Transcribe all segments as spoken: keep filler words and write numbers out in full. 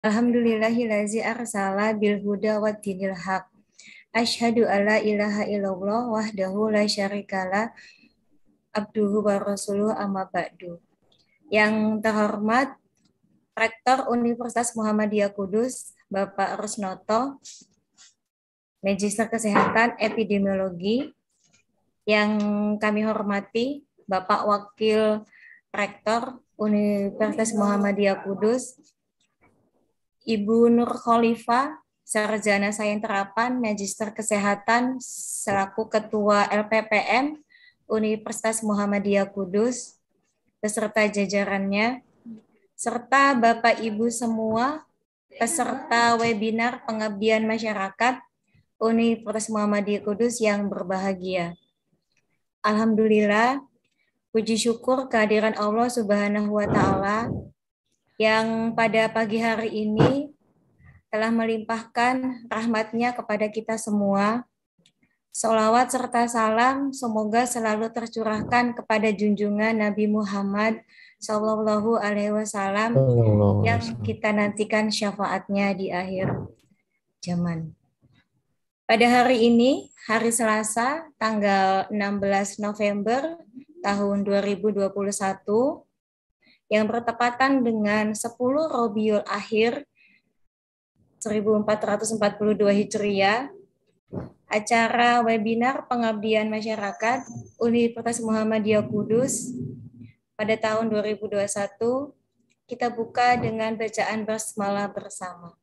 Alhamdulillahillazi arsala bil huda wa dinil haq. Asyhadu alla ilaha illallah wahdahu la syarikalah abduhu wa rasuluhu amma ba'du. Yang terhormat Rektor Universitas Muhammadiyah Kudus, Bapak Rusnoto, Magister Kesehatan Epidemiologi. Yang kami hormati Bapak Wakil Rektor Universitas Muhammadiyah Kudus, Ibu Nur Khalifah, Sarjana Sains Terapan, Magister Kesehatan, selaku Ketua L P P M Universitas Muhammadiyah Kudus, beserta jajarannya, serta Bapak Ibu semua, peserta webinar pengabdian masyarakat Universitas Muhammadiyah Kudus yang berbahagia. Alhamdulillah, puji syukur kehadiran Allah Subhanahu wa Ta'ala yang pada pagi hari ini telah melimpahkan rahmat-Nya kepada kita semua. Sholawat serta salam semoga selalu tercurahkan kepada junjungan Nabi Muhammad Sallallahu Alaihi Wasallam yang kita nantikan syafaatnya di akhir zaman. Pada hari ini, hari Selasa, tanggal enam belas November tahun dua ribu dua puluh satu, yang bertepatan dengan sepuluh Rabiul Akhir seribu empat ratus empat puluh dua Hijriah, acara webinar pengabdian masyarakat Universitas Muhammadiyah Kudus pada tahun dua ribu dua puluh satu, kita buka dengan bacaan basmalah bersama.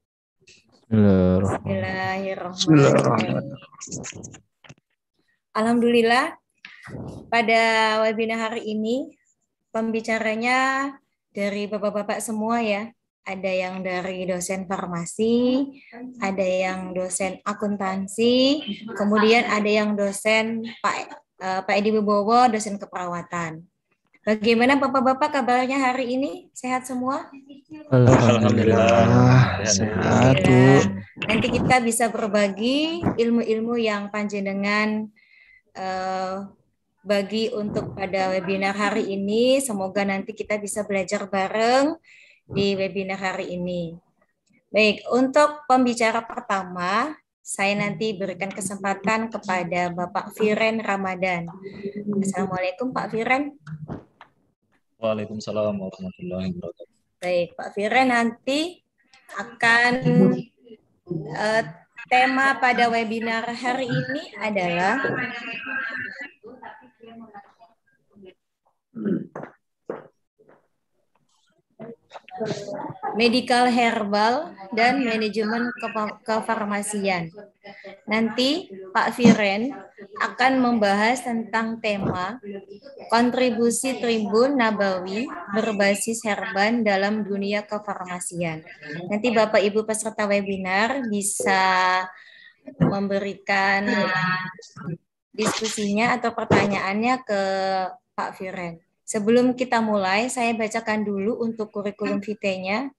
Bismillahirrahmanirrahim. Alhamdulillah, pada webinar hari ini pembicaranya dari bapak-bapak semua ya. Ada yang dari dosen farmasi, ada yang dosen akuntansi, kemudian ada yang dosen Pak uh, Pak Edi Wibowo, dosen keperawatan. Bagaimana bapak-bapak kabarnya hari ini? Sehat semua? Alhamdulillah, sehat Bu. Nanti kita bisa berbagi ilmu-ilmu yang panjenengan uh, bagi untuk pada webinar hari ini. Semoga nanti kita bisa belajar bareng di webinar hari ini. Baik, untuk pembicara pertama, saya nanti berikan kesempatan kepada Bapak Firen Ramadan. Assalamualaikum Pak Firen. Waalaikumsalam warahmatullahi wabarakatuh. Baik, Pak Firen nanti akan uh, tema pada webinar hari ini adalah medical herbal dan manajemen kefarmasian. Nanti Pak Firen akan membahas tentang tema kontribusi Tribun Nabawi berbasis herban dalam dunia kefarmasian. Nanti Bapak Ibu peserta webinar bisa memberikan diskusinya atau pertanyaannya ke Pak Firen. Sebelum kita mulai, saya bacakan dulu untuk kurikulum vitae-nya.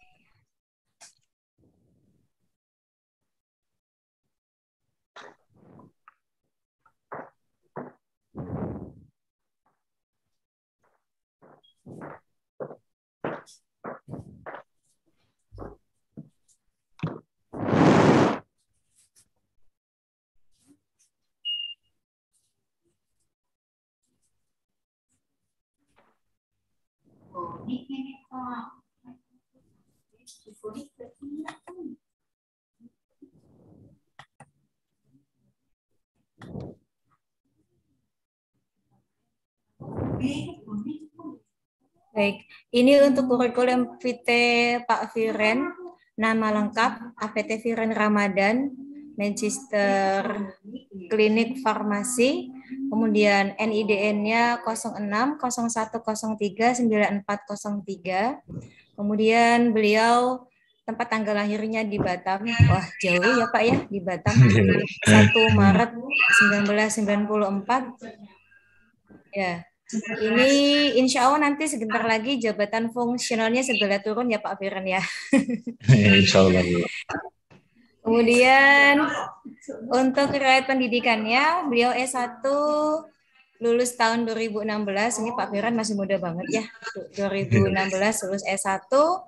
Baik, ini untuk kurikulum vitae Pak Firen, nama lengkap A P T Firen Ramadan, Magister Klinik Farmasi, kemudian N I D N-nya nol enam nol satu nol tiga sembilan empat nol tiga, kemudian beliau tempat tanggal lahirnya di Batam, wah jauh ya Pak ya, di Batam, satu Maret seribu sembilan ratus sembilan puluh empat, ya. Ini insya Allah nanti sebentar lagi jabatan fungsionalnya segera turun ya Pak Firen ya. Insya Allah. Kemudian untuk riwayat pendidikannya, beliau S satu lulus tahun dua ribu enam belas. Ini Pak Firen masih muda banget ya. dua ribu enam belas lulus S satu.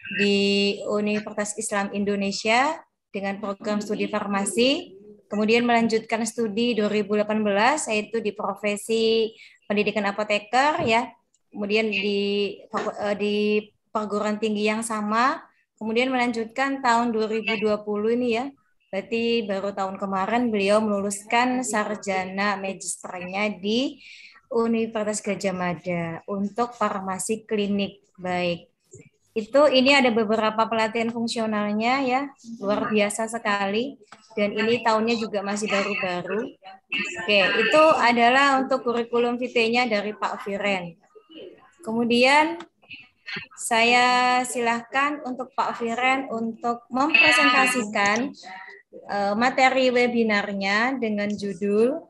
di Universitas Islam Indonesia dengan program studi farmasi. Kemudian melanjutkan studi dua ribu delapan belas yaitu di profesi pendidikan apoteker ya. Kemudian di di perguruan tinggi yang sama. Kemudian melanjutkan tahun dua ribu dua puluh ini ya. Berarti baru tahun kemarin beliau meluluskan sarjana magisternya di Universitas Gadjah Mada untuk farmasi klinik. Baik. Itu ini ada beberapa pelatihan fungsionalnya ya, luar biasa sekali. Dan ini tahunnya juga masih baru-baru. Oke, itu adalah untuk kurikulum vitae-nya dari Pak Viren. Kemudian saya silahkan untuk Pak Viren untuk mempresentasikan uh, materi webinarnya dengan judul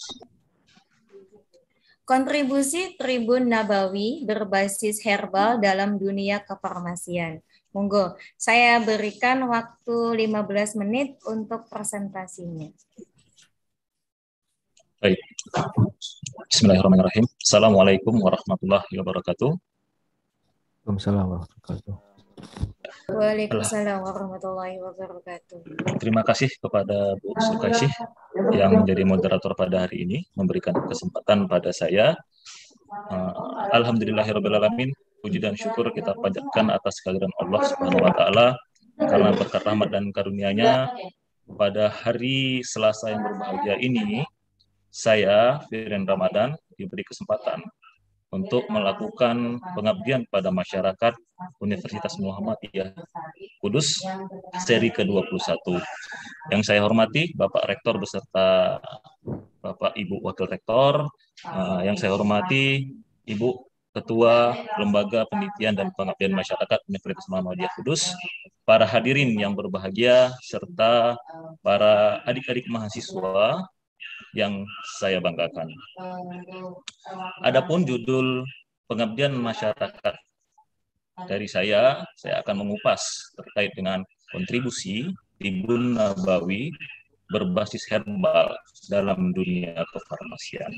Kontribusi Tribun Nabawi berbasis herbal dalam dunia kefarmasian. Monggo, saya berikan waktu lima belas menit untuk presentasinya. Baik. Bismillahirrahmanirrahim. Assalamualaikum warahmatullahi wabarakatuh. Waalaikumsalam warahmatullahi wabarakatuh. Waalaikumsalam warahmatullahi wabarakatuh. Terima kasih kepada Bu Sukaisih yang menjadi moderator pada hari ini, memberikan kesempatan pada saya. Uh, Alhamdulillahirrahmanirrahim. Puji dan syukur kita panjatkan atas kehadiran Allah Subhanahu wa Ta'ala karena berkat rahmat dan karunia-Nya pada hari Selasa yang berbahagia ini, saya Viren Ramadan diberi kesempatan untuk melakukan pengabdian pada masyarakat Universitas Muhammadiyah Kudus seri ke dua puluh satu. Yang saya hormati Bapak Rektor beserta Bapak Ibu Wakil Rektor, uh, yang saya hormati Ibu Ketua Lembaga Penelitian dan Pengabdian Masyarakat Universitas Muhammadiyah Kudus, para hadirin yang berbahagia, serta para adik-adik mahasiswa yang saya banggakan. Adapun judul pengabdian masyarakat dari saya, saya akan mengupas terkait dengan kontribusi Tribun Nabawi berbasis herbal dalam dunia kefarmasian.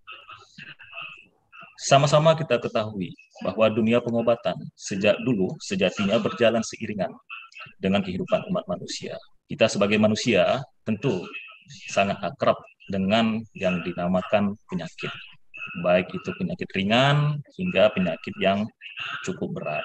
Sama-sama kita ketahui bahwa dunia pengobatan sejak dulu sejatinya berjalan seiringan dengan kehidupan umat manusia. Kita sebagai manusia tentu sangat akrab dengan yang dinamakan penyakit, baik itu penyakit ringan hingga penyakit yang cukup berat.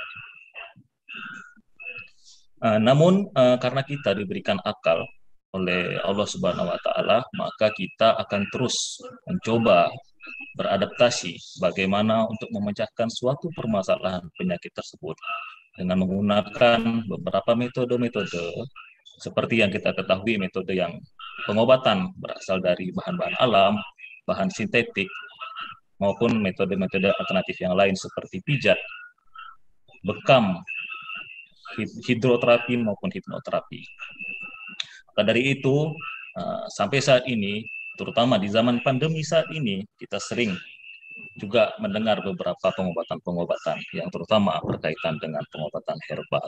Uh, namun uh, karena kita diberikan akal oleh Allah Subhanahu wa Ta'ala, maka kita akan terus mencoba beradaptasi bagaimana untuk memecahkan suatu permasalahan penyakit tersebut dengan menggunakan beberapa metode-metode seperti yang kita ketahui, metode yang pengobatan berasal dari bahan-bahan alam, bahan sintetik, maupun metode-metode alternatif yang lain seperti pijat, bekam, hidroterapi maupun hipnoterapi. Maka dari itu, sampai saat ini, terutama di zaman pandemi saat ini, kita sering juga mendengar beberapa pengobatan-pengobatan yang terutama berkaitan dengan pengobatan herbal.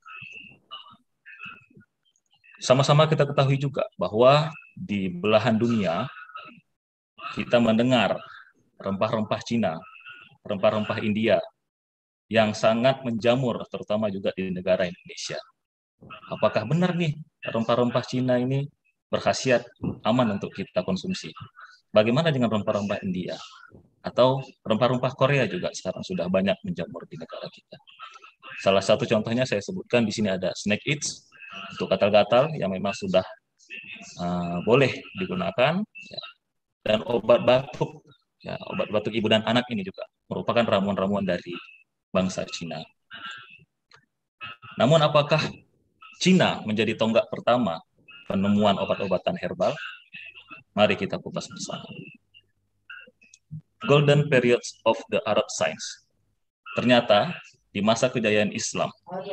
Sama-sama kita ketahui juga bahwa di belahan dunia kita mendengar rempah-rempah Cina, rempah-rempah India yang sangat menjamur, terutama juga di negara Indonesia. Apakah benar nih rempah-rempah Cina ini berkhasiat aman untuk kita konsumsi? Bagaimana dengan rempah-rempah India? Atau rempah-rempah Korea juga sekarang sudah banyak menjamur di negara kita. Salah satu contohnya saya sebutkan di sini ada snake eats, untuk gatal-gatal yang memang sudah uh, boleh digunakan, ya. Dan obat batuk, ya, obat batuk ibu dan anak ini juga merupakan ramuan-ramuan dari bangsa Cina. Namun apakah Cina menjadi tonggak pertama penemuan obat-obatan herbal? Mari kita kupas bersama. Golden periods of the Arab science. Ternyata di masa kejayaan Islam,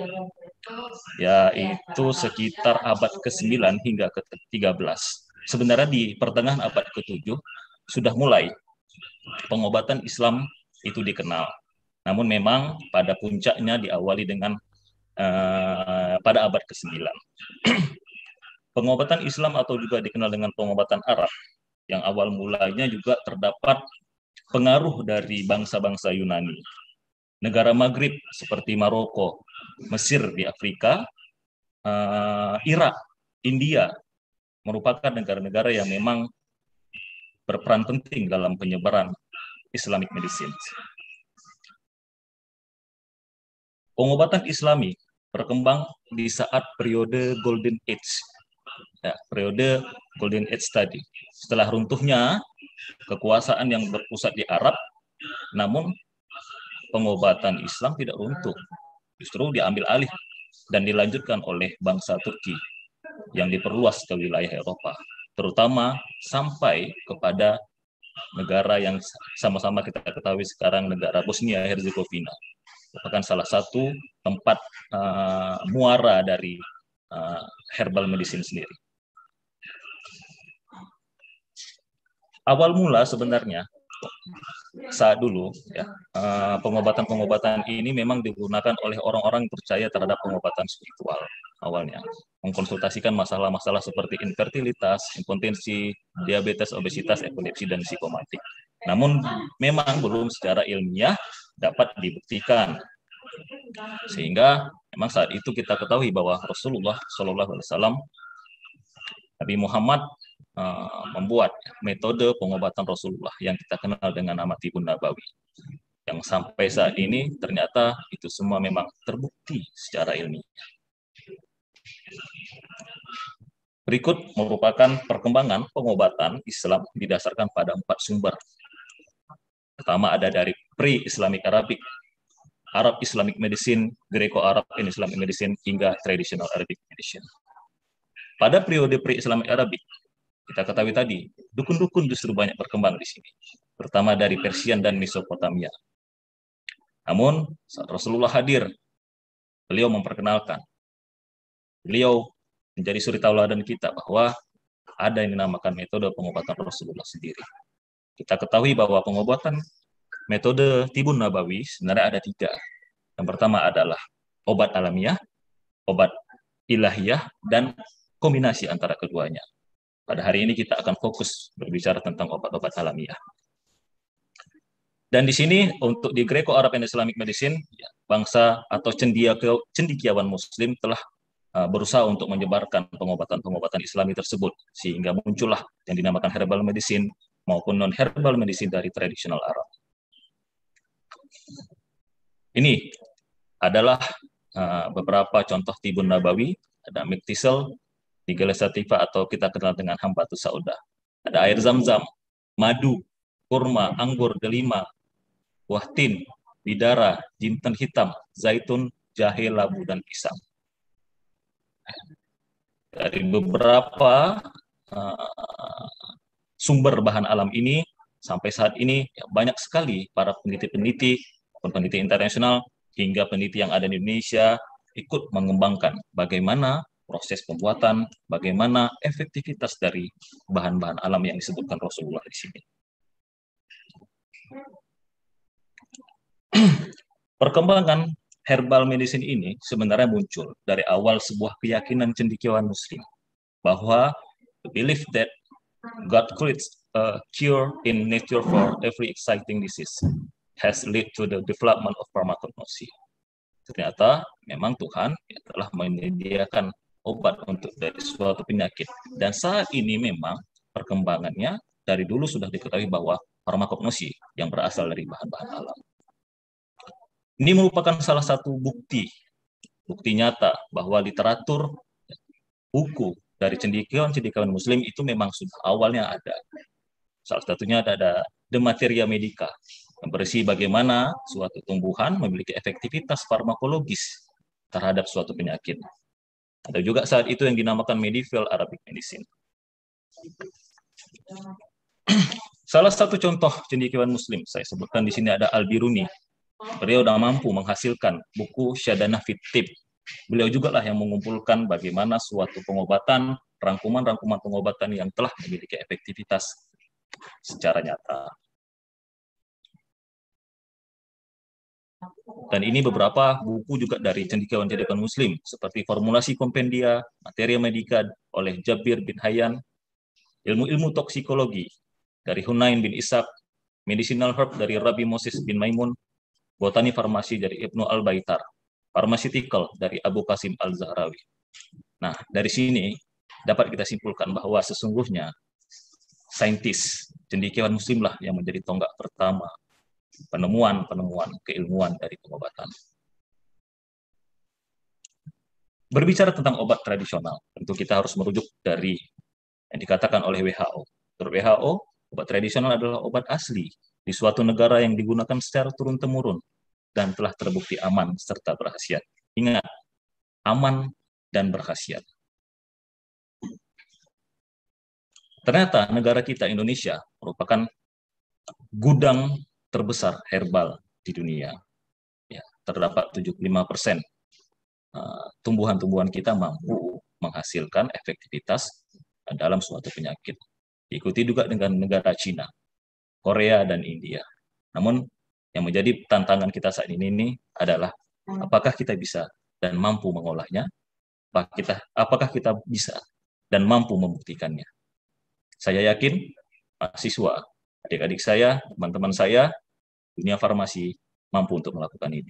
yaitu sekitar abad kesembilan hingga ke tiga belas. Sebenarnya di pertengahan abad ketujuh sudah mulai pengobatan Islam itu dikenal. Namun memang pada puncaknya diawali dengan uh, pada abad kesembilan. Pengobatan Islam atau juga dikenal dengan pengobatan Arab yang awal mulanya juga terdapat pengaruh dari bangsa-bangsa Yunani. Negara Maghrib seperti Maroko, Mesir di Afrika, uh, Irak, India, merupakan negara-negara yang memang berperan penting dalam penyebaran Islamic medicine. Pengobatan Islami berkembang di saat periode Golden Age, ya, periode Golden Age tadi. Setelah runtuhnya kekuasaan yang berpusat di Arab, namun pengobatan Islam tidak runtuh, justru diambil alih dan dilanjutkan oleh bangsa Turki yang diperluas ke wilayah Eropa, terutama sampai kepada negara yang sama-sama kita ketahui sekarang, negara Bosnia Herzegovina, merupakan salah satu tempat uh, muara dari uh, herbal medicine sendiri. Awal mula sebenarnya saat dulu ya, uh, pengobatan-pengobatan ini memang digunakan oleh orang-orang yang percaya terhadap pengobatan spiritual awalnya, mengkonsultasikan masalah-masalah seperti infertilitas, impotensi, diabetes, obesitas, epilepsi, dan psikomatik. Namun memang belum secara ilmiah dapat dibuktikan, sehingga memang saat itu kita ketahui bahwa Rasulullah Shallallahu Alaihi Wasallam, Nabi Muhammad uh, membuat metode pengobatan Rasulullah yang kita kenal dengan nama Tibun Nabawi, yang sampai saat ini ternyata itu semua memang terbukti secara ilmiah. Berikut merupakan perkembangan pengobatan Islam didasarkan pada empat sumber. Pertama ada dari pre-Islamic Arabic, Arab Islamic Medicine, Greco-Arab and Islamic Medicine, hingga Traditional Arabic Medicine. Pada periode pre-Islamic Arabic, kita ketahui tadi, dukun-dukun justru banyak berkembang di sini, terutama dari Persian dan Mesopotamia. Namun, saat Rasulullah hadir, beliau memperkenalkan, beliau menjadi suri tauladan kita bahwa ada yang dinamakan metode pengobatan Rasulullah sendiri. Kita ketahui bahwa pengobatan metode Tibun Nabawi sebenarnya ada tiga. Yang pertama adalah obat alamiah, obat ilahiyah, dan kombinasi antara keduanya. Pada hari ini kita akan fokus berbicara tentang obat-obat alamiah. Dan di sini untuk di Greco-Arab and Islamic Medicine, ya, bangsa atau cendekiawan Muslim telah uh, berusaha untuk menyebarkan pengobatan-pengobatan Islami tersebut, sehingga muncullah yang dinamakan herbal medicine maupun non-herbal medicine dari tradisional Arab. Ini adalah uh, beberapa contoh Tibun Nabawi. Ada Miktisel, Nigella sativa atau kita kenal dengan Habatus Sauda. Ada air zam-zam, madu, kurma, anggur, delima, buah tin, bidara, jinten hitam, zaitun, jahe, labu, dan pisang. Dari beberapa uh, sumber bahan alam ini, sampai saat ini ya, banyak sekali para peneliti-peneliti, peneliti internasional, hingga peneliti yang ada di Indonesia ikut mengembangkan bagaimana proses pembuatan, bagaimana efektivitas dari bahan-bahan alam yang disebutkan Rasulullah di sini. Perkembangan herbal medicine ini sebenarnya muncul dari awal sebuah keyakinan cendekiawan Muslim bahwa the belief that God creates a cure in nature for every exciting disease has led to the development of pharmacognosy. Ternyata memang Tuhan ya, telah menyediakan obat untuk dari suatu penyakit. Dan saat ini memang perkembangannya dari dulu sudah diketahui bahwa farmakognosi yang berasal dari bahan-bahan alam. Ini merupakan salah satu bukti, bukti nyata bahwa literatur, buku dari cendekiawan-cendekiawan Muslim itu memang sudah awalnya ada. Salah satunya ada, ada De Materia Medica, yang berisi bagaimana suatu tumbuhan memiliki efektivitas farmakologis terhadap suatu penyakit. Ada juga saat itu yang dinamakan Medieval Arabic Medicine. Salah satu contoh cendekiawan Muslim, saya sebutkan di sini ada Al-Biruni. Beliau sudah mampu menghasilkan buku Syadanah fit Tib. Beliau juga lah yang mengumpulkan bagaimana suatu pengobatan, rangkuman-rangkuman pengobatan yang telah memiliki efektivitas secara nyata. Dan ini beberapa buku juga dari cendekiawan-cendekiawan Muslim, seperti Formulasi Kompendia, Materia Medica oleh Jabir bin Hayyan, Ilmu-ilmu toksikologi dari Hunain bin Ishaq, Medicinal Herb dari Rabbi Moses bin Maimun, Botani Farmasi dari Ibnu Al-Baitar. Pharmaceutical dari Abu Qasim Al-Zahrawi. Nah, dari sini dapat kita simpulkan bahwa sesungguhnya saintis, cendekiawan muslimlah yang menjadi tonggak pertama penemuan-penemuan keilmuan dari pengobatan. Berbicara tentang obat tradisional, tentu kita harus merujuk dari yang dikatakan oleh W H O. Menurut W H O, obat tradisional adalah obat asli di suatu negara yang digunakan secara turun-temurun dan telah terbukti aman serta berkhasiat. Ingat, aman dan berkhasiat. Ternyata negara kita, Indonesia, merupakan gudang terbesar herbal di dunia. Ya, terdapat tujuh puluh lima persen uh, tumbuhan-tumbuhan kita mampu menghasilkan efektivitas dalam suatu penyakit. Diikuti juga dengan negara Cina, Korea, dan India. Namun, yang menjadi tantangan kita saat ini, ini adalah apakah kita bisa dan mampu mengolahnya, apakah kita, apakah kita bisa dan mampu membuktikannya. Saya yakin mahasiswa, adik-adik saya, teman-teman saya, dunia farmasi mampu untuk melakukan ini.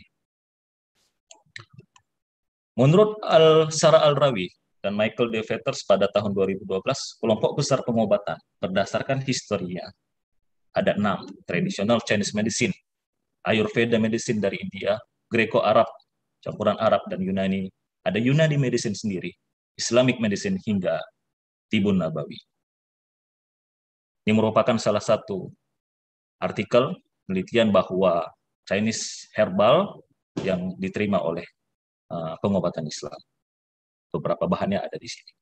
Menurut Al-Sara Al-Rawi dan Michael De Veters pada tahun dua ribu dua belas, kelompok besar pengobatan berdasarkan historinya ada enam: traditional Chinese medicine, Ayurveda medicine dari India, Greco-Arab, campuran Arab dan Yunani, ada Yunani medicine sendiri, Islamic medicine hingga Tibun Nabawi. Ini merupakan salah satu artikel penelitian bahwa Chinese herbal yang diterima oleh uh, pengobatan Islam. Beberapa bahannya ada di sini.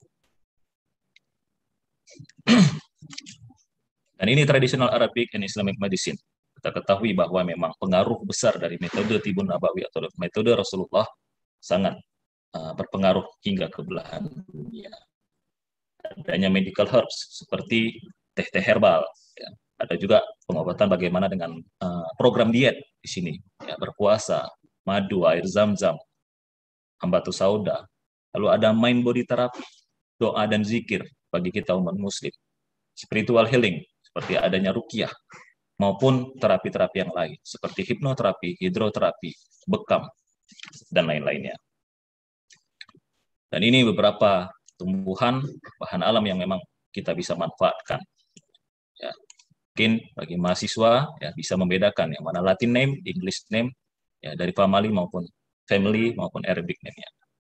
Dan ini traditional Arabic and Islamic medicine. Kita ketahui bahwa memang pengaruh besar dari metode Tibun Nabawi atau metode Rasulullah sangat uh, berpengaruh hingga ke belahan dunia. Adanya medical herbs seperti teh-teh herbal. Ya. Ada juga pengobatan bagaimana dengan uh, program diet di sini. Ya, berpuasa, madu, air zam-zam, hambatu sauda. Lalu ada mind body therapy, doa dan zikir bagi kita umat muslim. Spiritual healing, seperti adanya ruqyah, maupun terapi-terapi yang lain, seperti hipnoterapi, hidroterapi, bekam, dan lain-lainnya. Dan ini beberapa tumbuhan, bahan alam yang memang kita bisa manfaatkan. Ya, mungkin bagi mahasiswa ya bisa membedakan yang mana Latin name, English name, ya dari family maupun family maupun Arabic name-nya.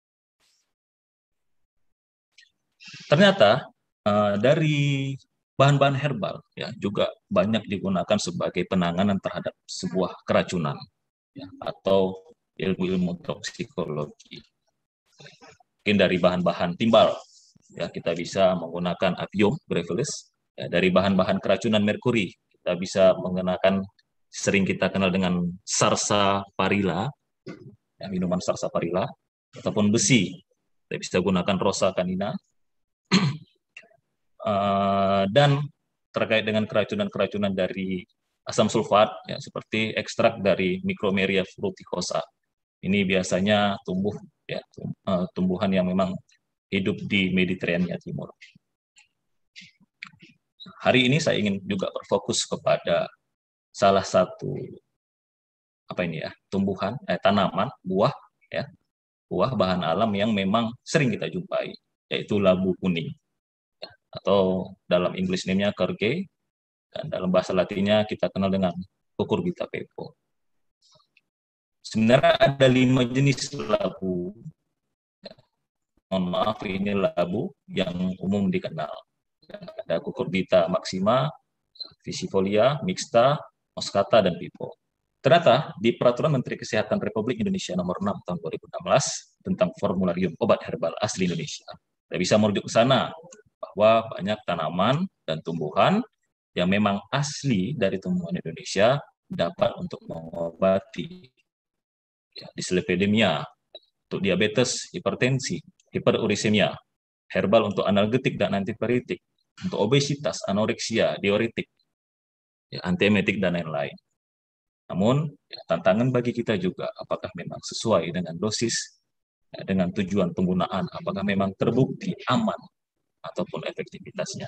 Ternyata uh, dari bahan-bahan herbal ya juga banyak digunakan sebagai penanganan terhadap sebuah keracunan ya, atau ilmu-ilmu toksikologi. Mungkin dari bahan-bahan timbal ya kita bisa menggunakan Apium brevilis. Ya, dari bahan-bahan keracunan merkuri, kita bisa menggunakan sering kita kenal dengan sarsaparilla, ya, minuman sarsaparilla, ataupun besi, kita bisa gunakan rosa canina, uh, dan terkait dengan keracunan-keracunan dari asam sulfat, ya, seperti ekstrak dari Micromeria fruticosa. Ini biasanya tumbuh, ya, tumbuhan yang memang hidup di Mediterania Timur. Hari ini saya ingin juga berfokus kepada salah satu apa ini ya tumbuhan, eh, tanaman, buah, ya, buah bahan alam yang memang sering kita jumpai, yaitu labu kuning, ya, atau dalam English name-nya Kerge, dan dalam bahasa Latinnya kita kenal dengan Cucurbita pepo. Sebenarnya ada lima jenis labu. Ya, mohon maaf, ini labu yang umum dikenal. Ada Cucurbita maxima, Visifolia, mixta, moscata, dan pipo. Ternyata di Peraturan Menteri Kesehatan Republik Indonesia nomor enam tahun dua ribu enam belas tentang formularium obat herbal asli Indonesia, kita bisa merujuk ke sana bahwa banyak tanaman dan tumbuhan yang memang asli dari tumbuhan Indonesia dapat untuk mengobati ya, dislipidemia, untuk diabetes, hipertensi, hiperurisemia, herbal untuk analgetik dan antipyretik, untuk obesitas, anoreksia, diuretik, ya, antiemetik, dan lain-lain. Namun, ya, tantangan bagi kita juga, apakah memang sesuai dengan dosis, ya, dengan tujuan penggunaan, apakah memang terbukti aman, ataupun efektivitasnya.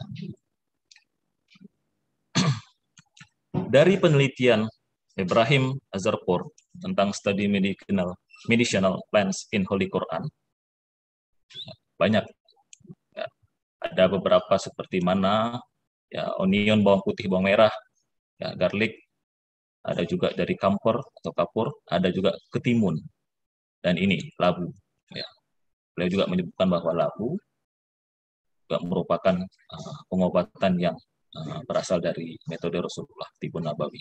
Dari penelitian Ibrahim Azarpour tentang studi medicinal medicinal plants in Holy Quran. Banyak. Ya. Ada beberapa seperti mana, ya, onion, bawang putih, bawang merah, ya, garlic, ada juga dari kamper atau kapur, ada juga ketimun, dan ini labu. Ya. Beliau juga menyebutkan bahwa labu juga merupakan uh, pengobatan yang uh, berasal dari metode Rasulullah, Tibun Nabawi.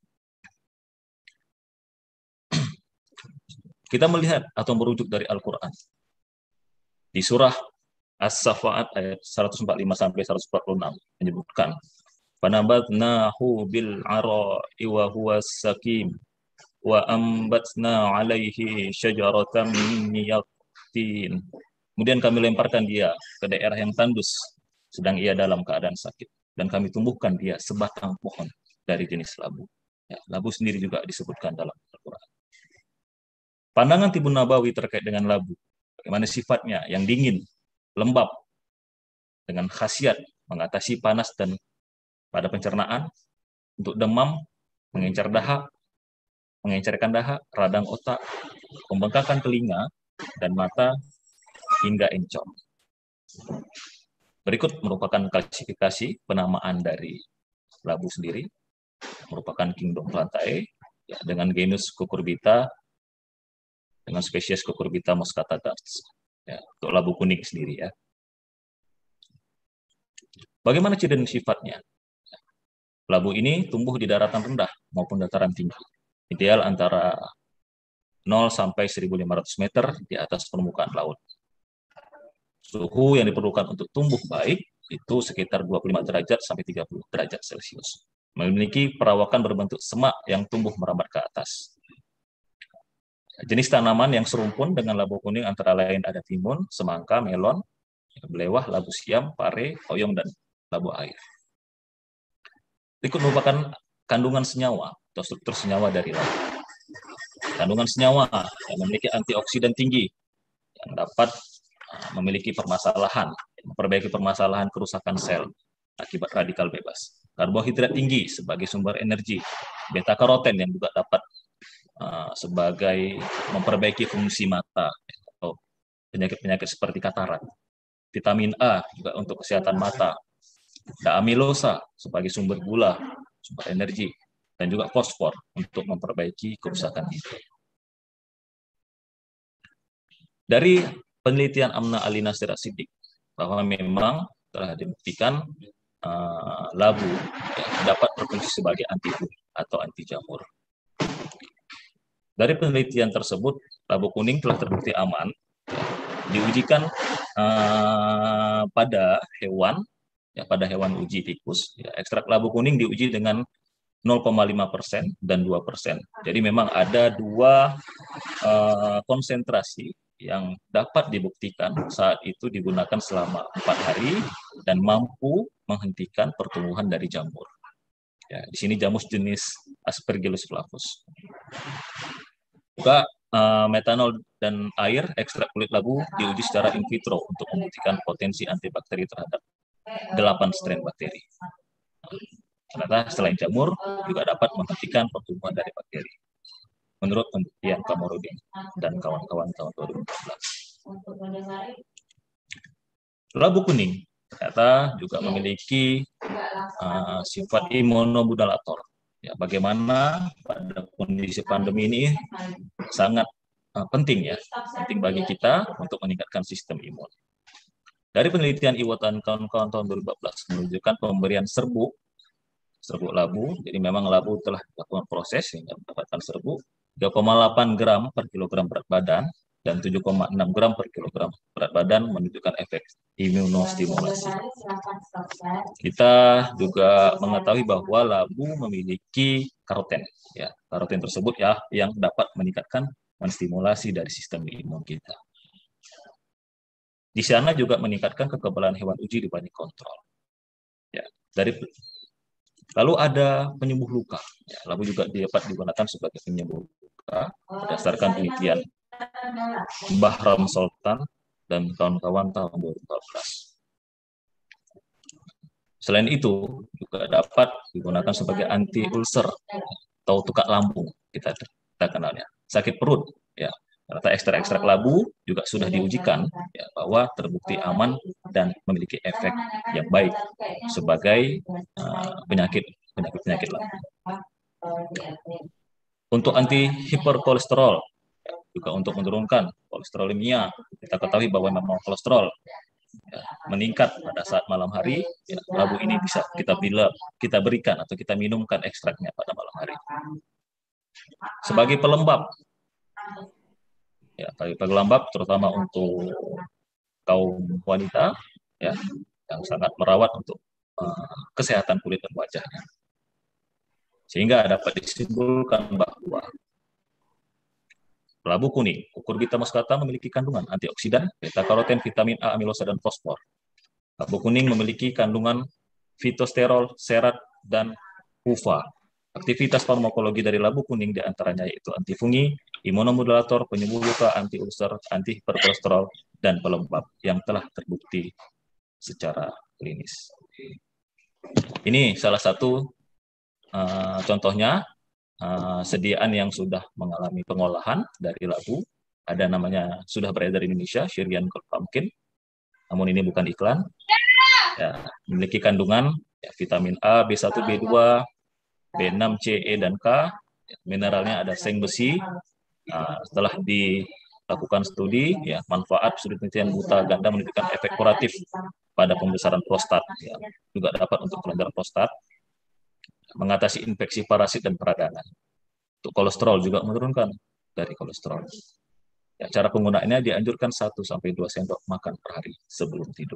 Kita melihat atau merujuk dari Al-Quran. Di surah As-Saffat ayat seratus empat puluh lima sampai seratus empat puluh enam menyebutkan, "Fanabatnahu bil ara'i wa huwa sakim wa ambatna 'alaihi syajaratan min yaqtin." Kemudian kami lemparkan dia ke daerah yang tandus sedang ia dalam keadaan sakit, dan kami tumbuhkan dia sebatang pohon dari jenis labu. Ya, labu sendiri juga disebutkan dalam Al-Quran. Pandangan Tibun Nabawi terkait dengan labu, bagaimana sifatnya yang dingin, lembab, dengan khasiat mengatasi panas dan pada pencernaan, untuk demam, mengencer dahak, mengencerkan dahak, radang otak, pembengkakan telinga dan mata, hingga encok. Berikut merupakan klasifikasi penamaan dari labu sendiri, merupakan kingdom Plantae, ya, dengan genus Cucurbita, dengan spesies Cucurbita moscata Dars, ya, untuk labu kuning sendiri, ya. Bagaimana ciri dan sifatnya? Labu ini tumbuh di daratan rendah maupun dataran tinggi, ideal antara nol sampai seribu lima ratus meter di atas permukaan laut. Suhu yang diperlukan untuk tumbuh baik itu sekitar dua puluh lima derajat sampai tiga puluh derajat Celcius. Memiliki perawakan berbentuk semak yang tumbuh merambat ke atas. Jenis tanaman yang serumpun dengan labu kuning antara lain ada timun, semangka, melon, belewah, labu siam, pare, oyong, dan labu air. Berikut merupakan kandungan senyawa atau struktur senyawa dari labu. Kandungan senyawa yang memiliki antioksidan tinggi yang dapat memiliki permasalahan, memperbaiki permasalahan kerusakan sel akibat radikal bebas. Karbohidrat tinggi sebagai sumber energi, beta karoten yang juga dapat uh, sebagai memperbaiki fungsi mata atau penyakit-penyakit seperti katarak. Vitamin A juga untuk kesehatan mata, ada amilosa sebagai sumber gula, sumber energi, dan juga fosfor untuk memperbaiki kerusakan hidung. Dari penelitian Amna Ali Nasir Siddiq bahwa memang telah dibuktikan uh, labu ya, dapat berfungsi sebagai anti kuning atau anti jamur. Dari penelitian tersebut, labu kuning telah terbukti aman, diujikan uh, pada hewan, ya, pada hewan uji tikus. Ya, ekstrak labu kuning diuji dengan nol koma lima persen dan dua persen. Jadi memang ada dua uh, konsentrasi yang dapat dibuktikan saat itu digunakan selama empat hari dan mampu menghentikan pertumbuhan dari jamur. Ya, di sini jamur jenis Aspergillus flavus. Juga uh, metanol dan air ekstrak kulit labu diuji secara in vitro untuk membuktikan potensi antibakteri terhadap delapan strain bakteri. Ternyata selain jamur juga dapat menghentikan pertumbuhan dari bakteri, menurut penelitian Kamarudin dan kawan-kawan tahun dua ribu empat belas. Labu kuning ternyata juga memiliki uh, sifat imunomodulator. Ya, bagaimana pada kondisi pandemi ini sangat uh, penting ya, penting bagi kita untuk meningkatkan sistem imun. Dari penelitian Iwat dan kawan-kawan tahun dua ribu empat belas menunjukkan pemberian serbuk, serbuk labu, jadi memang labu telah dilakukan proses hingga mendapatkan serbuk, tiga koma delapan gram per kilogram berat badan dan tujuh koma enam gram per kilogram berat badan menunjukkan efek imunostimulasi. Kita juga mengetahui bahwa labu memiliki karoten. Ya, karoten tersebut ya yang dapat meningkatkan menstimulasi dari sistem imun kita. Di sana juga meningkatkan kekebalan hewan uji dibanding kontrol. Ya, dari lalu ada penyembuh luka. Ya, labu juga dapat digunakan sebagai penyembuh luka berdasarkan penelitian Bahram Sultan dan kawan-kawan tahun dua ribu empat belas. Selain itu juga dapat digunakan sebagai anti ulcer atau tukak lambung kita kita kenalnya, sakit perut ya, Ternyata ekstrak-ekstrak labu juga sudah diujikan ya, bahwa terbukti aman dan memiliki efek yang baik sebagai uh, penyakit penyakit-penyakit labu. Untuk anti hiperkolesterol, ya, juga untuk menurunkan kolesterolemia. Kita ketahui bahwa memang kolesterol ya, meningkat pada saat malam hari. Ya, labu ini bisa kita bila kita berikan atau kita minumkan ekstraknya pada malam hari. Sebagai pelembab, ya, sebagai pelembab terutama untuk kaum wanita, ya, yang sangat merawat untuk uh, kesehatan kulit dan wajahnya. Sehingga dapat disimpulkan bahwa labu kuning, cucurbita muscata memiliki kandungan antioksidan, beta-karoten, vitamin A, amilosa, dan fosfor. Labu kuning memiliki kandungan fitosterol, serat, dan U V A. Aktivitas farmakologi dari labu kuning diantaranya yaitu antifungi, imunomodulator, penyembuh luka, anti-ulcer, anti-hiperkolesterol, dan pelembab yang telah terbukti secara klinis. Ini salah satu uh, contohnya. Uh, sediaan yang sudah mengalami pengolahan dari labu, ada namanya sudah beredar di Indonesia, Syrian Gold Pumpkin, namun ini bukan iklan. Ya, memiliki kandungan ya, vitamin A, B satu, B dua, B enam, C, E, dan K. Ya, mineralnya ada seng, besi. Nah, setelah dilakukan studi, ya, manfaat studi penelitian buta ganda menunjukkan efek kuratif pada pembesaran prostat, ya, juga dapat untuk kelainan prostat, mengatasi infeksi parasit dan peradangan. Untuk kolesterol juga menurunkan dari kolesterol. Ya, cara penggunaannya dianjurkan satu sampai dua sendok makan per hari sebelum tidur.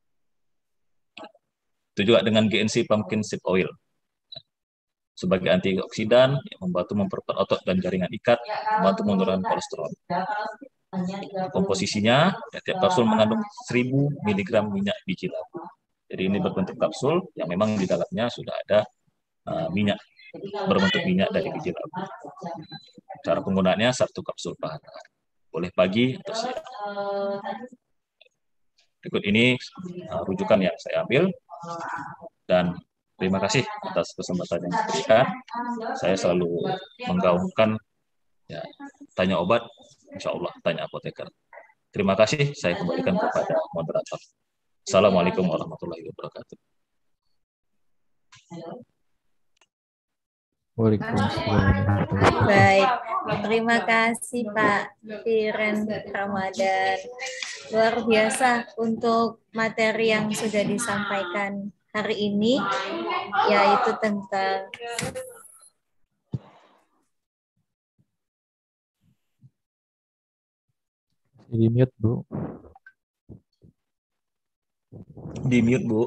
Itu juga dengan G N C Pumpkin Seed Oil. Sebagai antioksidan, ya, membantu memperkuat otot dan jaringan ikat, membantu menurunkan kolesterol. Komposisinya, ya, tiap kapsul mengandung seribu miligram minyak biji labu. Jadi ini berbentuk kapsul yang memang di dalamnya sudah ada uh, minyak, berbentuk minyak dari biji labu. Cara penggunaannya satu kapsul per hari. Boleh pagi atau siang. Berikut ini uh, rujukan yang saya ambil, dan terima kasih atas kesempatan yang diberikan. Saya selalu menggaungkan ya, tanya obat, insya Allah tanya apoteker. Terima kasih, saya kembalikan kepada moderator. Assalamualaikum warahmatullahi wabarakatuh. Waalaikumsalam. Baik, terima kasih Pak Firen Ramadan. Luar biasa untuk materi yang sudah disampaikan hari ini, yaitu tentang Di mute, Bu. Di mute, Bu.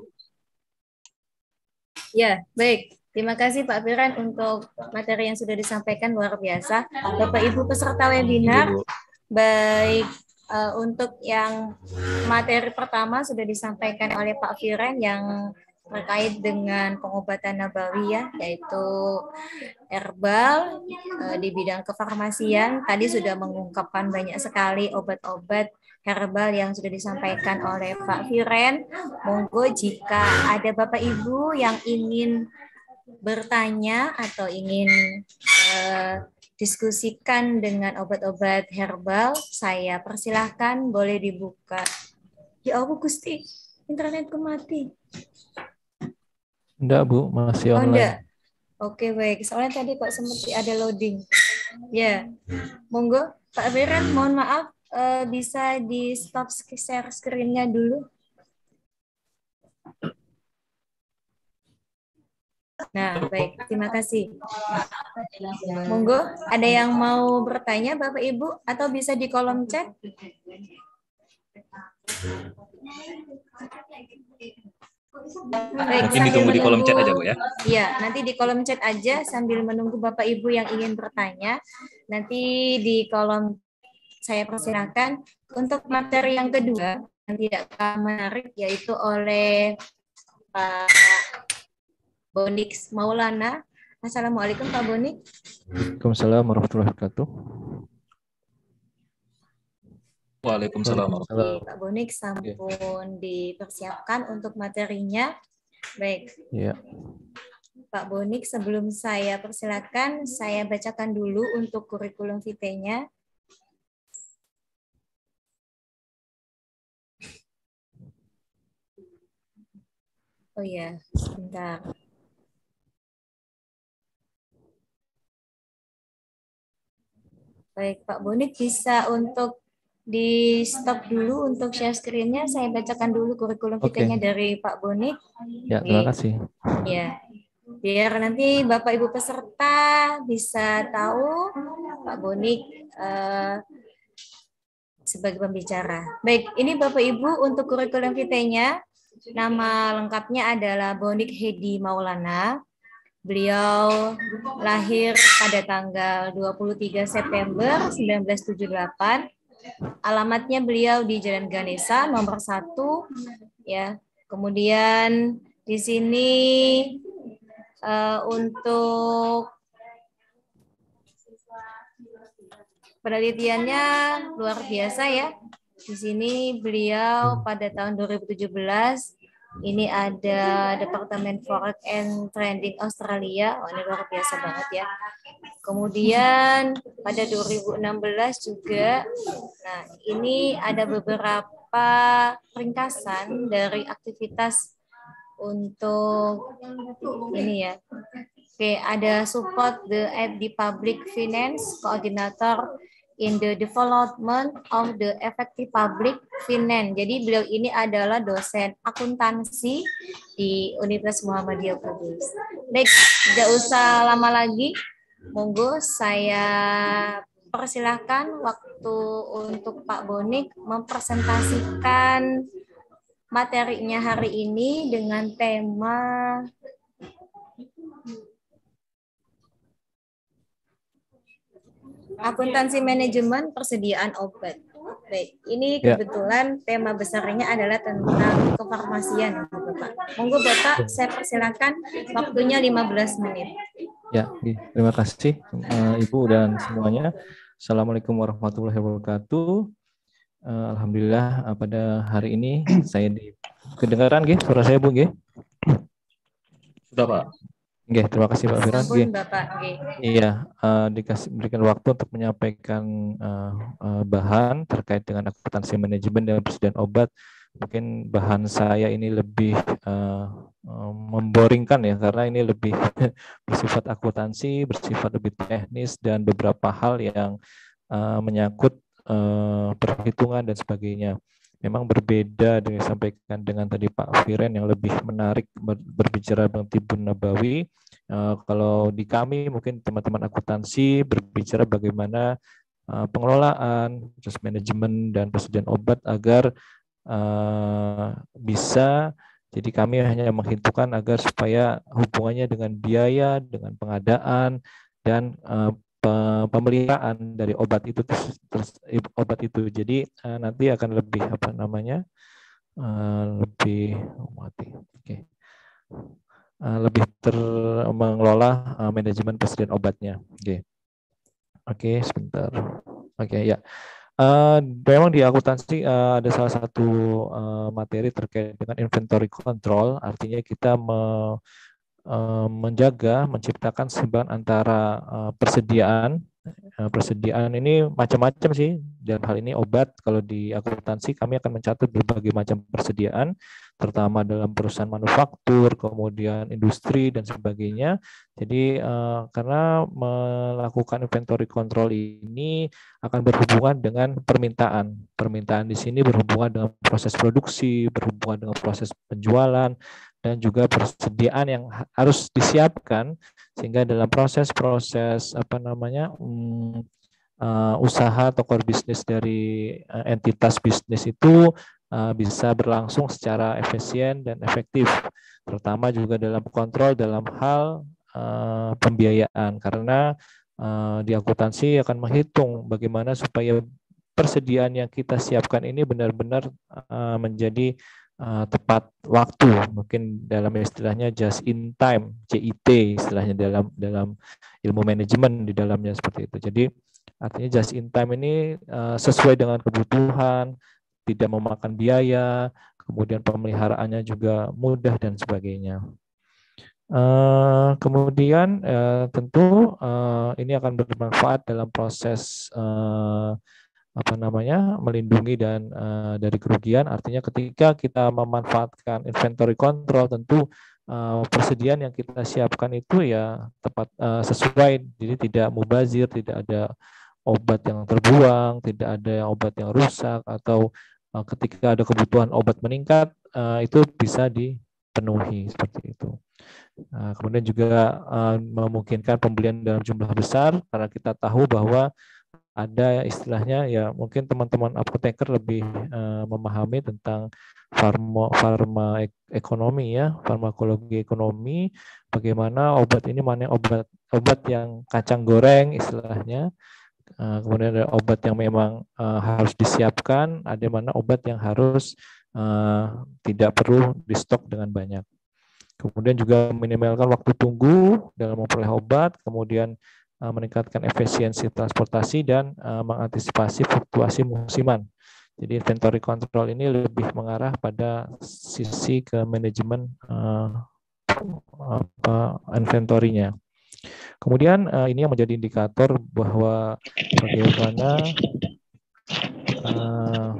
Ya, baik. Terima kasih Pak Firan untuk materi yang sudah disampaikan, luar biasa. Bapak Ibu peserta webinar, baik uh, untuk yang materi pertama sudah disampaikan oleh Pak Firan yang terkait dengan pengobatan nabawiyah, yaitu herbal uh, di bidang kefarmasian. Tadi sudah mengungkapkan banyak sekali obat-obat herbal yang sudah disampaikan oleh Pak Firen. Monggo jika ada Bapak Ibu yang ingin bertanya atau ingin uh, diskusikan dengan obat-obat herbal, saya persilahkan, boleh dibuka. Ya Allah Gusti, internetku mati. Enggak, Bu, masih online. Oh, enggak. Oke, baik. Soalnya tadi kok seperti ada loading. Ya, monggo Pak Firen, mohon maaf, uh, bisa di stop share screen-nya dulu. Nah, baik. Terima kasih. Monggo, ada yang mau bertanya, Bapak Ibu, atau bisa di kolom chat? Baik, mungkin ditunggu di kolom chat aja, Bu, ya. Iya, nanti di kolom chat aja sambil menunggu Bapak Ibu yang ingin bertanya. Nanti di kolom saya persilakan. Untuk materi yang kedua, yang tidak kalah menarik, yaitu oleh Pak Bonik Maulana. Assalamualaikum Pak Bonik. Waalaikumsalam warahmatullahi wabarakatuh. Waalaikumsalam warahmatullahi wabarakatuh. Pak Bonik sampun dipersiapkan untuk materinya. Baik. Ya. Pak Bonik, sebelum saya persilakan, saya bacakan dulu untuk kurikulum vitae-nya. Oh ya, sebentar. Baik, Pak Bonik bisa untuk di stop dulu untuk share screen-nya. Saya bacakan dulu kurikulum Oke. kitanya dari Pak Bonik. Ya, terima kasih. Ya, biar nanti Bapak Ibu peserta bisa tahu Pak Bonik eh, sebagai pembicara. Baik, ini Bapak Ibu untuk kurikulum kitanya. Nama lengkapnya adalah Bonik Hedi Maulana. Beliau lahir pada tanggal dua puluh tiga September seribu sembilan ratus tujuh puluh delapan. Alamatnya beliau di Jalan Ganesha nomor satu ya. Kemudian di sini uh, untuk penelitiannya luar biasa ya. Di sini beliau pada tahun dua ribu tujuh belas ini ada Departemen Forex and Trading Australia. Oh, ini luar biasa banget ya. Kemudian pada dua ribu enam belas juga, nah ini ada beberapa ringkasan dari aktivitas untuk ini ya. Oke, ada support the at the public finance coordinator in the development of the effective public finance. Jadi beliau ini adalah dosen akuntansi di Universitas Muhammadiyah Kudus. Baik, tidak usah lama lagi. Monggo saya persilahkan waktu untuk Pak Bonik mempresentasikan materinya hari ini dengan tema akuntansi manajemen persediaan obat. Baik, ini kebetulan ya. Tema besarnya adalah tentang kefarmasian, Bapak. Monggo Bapak, saya persilakan waktunya lima belas menit. Ya, terima kasih uh, Ibu dan semuanya. Assalamualaikum warahmatullahi wabarakatuh. Uh, Alhamdulillah uh, pada hari ini saya di kedengaran nggih suara saya Bu nggih? Sudah Pak. Nggih, terima kasih Pak Firan. Ampun, Bapak. Nggih. Iya, uh, dikasih berikan waktu untuk menyampaikan uh, uh, bahan terkait dengan akuntansi manajemen dan persediaan obat. Mungkin bahan saya ini lebih uh, uh, memboringkan ya, karena ini lebih bersifat akuntansi, bersifat lebih teknis dan beberapa hal yang uh, menyangkut uh, perhitungan dan sebagainya. Memang berbeda dengan disampaikan dengan tadi Pak Firen yang lebih menarik berbicara tentang Tibun Nabawi. Uh, kalau di kami mungkin teman-teman akuntansi berbicara bagaimana uh, pengelolaan, terus manajemen dan persediaan obat agar uh, bisa. Jadi kami hanya menghitungkan agar supaya hubungannya dengan biaya, dengan pengadaan dan uh, pemeliharaan dari obat itu terus, terus obat itu. Jadi uh, nanti akan lebih apa namanya uh, lebih oh, mati. Oke. Okay. Uh, lebih ter mengelola uh, manajemen persediaan obatnya. Oke. Okay. Oke, okay, sebentar. Oke, okay, ya. Uh, memang di akuntansi uh, ada salah satu uh, materi terkait dengan inventory control, artinya kita me, uh, menjaga, menciptakan keseimbangan antara uh, persediaan. Uh, persediaan ini macam-macam sih. Dalam hal ini obat, kalau di akuntansi kami akan mencatat berbagai macam persediaan, terutama dalam perusahaan manufaktur, kemudian industri dan sebagainya. Jadi uh, karena melakukan inventory control ini akan berhubungan dengan permintaan. Permintaan di sini berhubungan dengan proses produksi, berhubungan dengan proses penjualan, dan juga persediaan yang harus disiapkan sehingga dalam proses-proses apa namanya um, uh, usaha atau core bisnis dari uh, entitas bisnis itu uh, bisa berlangsung secara efisien dan efektif, terutama juga dalam kontrol dalam hal uh, pembiayaan, karena uh, di akuntansi akan menghitung bagaimana supaya persediaan yang kita siapkan ini benar-benar uh, menjadi Uh, tepat waktu, mungkin dalam istilahnya just in time, J I T istilahnya dalam dalam ilmu manajemen di dalamnya seperti itu. Jadi artinya just in time ini uh, sesuai dengan kebutuhan, tidak memakan biaya, kemudian pemeliharaannya juga mudah dan sebagainya. Uh, kemudian uh, tentu uh, ini akan bermanfaat dalam proses uh, apa namanya melindungi dan uh, dari kerugian. Artinya ketika kita memanfaatkan inventory control, tentu uh, persediaan yang kita siapkan itu ya tepat uh, sesuai, jadi tidak mubazir, tidak ada obat yang terbuang, tidak ada obat yang rusak, atau uh, ketika ada kebutuhan obat meningkat uh, itu bisa dipenuhi seperti itu. Nah, kemudian juga uh, memungkinkan pembelian dalam jumlah besar, karena kita tahu bahwa ada istilahnya ya, mungkin teman-teman apoteker lebih uh, memahami tentang farma, farma ekonomi ya, farmakologi ekonomi, bagaimana obat ini, mana obat obat yang kacang goreng istilahnya, uh, kemudian ada obat yang memang uh, harus disiapkan, ada mana obat yang harus uh, tidak perlu di stok dengan banyak. Kemudian juga minimalkan waktu tunggu dalam memperoleh obat, kemudian meningkatkan efisiensi transportasi dan uh, mengantisipasi fluktuasi musiman. Jadi inventory control ini lebih mengarah pada sisi ke manajemen uh, apa inventory-nya. Kemudian uh, ini yang menjadi indikator bahwa bagaimana uh,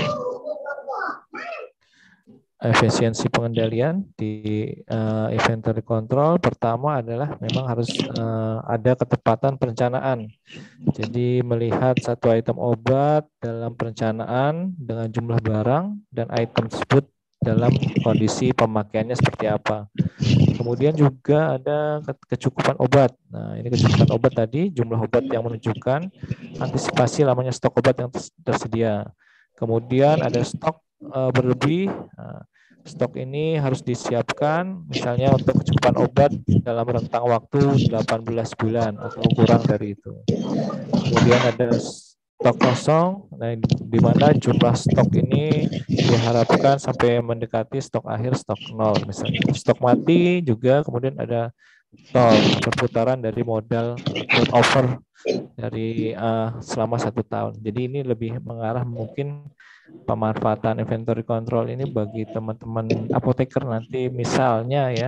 efisiensi pengendalian di uh, inventory control. Pertama adalah memang harus uh, ada ketepatan perencanaan. Jadi melihat satu item obat dalam perencanaan dengan jumlah barang dan item tersebut dalam kondisi pemakaiannya seperti apa. Kemudian juga ada kecukupan obat. Nah, ini kecukupan obat tadi, jumlah obat yang menunjukkan, antisipasi lamanya stok obat yang tersedia. Kemudian ada stok uh, berlebih. Nah, stok ini harus disiapkan misalnya untuk kecukupan obat dalam rentang waktu delapan belas bulan atau kurang dari itu. Kemudian ada stok kosong, nah, di mana jumlah stok ini diharapkan sampai mendekati stok akhir, stok nol misalnya. Stok mati juga, kemudian ada tol, perputaran dari modal turnover dari uh, selama satu tahun. Jadi ini lebih mengarah mungkin pemanfaatan inventory control ini bagi teman-teman apoteker nanti misalnya ya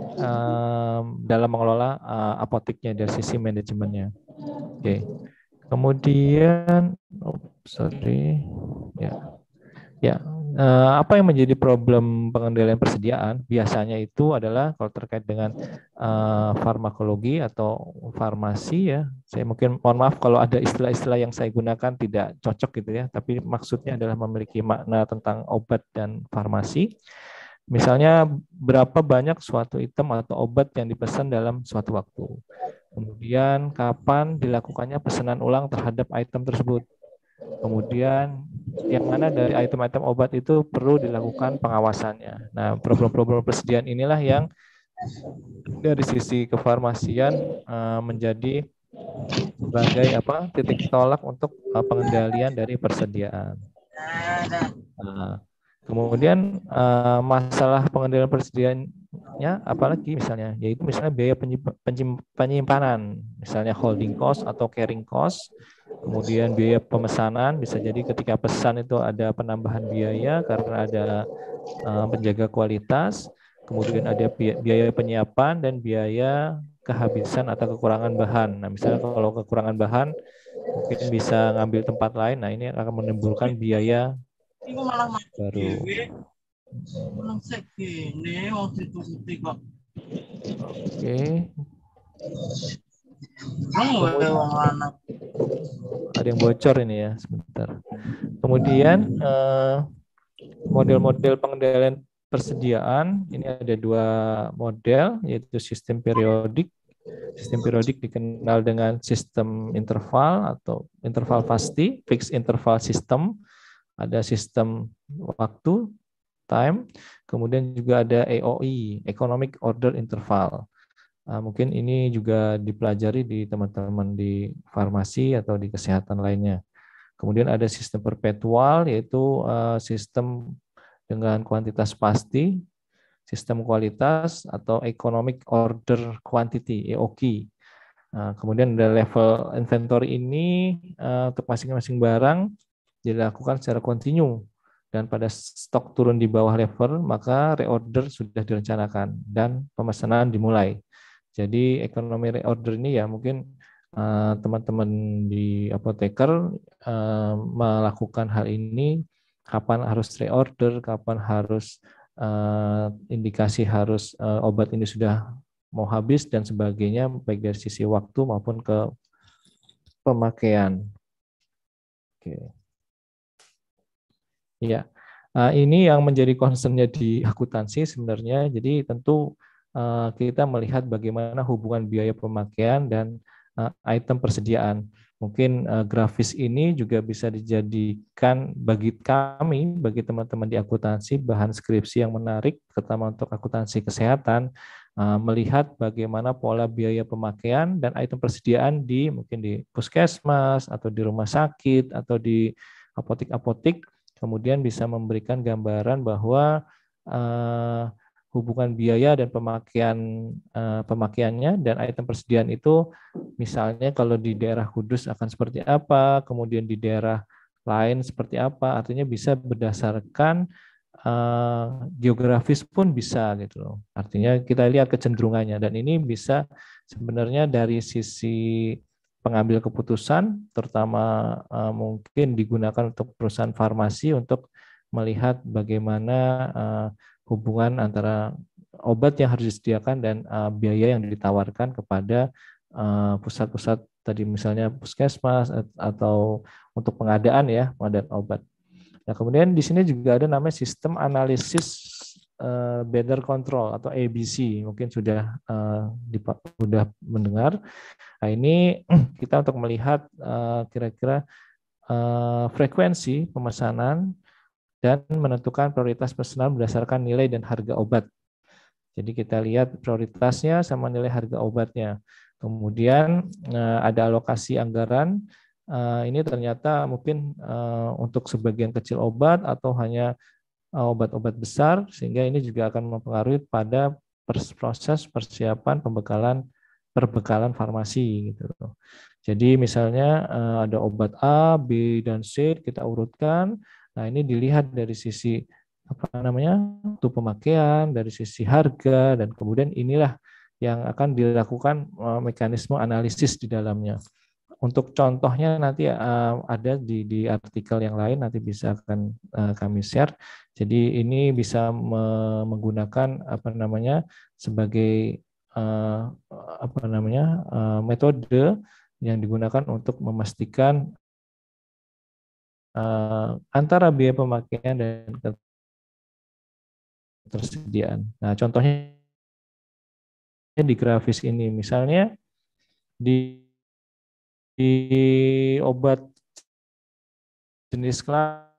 um, dalam mengelola uh, apoteknya dari sisi manajemennya. Oke. Okay. Kemudian, oh, sorry, ya, ya, uh, apa yang menjadi problem pengendalian persediaan biasanya itu adalah kalau terkait dengan uh, farmakologi atau farmasi ya. Saya mungkin mohon maaf kalau ada istilah-istilah yang saya gunakan tidak cocok gitu ya, tapi maksudnya adalah memiliki makna tentang obat dan farmasi. Misalnya berapa banyak suatu item atau obat yang dipesan dalam suatu waktu. Kemudian kapan dilakukannya pesanan ulang terhadap item tersebut. Kemudian yang mana dari item-item obat itu perlu dilakukan pengawasannya. Nah, problem-problem persediaan inilah yang dari sisi kefarmasian uh, menjadi sebagai apa titik tolak untuk uh, pengendalian dari persediaan. Nah, kemudian uh, masalah pengendalian persediaannya apalagi misalnya, yaitu misalnya biaya penyimpanan, misalnya holding cost atau carrying cost. Kemudian biaya pemesanan, bisa jadi ketika pesan itu ada penambahan biaya karena ada uh, penjaga kualitas. Kemudian ada biaya penyiapan dan biaya kehabisan atau kekurangan bahan. Nah, misalnya kalau kekurangan bahan mungkin bisa ngambil tempat lain. Nah, ini akan menimbulkan biaya baru. Oke. Ada yang bocor ini ya, sebentar. Kemudian model-model pengendalian persediaan, ini ada dua model, yaitu sistem periodik. Sistem periodik dikenal dengan sistem interval atau interval pasti, fixed interval system. Ada sistem waktu, time, kemudian juga ada E O I, Economic Order Interval. Nah, mungkin ini juga dipelajari di teman-teman di farmasi atau di kesehatan lainnya. Kemudian ada sistem perpetual, yaitu uh, sistem dengan kuantitas pasti, sistem kualitas atau Economic Order Quantity, E O Q. Nah, kemudian ada level inventory ini uh, untuk masing-masing barang dilakukan secara kontinu, dan pada stok turun di bawah level maka reorder sudah direncanakan dan pemesanan dimulai. Jadi ekonomi reorder ini ya mungkin teman-teman uh, di apoteker uh, melakukan hal ini, kapan harus reorder, kapan harus uh, indikasi harus uh, obat ini sudah mau habis dan sebagainya, baik dari sisi waktu maupun ke pemakaian. Oke. Ya, uh, ini yang menjadi concern-nya di akuntansi sebenarnya. Jadi tentu uh, kita melihat bagaimana hubungan biaya pemakaian dan uh, item persediaan. Mungkin uh, grafis ini juga bisa dijadikan bagi kami, bagi teman-teman di akuntansi, bahan skripsi yang menarik, terutama untuk akuntansi kesehatan, uh, melihat bagaimana pola biaya pemakaian dan item persediaan di mungkin di puskesmas atau di rumah sakit atau di apotik-apotik, kemudian bisa memberikan gambaran bahwa uh, hubungan biaya dan pemakaian uh, pemakaiannya dan item persediaan itu, misalnya kalau di daerah Kudus akan seperti apa, kemudian di daerah lain seperti apa, artinya bisa berdasarkan uh, geografis pun bisa gitu loh. Artinya kita lihat kecenderungannya, dan ini bisa sebenarnya dari sisi pengambil keputusan, terutama uh, mungkin digunakan untuk perusahaan farmasi untuk melihat bagaimana uh, hubungan antara obat yang harus disediakan dan uh, biaya yang ditawarkan kepada pusat-pusat uh, tadi, misalnya puskesmas atau untuk pengadaan ya, pengadaan obat. Nah, kemudian di sini juga ada namanya sistem analisis uh, Better Control atau A B C, mungkin sudah uh, sudah mendengar. Nah, ini kita untuk melihat uh, kira-kira uh, frekuensi pemesanan dan menentukan prioritas pesanan berdasarkan nilai dan harga obat. Jadi kita lihat prioritasnya sama nilai harga obatnya. Kemudian uh, ada alokasi anggaran. Uh, ini ternyata mungkin uh, untuk sebagian kecil obat atau hanya obat-obat uh, besar, sehingga ini juga akan mempengaruhi pada proses persiapan pembekalan perbekalan farmasi gitu. Jadi misalnya uh, ada obat A, B, dan C, kita urutkan. Nah, ini dilihat dari sisi apa namanya untuk pemakaian, dari sisi harga, dan kemudian inilah yang akan dilakukan uh, mekanisme analisis di dalamnya. Untuk contohnya nanti uh, ada di, di artikel yang lain, nanti bisa akan uh, kami share. Jadi ini bisa me menggunakan apa namanya sebagai uh, apa namanya uh, metode yang digunakan untuk memastikan uh, antara biaya pemakaian dan ketersediaan. Nah, contohnya di grafis ini, misalnya di, di obat jenis kelas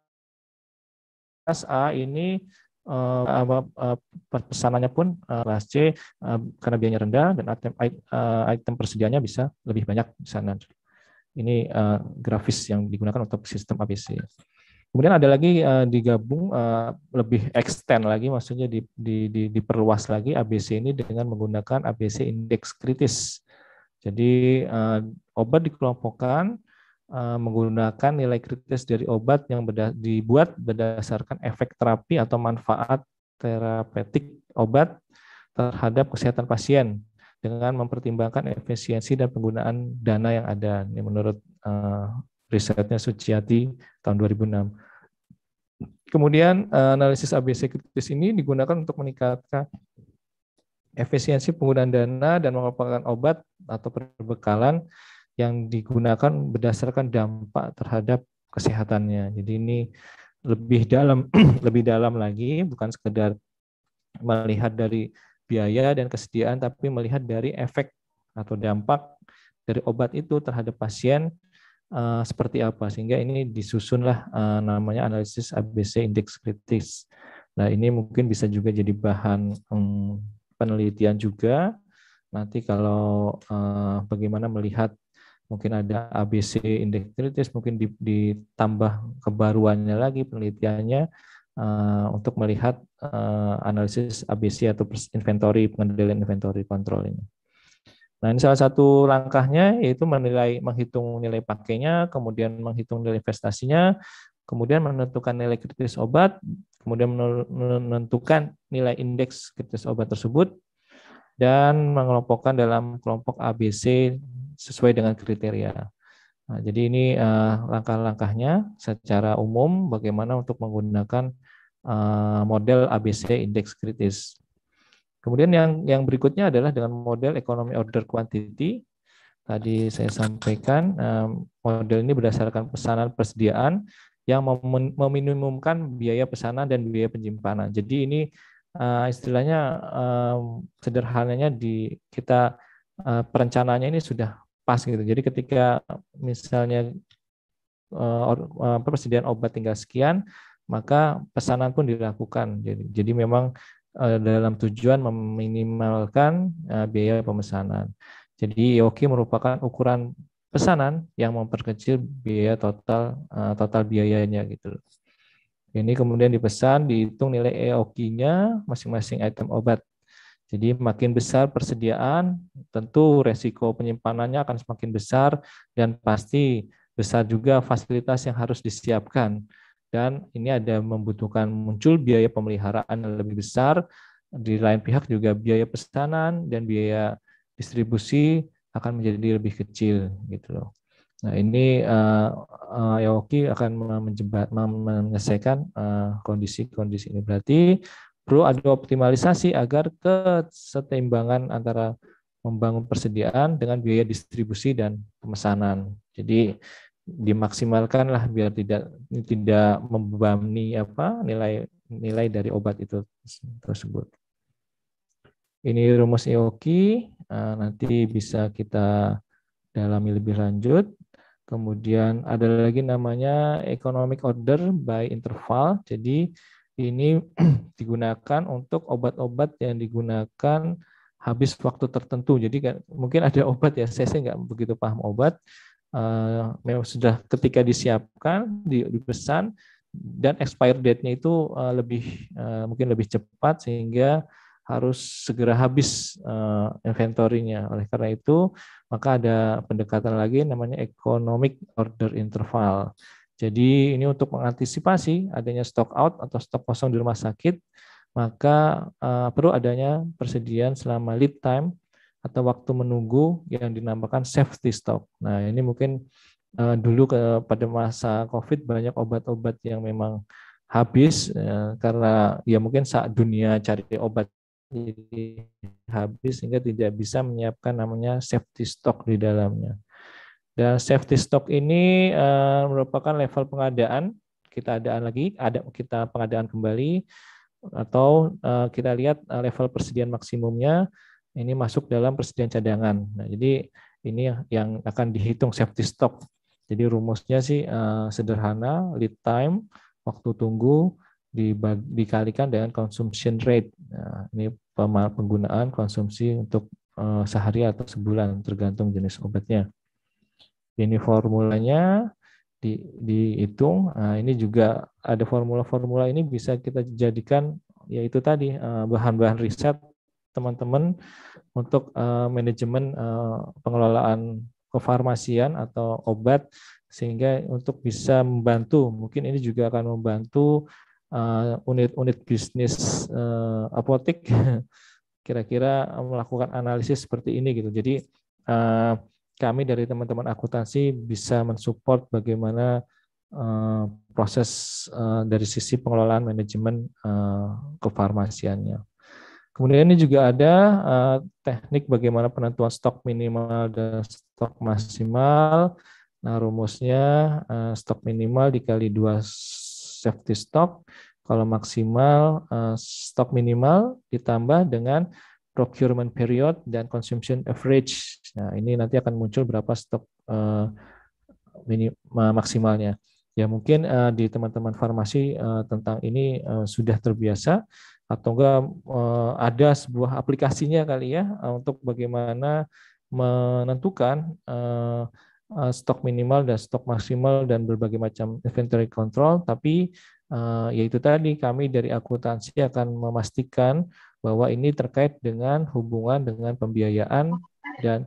A ini uh, uh, pesanannya pun uh, kelas C uh, karena biayanya rendah dan item, uh, item persediaannya bisa lebih banyak di sana. Ini uh, grafis yang digunakan untuk sistem A B C. Kemudian ada lagi uh, digabung uh, lebih extend lagi, maksudnya di, di, di, diperluas lagi A B C ini dengan menggunakan A B C indeks kritis. Jadi uh, obat dikelompokkan uh, menggunakan nilai kritis dari obat yang berda dibuat berdasarkan efek terapi atau manfaat terapeutik obat terhadap kesehatan pasien, dengan mempertimbangkan efisiensi dan penggunaan dana yang ada. Ini menurut uh, risetnya Suciati tahun dua ribu enam. Kemudian uh, analisis A B C kritis ini digunakan untuk meningkatkan efisiensi penggunaan dana dan mengelompokkan obat atau perbekalan yang digunakan berdasarkan dampak terhadap kesehatannya. Jadi ini lebih dalam lebih dalam lagi, bukan sekedar melihat dari biaya dan kesediaan, tapi melihat dari efek atau dampak dari obat itu terhadap pasien uh, seperti apa, sehingga ini disusunlah uh, namanya analisis A B C indeks kritis. Nah, ini mungkin bisa juga jadi bahan um, penelitian juga nanti kalau uh, bagaimana melihat mungkin ada A B C indeks kritis, mungkin ditambah kebaruannya lagi penelitiannya Uh, untuk melihat uh, analisis A B C atau inventory, pengendalian inventory kontrol ini. Nah, ini salah satu langkahnya, yaitu menilai, menghitung nilai pakainya, kemudian menghitung nilai investasinya, kemudian menentukan nilai kritis obat, kemudian menentukan nilai indeks kritis obat tersebut, dan mengelompokkan dalam kelompok A B C sesuai dengan kriteria. Nah, jadi ini uh, langkah-langkahnya secara umum bagaimana untuk menggunakan uh, model A B C indeks kritis. Kemudian yang yang berikutnya adalah dengan model economic order quantity. Tadi saya sampaikan um, model ini berdasarkan pesanan persediaan yang meminimumkan biaya pesanan dan biaya penyimpanan. Jadi ini uh, istilahnya um, sederhananya di kita uh, perencanaannya ini sudah pas gitu. Jadi ketika misalnya uh, persediaan obat tinggal sekian, maka pesanan pun dilakukan. Jadi, jadi memang uh, dalam tujuan meminimalkan uh, biaya pemesanan. Jadi E O Q merupakan ukuran pesanan yang memperkecil biaya total uh, total biayanya gitu. Ini kemudian dipesan, dihitung nilai E O Q-nya masing-masing item obat. Jadi makin besar persediaan, tentu resiko penyimpanannya akan semakin besar dan pasti besar juga fasilitas yang harus disiapkan. Dan ini ada membutuhkan muncul biaya pemeliharaan yang lebih besar, di lain pihak juga biaya pesanan dan biaya distribusi akan menjadi lebih kecil gitu loh. Nah ini uh, uh, E O Q akan menjebat, menyelesaikan kondisi-kondisi uh, ini. Berarti perlu ada optimalisasi agar keseimbangan antara membangun persediaan dengan biaya distribusi dan pemesanan. Jadi dimaksimalkanlah biar tidak tidak membebani apa nilai nilai dari obat itu tersebut. Ini rumus E O Q, nanti bisa kita dalami lebih lanjut. Kemudian ada lagi namanya economic order by interval. Jadi ini digunakan untuk obat-obat yang digunakan habis waktu tertentu. Jadi mungkin ada obat ya, saya sih nggak begitu paham obat. Uh, memang sudah ketika disiapkan, dipesan, dan expire date-nya itu uh, lebih uh, mungkin lebih cepat sehingga harus segera habis uh, inventory-nya. Oleh karena itu, maka ada pendekatan lagi namanya economic order interval. Jadi ini untuk mengantisipasi adanya stock out atau stok kosong di rumah sakit, maka uh, perlu adanya persediaan selama lead time atau waktu menunggu yang dinamakan safety stock. Nah ini mungkin uh, dulu ke, pada masa COVID banyak obat-obat yang memang habis uh, karena ya mungkin saat dunia cari obat jadi habis sehingga tidak bisa menyiapkan namanya safety stock di dalamnya. Dan safety stock ini uh, merupakan level pengadaan, kita adaan lagi, ada kita pengadaan kembali, atau uh, kita lihat uh, level persediaan maksimumnya, ini masuk dalam persediaan cadangan. Nah, jadi ini yang akan dihitung safety stock. Jadi rumusnya sih uh, sederhana, lead time, waktu tunggu, dikalikan dengan consumption rate. Nah, ini penggunaan konsumsi untuk uh, sehari atau sebulan, tergantung jenis obatnya. Ini formulanya di, dihitung. Nah, ini juga ada formula-formula ini bisa kita jadikan yaitu tadi bahan-bahan uh, riset teman-teman untuk uh, manajemen uh, pengelolaan kefarmasian atau obat sehingga untuk bisa membantu. Mungkin ini juga akan membantu unit-unit uh, bisnis uh, apotek kira-kira melakukan analisis seperti ini gitu. Jadi uh, kami dari teman-teman akuntansi bisa mensupport bagaimana uh, proses uh, dari sisi pengelolaan manajemen uh, kefarmasiannya. Kemudian ini juga ada uh, teknik bagaimana penentuan stok minimal dan stok maksimal. Nah rumusnya uh, stok minimal dikali dua safety stock, kalau maksimal uh, stok minimal ditambah dengan procurement period dan consumption average. Nah, ini nanti akan muncul berapa stok uh, minim, uh, maksimalnya. Ya mungkin uh, di teman-teman farmasi uh, tentang ini uh, sudah terbiasa atau enggak uh, ada sebuah aplikasinya kali ya uh, untuk bagaimana menentukan uh, uh, stok minimal dan stok maksimal dan berbagai macam inventory control. Tapi uh, yaitu tadi kami dari akuntansi akan memastikan bahwa ini terkait dengan hubungan dengan pembiayaan dan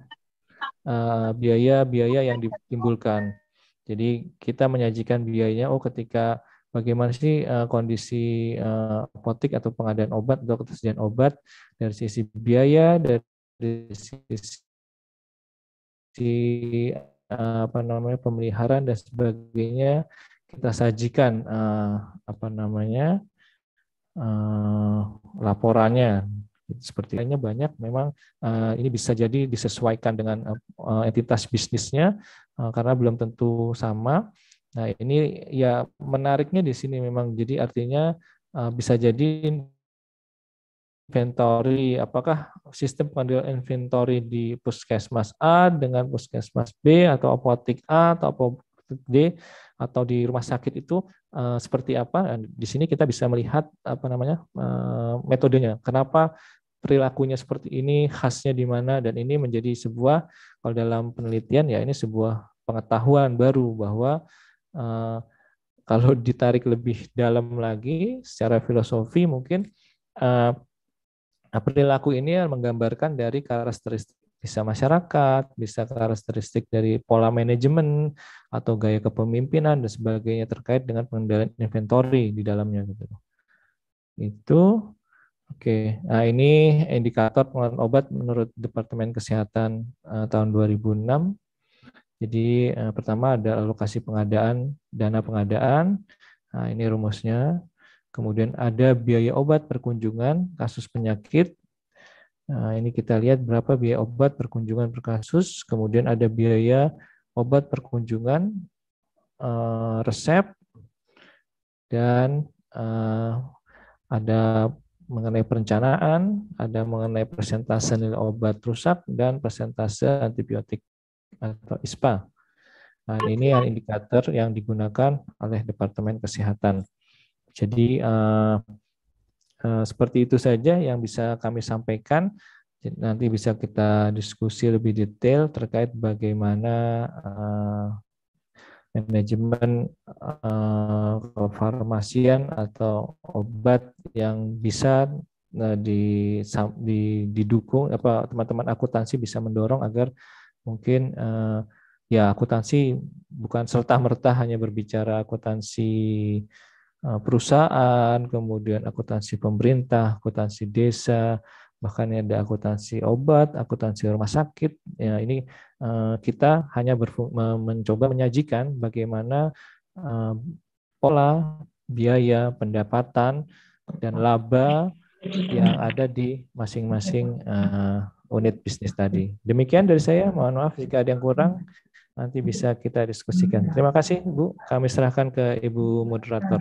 biaya-biaya uh, yang ditimbulkan. Jadi kita menyajikan biayanya, oh ketika bagaimana sih uh, kondisi uh, apotek atau pengadaan obat atau ketersediaan obat dari sisi biaya, dari sisi apa namanya pemeliharaan dan sebagainya kita sajikan uh, apa namanya uh, laporannya. Sepertinya banyak memang uh, ini bisa jadi disesuaikan dengan uh, entitas bisnisnya uh, karena belum tentu sama. Nah ini ya menariknya di sini memang jadi artinya uh, bisa jadi inventory, apakah sistem pengambilan inventory di puskesmas A dengan puskesmas B atau apotek A atau apotek D atau di rumah sakit itu uh, seperti apa? Di sini kita bisa melihat apa namanya uh, metodenya. Kenapa perilakunya seperti ini, khasnya di mana, dan ini menjadi sebuah kalau dalam penelitian ya ini sebuah pengetahuan baru bahwa uh, kalau ditarik lebih dalam lagi secara filosofi mungkin uh, perilaku ini menggambarkan dari karakteristik bisa masyarakat, bisa karakteristik dari pola manajemen atau gaya kepemimpinan dan sebagainya terkait dengan pengendalian inventory di dalamnya gitu. Itu oke. Nah, ini indikator pengelolaan obat menurut Departemen Kesehatan uh, tahun dua ribu enam. Jadi uh, pertama ada alokasi pengadaan, dana pengadaan. Nah, ini rumusnya. Kemudian ada biaya obat perkunjungan kasus penyakit. Nah, ini kita lihat berapa biaya obat perkunjungan per kasus. Kemudian ada biaya obat perkunjungan, eh, resep, dan eh, ada mengenai perencanaan, ada mengenai persentase nilai obat rusak, dan persentase antibiotik atau I S P A. Nah, ini yang indikator yang digunakan oleh Departemen Kesehatan. Jadi eh, eh, seperti itu saja yang bisa kami sampaikan. Nanti bisa kita diskusi lebih detail terkait bagaimana eh, manajemen eh, kefarmasian atau obat yang bisa eh, di, di, didukung apa teman-teman akuntansi bisa mendorong agar mungkin eh, ya akuntansi bukan serta-merta hanya berbicara akuntansi perusahaan, kemudian akuntansi pemerintah, akuntansi desa, bahkan ada akuntansi obat, akuntansi rumah sakit. Ya, ini uh, kita hanya mencoba menyajikan bagaimana uh, pola biaya, pendapatan, dan laba yang ada di masing-masing uh, unit bisnis tadi. Demikian dari saya, mohon maaf jika ada yang kurang. Nanti bisa kita diskusikan. Terima kasih, Bu. Kami serahkan ke Ibu Moderator.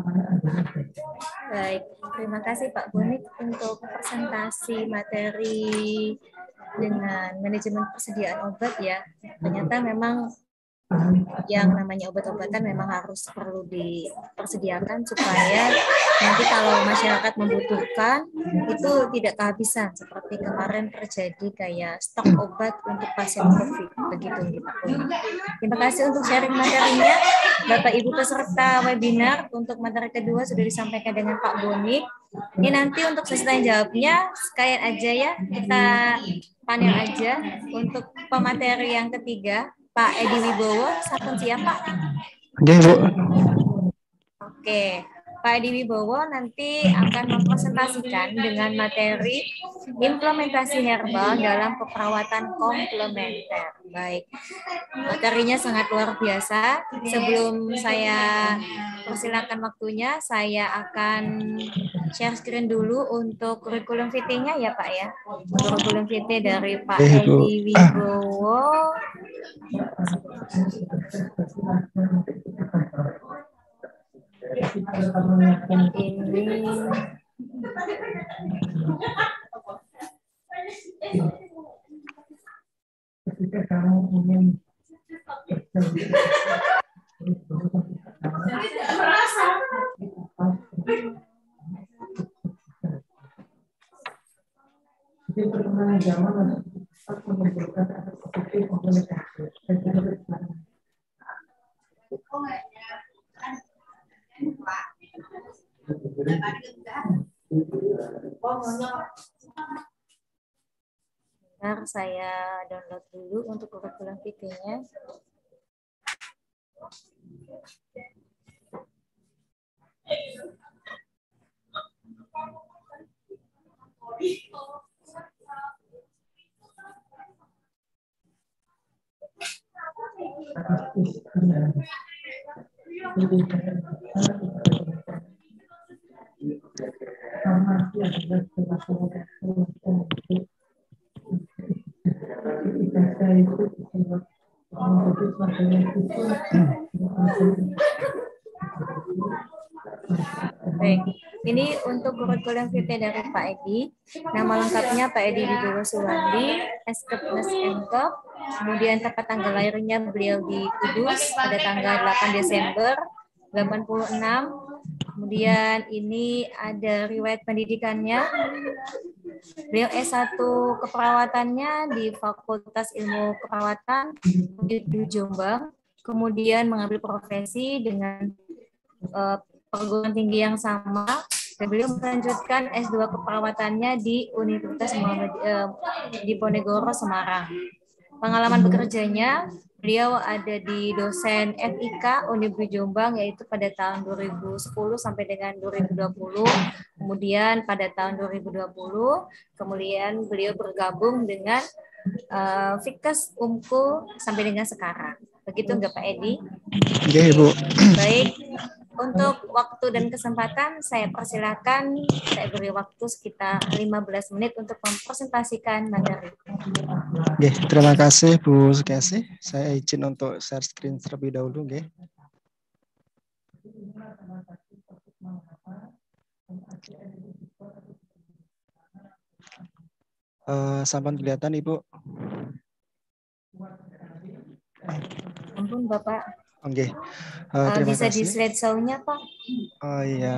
Baik, terima kasih Pak Bonik untuk presentasi materi dengan manajemen persediaan obat ya. Ternyata memang yang namanya obat-obatan memang harus perlu dipersediakan supaya nanti kalau masyarakat membutuhkan itu tidak kehabisan seperti kemarin terjadi kayak stok obat untuk pasien COVID begitu Pak Bonik. Terima kasih untuk sharing materinya Bapak Ibu peserta webinar. Untuk materi kedua sudah disampaikan dengan Pak Bonik. Ini nanti untuk sesi tanya jawabnya sekalian aja ya kita panel aja untuk pemateri yang ketiga. Pak Edi Wibowo, sampun siap Pak? Ya, Bu. Oke, Pak Edi Wibowo nanti akan mempresentasikan dengan materi implementasi herbal dalam keperawatan komplementer. Baik, materinya sangat luar biasa. Sebelum saya persilakan waktunya, saya akan share screen dulu untuk kurikulum vitae-nya ya Pak ya. Kurikulum vitae dari Pak Edi Wibowo. Ini ketika kamu ingin di perkembangan zaman untuk mengumpulkan atau positif komunikasi dan juga Bentar, saya download dulu untuk kurikulum vitae-nya. Baik, ini untuk kurikulum V T dari Pak Edi. Nama lengkapnya Pak Edi Wibowo Suwandi, S K P N S M K. Kemudian tempat tanggal lahirnya beliau di Kudus pada tanggal delapan Desember delapan puluh enam. Kemudian ini ada riwayat pendidikannya. Beliau S satu keperawatannya di Fakultas Ilmu Keperawatan di Jombang. Kemudian mengambil profesi dengan uh, perguruan tinggi yang sama. Dan beliau melanjutkan S dua keperawatannya di Universitas Muhammad uh, Diponegoro Semarang. Pengalaman bekerjanya, beliau ada di dosen F I K Univ Jombang yaitu pada tahun dua ribu sepuluh sampai dengan dua ribu dua puluh. Kemudian pada tahun dua ribu dua puluh, kemudian beliau bergabung dengan uh, Fikes Umku sampai dengan sekarang. Begitu enggak Pak Edi? Oke, Ibu. Baik. Untuk waktu dan kesempatan, saya persilakan, saya beri waktu sekitar lima belas menit untuk mempresentasikan materi. Oke, terima kasih Bu Sukesi. Saya izin untuk share screen terlebih dahulu. Oke. Uh, sampun kelihatan Ibu? Ampun Bapak. Oke, uh, terima bisa kasih. Bisa di slide show-nya Pak? Oh iya.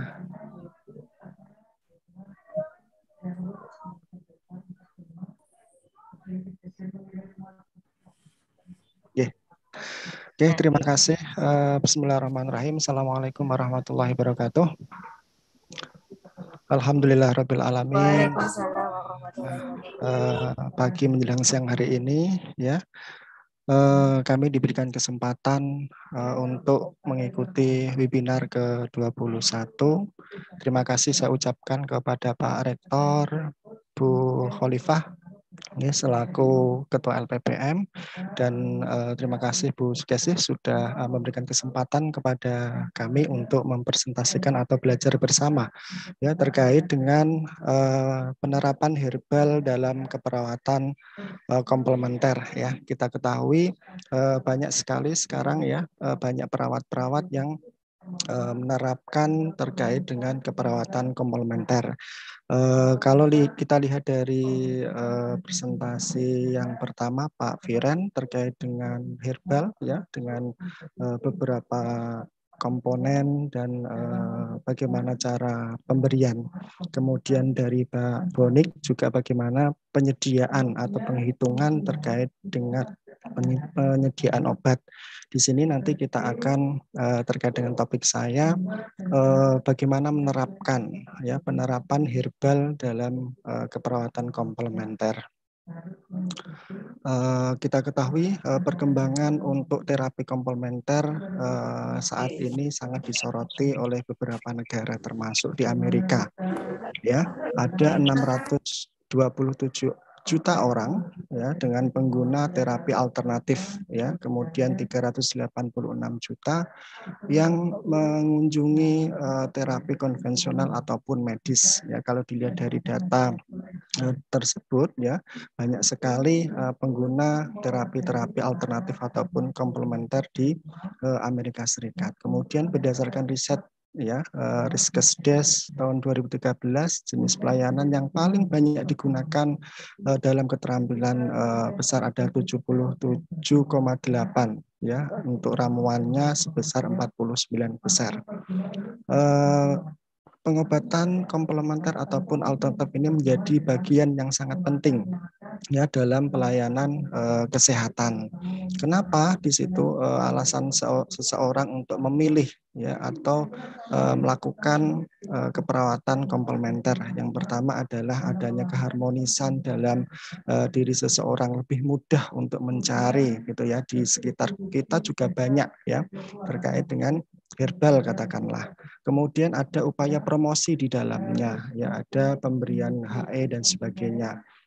Oke, oke, terima kasih. Uh, Bismillahirrahmanirrahim. Assalamualaikum warahmatullahi wabarakatuh. Alhamdulillahirabbil alamin. Waalaikumsalam warahmatullahi wabarakatuh. Uh, pagi menjelang siang hari ini, ya. Uh, kami diberikan kesempatan uh, untuk mengikuti webinar ke dua puluh satu. Terima kasih saya ucapkan kepada Pak Rektor, Bu Khalifah, ya, selaku Ketua L P P M, dan uh, terima kasih Bu Sukesi sudah uh, memberikan kesempatan kepada kami untuk mempresentasikan atau belajar bersama, ya, terkait dengan uh, penerapan herbal dalam keperawatan komplementer, ya. Kita ketahui uh, banyak sekali sekarang, ya, uh, banyak perawat-perawat yang uh, menerapkan terkait dengan keperawatan komplementer. Uh, kalau li kita lihat dari uh, presentasi yang pertama Pak Firen terkait dengan herbal, ya, dengan uh, beberapa komponen dan uh, bagaimana cara pemberian. Kemudian dari Pak Bonik juga bagaimana penyediaan atau penghitungan terkait dengan penyediaan obat. Di sini nanti kita akan uh, terkait dengan topik saya uh, bagaimana menerapkan, ya, penerapan herbal dalam uh, keperawatan komplementer. Uh, kita ketahui uh, perkembangan untuk terapi komplementer uh, saat ini sangat disoroti oleh beberapa negara termasuk di Amerika, ya. Ada enam ratus dua puluh tujuh juta orang, ya, dengan pengguna terapi alternatif, ya. Kemudian tiga ratus delapan puluh enam juta yang mengunjungi uh, terapi konvensional ataupun medis, ya. Kalau dilihat dari data uh, tersebut, ya, banyak sekali uh, pengguna terapi-terapi alternatif ataupun komplementer di uh, Amerika Serikat. Kemudian berdasarkan riset, ya, uh, Riskesdes tahun dua ribu tiga belas, jenis pelayanan yang paling banyak digunakan uh, dalam keterampilan uh, besar ada tujuh puluh tujuh koma delapan, ya, untuk ramuannya sebesar empat puluh sembilan besar. Uh, pengobatan komplementer ataupun alternatif ini menjadi bagian yang sangat penting, ya, dalam pelayanan uh, kesehatan. Kenapa? Di situ uh, alasan seseorang untuk memilih, ya, atau uh, melakukan uh, keperawatan komplementer. Yang pertama adalah adanya keharmonisan dalam uh, diri seseorang, lebih mudah untuk mencari, gitu, ya. Di sekitar kita juga banyak, ya, terkait dengan herbal katakanlah. Kemudian ada upaya promosi di dalamnya, ya, ada pemberian H E dan sebagainya.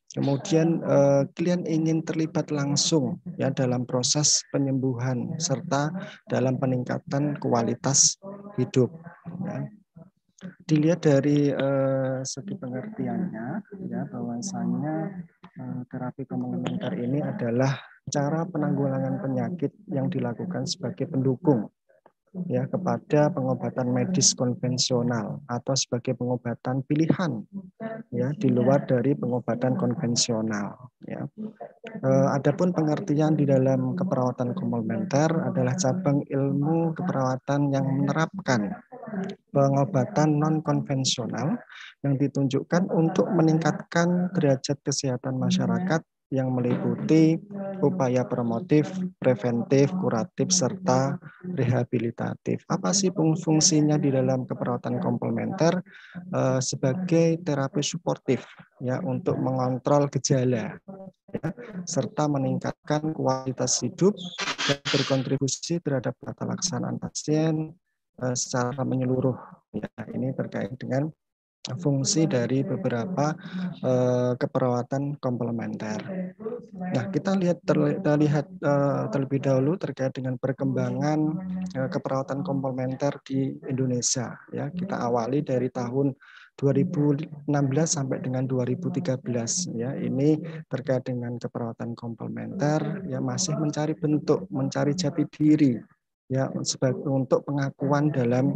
Kemudian eh, kalian ingin terlibat langsung ya dalam proses penyembuhan serta dalam peningkatan kualitas hidup. Ya. Dilihat dari eh, segi pengertiannya, ya bahwasanya eh, terapi komplementer ini adalah cara penanggulangan penyakit yang dilakukan sebagai pendukung ya kepada pengobatan medis konvensional atau sebagai pengobatan pilihan ya di luar dari pengobatan konvensional ya. Eh, adapun pengertian di dalam keperawatan komplementer adalah cabang ilmu keperawatan yang menerapkan pengobatan non konvensional yang ditunjukkan untuk meningkatkan derajat kesehatan masyarakat yang meliputi upaya promotif, preventif, kuratif, serta rehabilitatif. Apa sih fungsinya di dalam keperawatan komplementer? Eh, sebagai terapi suportif ya untuk mengontrol gejala ya, serta meningkatkan kualitas hidup dan berkontribusi terhadap tata laksanaan pasien eh, secara menyeluruh. Ya, ini terkait dengan fungsi dari beberapa uh, keperawatan komplementer. Nah, kita lihat terli, lihat uh, terlebih dahulu terkait dengan perkembangan uh, keperawatan komplementer di Indonesia. Ya, kita awali dari tahun dua ribu enam belas sampai dengan dua ribu tiga belas. Ya, ini terkait dengan keperawatan komplementer. Ya, masih mencari bentuk, mencari jati diri. Ya, sebagai untuk pengakuan dalam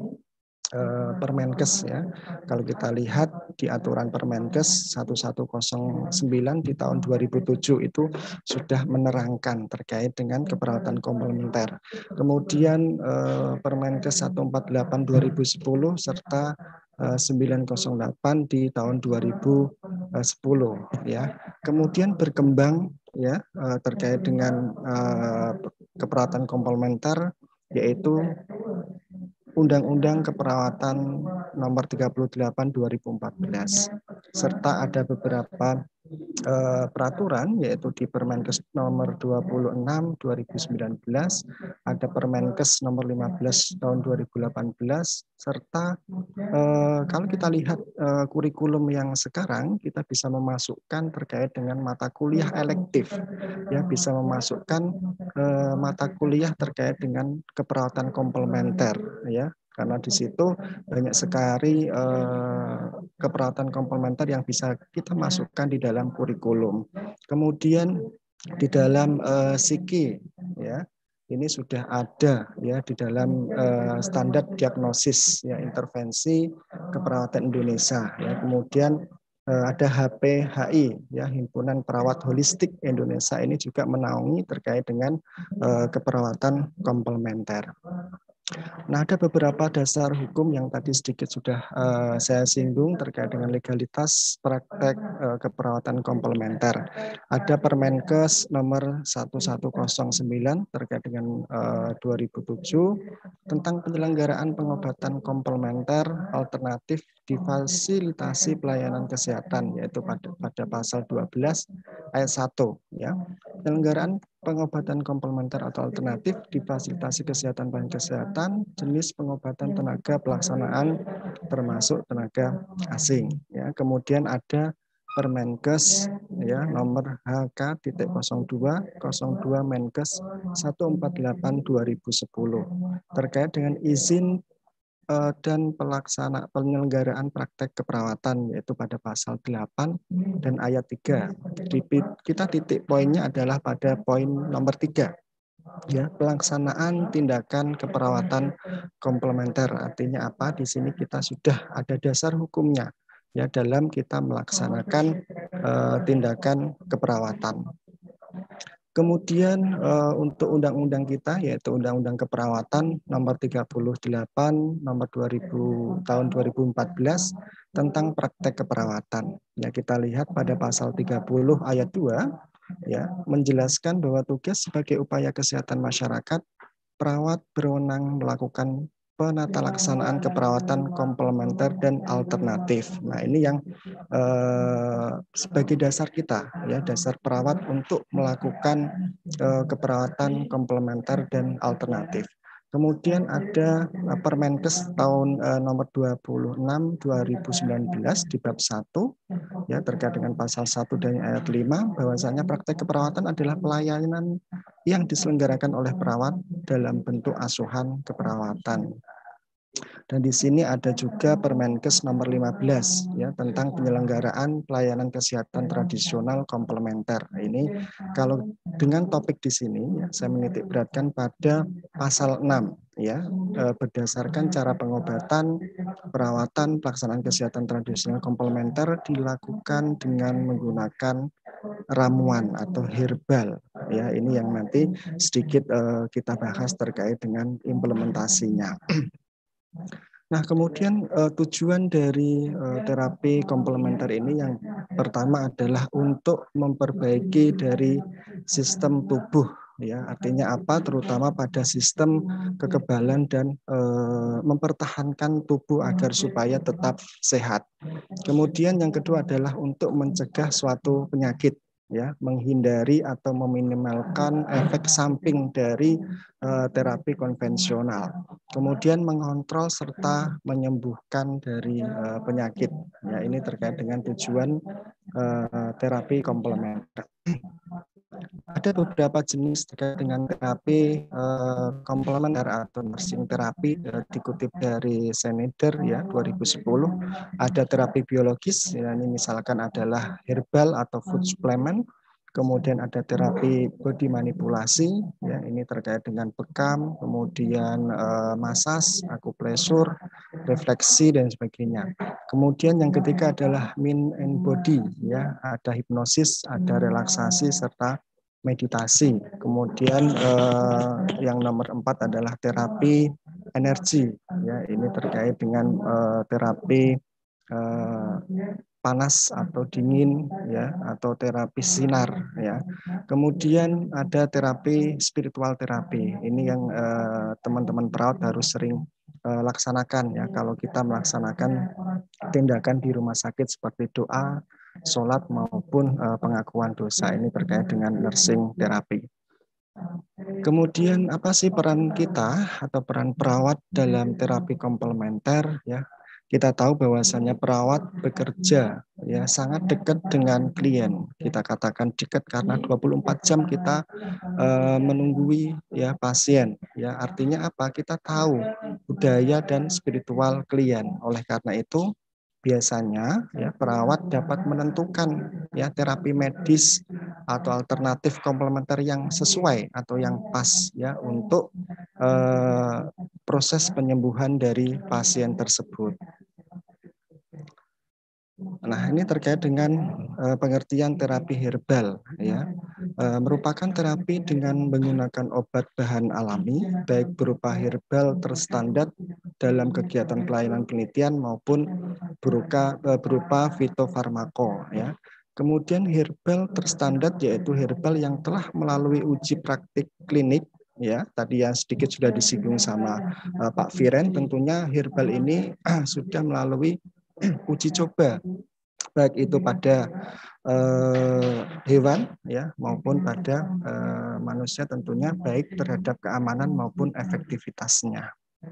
Permenkes ya. Kalau kita lihat di aturan Permenkes seribu seratus sembilan di tahun dua ribu tujuh itu sudah menerangkan terkait dengan keperawatan komplementer. Kemudian eh, Permenkes seratus empat puluh delapan dua ribu sepuluh serta eh, sembilan nol delapan di tahun dua ribu sepuluh ya. Kemudian berkembang ya eh, terkait dengan eh, keperawatan komplementer yaitu Undang-Undang Keperawatan Nomor tiga puluh delapan dua ribu empat belas serta ada beberapa eh, peraturan yaitu di Permenkes Nomor dua puluh enam dua ribu sembilan belas, ada Permenkes Nomor lima belas tahun dua ribu delapan belas serta eh, kalau kita lihat eh, kurikulum yang sekarang kita bisa memasukkan terkait dengan mata kuliah elektif ya bisa memasukkan eh, mata kuliah terkait dengan keperawatan komplementer ya karena di situ banyak sekali eh, keperawatan komplementer yang bisa kita masukkan di dalam kurikulum. Kemudian di dalam eh, S I K I ya ini sudah ada ya di dalam eh, standar diagnosis ya intervensi keperawatan Indonesia ya. Kemudian eh, ada H P H I ya Himpunan Perawat Holistik Indonesia ini juga menaungi terkait dengan eh, keperawatan komplementer. Nah, ada beberapa dasar hukum yang tadi sedikit sudah uh, saya singgung terkait dengan legalitas praktek uh, keperawatan komplementer. Ada Permenkes nomor seribu seratus sembilan terkait dengan uh, dua ribu tujuh tentang penyelenggaraan pengobatan komplementer alternatif di fasilitasi pelayanan kesehatan yaitu pada pada pasal dua belas ayat satu ya. Penyelenggaraan pengobatan komplementer atau alternatif di fasilitasi kesehatan dan kesehatan, jenis pengobatan tenaga pelaksanaan termasuk tenaga asing. Ya, kemudian ada Permenkes ya nomor H K nol dua nol dua Menkes seratus empat puluh delapan dua ribu sepuluh terkait dengan izin dan pelaksana penyelenggaraan praktek keperawatan yaitu pada pasal delapan dan ayat tiga. Kita titik poinnya adalah pada poin nomor tiga. Ya, pelaksanaan tindakan keperawatan komplementer. Artinya apa? Di sini kita sudah ada dasar hukumnya ya dalam kita melaksanakan uh, tindakan keperawatan. Kemudian uh, untuk undang-undang kita yaitu Undang-Undang Keperawatan Nomor tiga puluh delapan Nomor dua ribu tahun dua ribu empat belas tentang praktek keperawatan. Ya, kita lihat pada pasal tiga puluh ayat dua ya menjelaskan bahwa tugas sebagai upaya kesehatan masyarakat, perawat berwenang melakukan penata laksanaan keperawatan komplementer dan alternatif. Nah, ini yang eh, sebagai dasar kita ya, dasar perawat untuk melakukan eh, keperawatan komplementer dan alternatif. Kemudian ada Permenkes tahun eh, nomor dua puluh enam dua ribu sembilan belas di bab satu ya terkait dengan pasal satu dari ayat lima bahwasanya praktek keperawatan adalah pelayanan yang diselenggarakan oleh perawat dalam bentuk asuhan keperawatan. Dan di sini ada juga Permenkes nomor lima belas ya tentang penyelenggaraan pelayanan kesehatan tradisional komplementer. Nah, ini kalau dengan topik di sini ya, saya menitik beratkan pada pasal enam ya eh, berdasarkan cara pengobatan, perawatan, pelaksanaan kesehatan tradisional komplementer dilakukan dengan menggunakan ramuan atau herbal ya, ini yang nanti sedikit eh, kita bahas terkait dengan implementasinya. Nah, kemudian uh, tujuan dari uh, terapi komplementer ini yang pertama adalah untuk memperbaiki dari sistem tubuh ya. Artinya apa? Terutama pada sistem kekebalan dan uh, mempertahankan tubuh agar supaya tetap sehat. Kemudian yang kedua adalah untuk mencegah suatu penyakit ya, menghindari atau meminimalkan efek samping dari uh, terapi konvensional. Kemudian mengontrol serta menyembuhkan dari uh, penyakit. Ya, ini terkait dengan tujuan uh, terapi komplementer. Ada beberapa jenis terkait dengan terapi uh, komplementer atau nursing terapi uh, dikutip dari Schneider ya dua ribu sepuluh. Ada terapi biologis, ya, ini misalkan adalah herbal atau food supplement. Kemudian ada terapi body manipulasi, ya ini terkait dengan bekam, kemudian uh, masas, akupresur, refleksi dan sebagainya. Kemudian yang ketiga adalah mind and body, ya ada hipnosis, ada relaksasi serta meditasi. Kemudian eh, yang nomor empat adalah terapi energi. Ya, ini terkait dengan eh, terapi eh, panas atau dingin, ya, atau terapi sinar. Ya. Kemudian ada terapi spiritual terapi. Ini yang eh, teman-teman perawat harus sering eh, laksanakan. Ya, kalau kita melaksanakan tindakan di rumah sakit seperti doa, sholat maupun uh, pengakuan dosa, ini terkait dengan nursing terapi. Kemudian apa sih peran kita atau peran perawat dalam terapi komplementer ya? Kita tahu bahwasannya perawat bekerja ya sangat dekat dengan klien. Kita katakan dekat karena dua puluh empat jam kita uh, menunggui ya pasien. Ya artinya apa? Kita tahu budaya dan spiritual klien. Oleh karena itu biasanya ya perawat dapat menentukan ya terapi medis atau alternatif komplementer yang sesuai atau yang pas ya untuk eh, proses penyembuhan dari pasien tersebut. Nah, ini terkait dengan uh, pengertian terapi herbal ya. Uh, merupakan terapi dengan menggunakan obat bahan alami baik berupa herbal terstandar dalam kegiatan pelayanan penelitian maupun berupa uh, berupa fitofarmako ya. Kemudian herbal terstandar yaitu herbal yang telah melalui uji praktik klinik ya. Tadi yang sedikit sudah disinggung sama uh, Pak Viren, tentunya herbal ini uh, sudah melalui uji coba baik itu pada eh, hewan ya maupun pada eh, manusia, tentunya baik terhadap keamanan maupun efektivitasnya.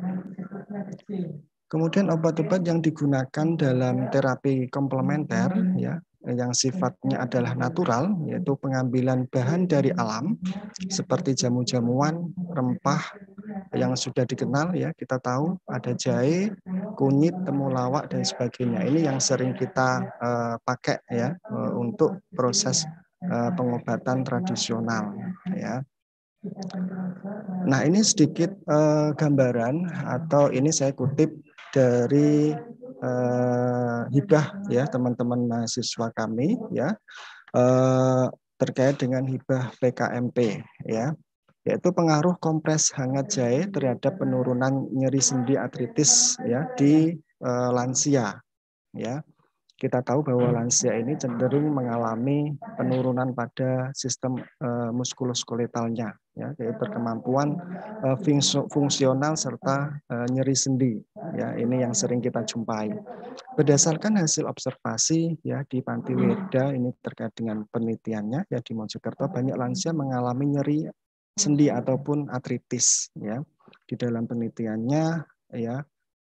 Kemudian obat-obat yang digunakan dalam terapi komplementer ya yang sifatnya adalah natural, yaitu pengambilan bahan dari alam seperti jamu-jamuan, rempah yang sudah dikenal ya, kita tahu ada jahe, kunyit, temulawak dan sebagainya. Ini yang sering kita uh, pakai ya uh, untuk proses uh, pengobatan tradisional ya. Nah, ini sedikit uh, gambaran atau ini saya kutip dari uh, hibah ya teman-teman mahasiswa kami ya uh, terkait dengan hibah P K M P ya, yaitu pengaruh kompres hangat jahe terhadap penurunan nyeri sendi artritis ya di uh, lansia ya. Kita tahu bahwa lansia ini cenderung mengalami penurunan pada sistem uh, muskuloskeletalnya ya, yaitu kemampuan uh, fungsional serta uh, nyeri sendi ya, ini yang sering kita jumpai. Berdasarkan hasil observasi ya di Panti Wirda ini terkait dengan penelitiannya ya di Mojokerto, banyak lansia mengalami nyeri sendi ataupun artritis ya. Di dalam penelitiannya ya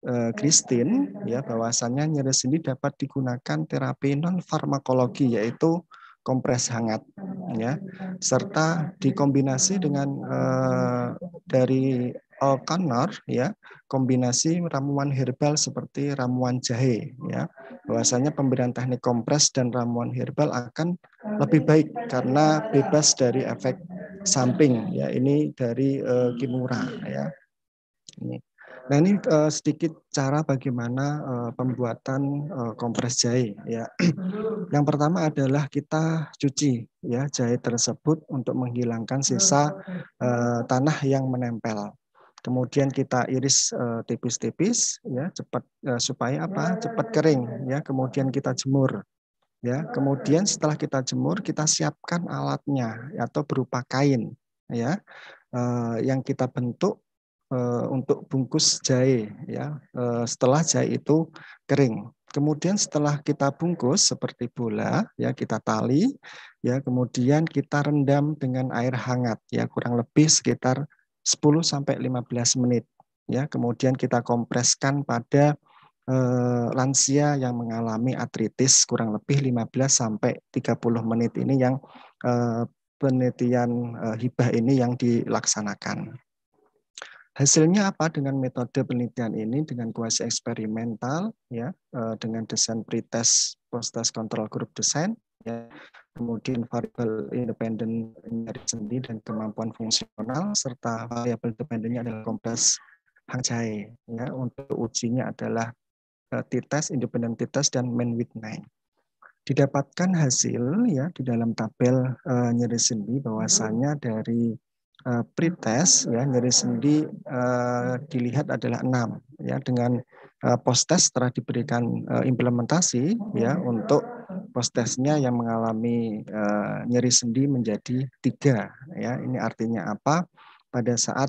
uh, Christine ya bahwasannya nyeri sendi dapat digunakan terapi non farmakologi yaitu kompres hangat ya serta dikombinasi dengan uh, dari O'Connor ya kombinasi ramuan herbal seperti ramuan jahe ya bahwasanya pemberian teknik kompres dan ramuan herbal akan lebih baik karena bebas dari efek samping ya ini dari uh, Kimura ya ini. Nah ini uh, sedikit cara bagaimana uh, pembuatan uh, kompres jahe ya. Yang pertama adalah kita cuci ya jahe tersebut untuk menghilangkan sisa uh, tanah yang menempel. Kemudian kita iris uh, tipis-tipis ya cepat uh, supaya apa? Cepat kering ya. Kemudian kita jemur. Ya, kemudian setelah kita jemur, kita siapkan alatnya atau berupa kain, ya, eh, yang kita bentuk eh, untuk bungkus jahe, ya. Eh, setelah jahe itu kering, kemudian setelah kita bungkus seperti bola, ya, kita tali, ya, kemudian kita rendam dengan air hangat, ya, kurang lebih sekitar sepuluh sampai lima belas menit, ya, kemudian kita kompreskan pada Eh, lansia yang mengalami artritis kurang lebih lima belas sampai tiga puluh menit ini yang eh, penelitian eh, hibah ini yang dilaksanakan. Hasilnya apa dengan metode penelitian ini dengan kuasi eksperimental ya eh, dengan desain pretest post-test control group design ya kemudian variabel independen nyeri sendi dan kemampuan fungsional serta variabel dependennya adalah kompres hang jahe ya untuk ujinya adalah T-test, independent T-test dan main with nine. Didapatkan hasil ya di dalam tabel uh, nyeri sendi bahwasanya dari uh, pre-test ya nyeri sendi uh, dilihat adalah enam ya dengan uh, post-test setelah diberikan uh, implementasi ya untuk post-testnya yang mengalami uh, nyeri sendi menjadi tiga ya ini artinya apa pada saat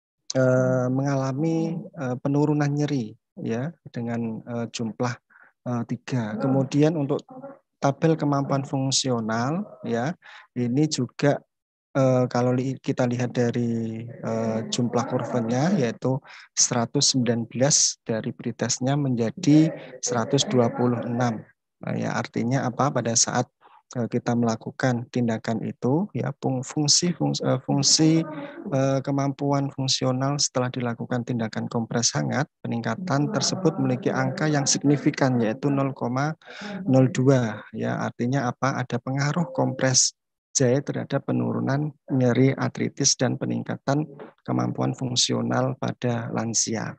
uh, mengalami uh, penurunan nyeri ya dengan uh, jumlah uh, tiga. Kemudian untuk tabel kemampuan fungsional ya ini juga uh, kalau li kita lihat dari uh, jumlah kurvanya yaitu seratus sembilan belas dari pretestnya menjadi seratus dua puluh enam. Nah, ya artinya apa pada saat kita melakukan tindakan itu ya fungsi fungsi, fungsi eh, kemampuan fungsional setelah dilakukan tindakan kompres hangat peningkatan tersebut memiliki angka yang signifikan yaitu nol koma nol dua ya artinya apa ada pengaruh kompres jahe terhadap penurunan nyeri artritis dan peningkatan kemampuan fungsional pada lansia.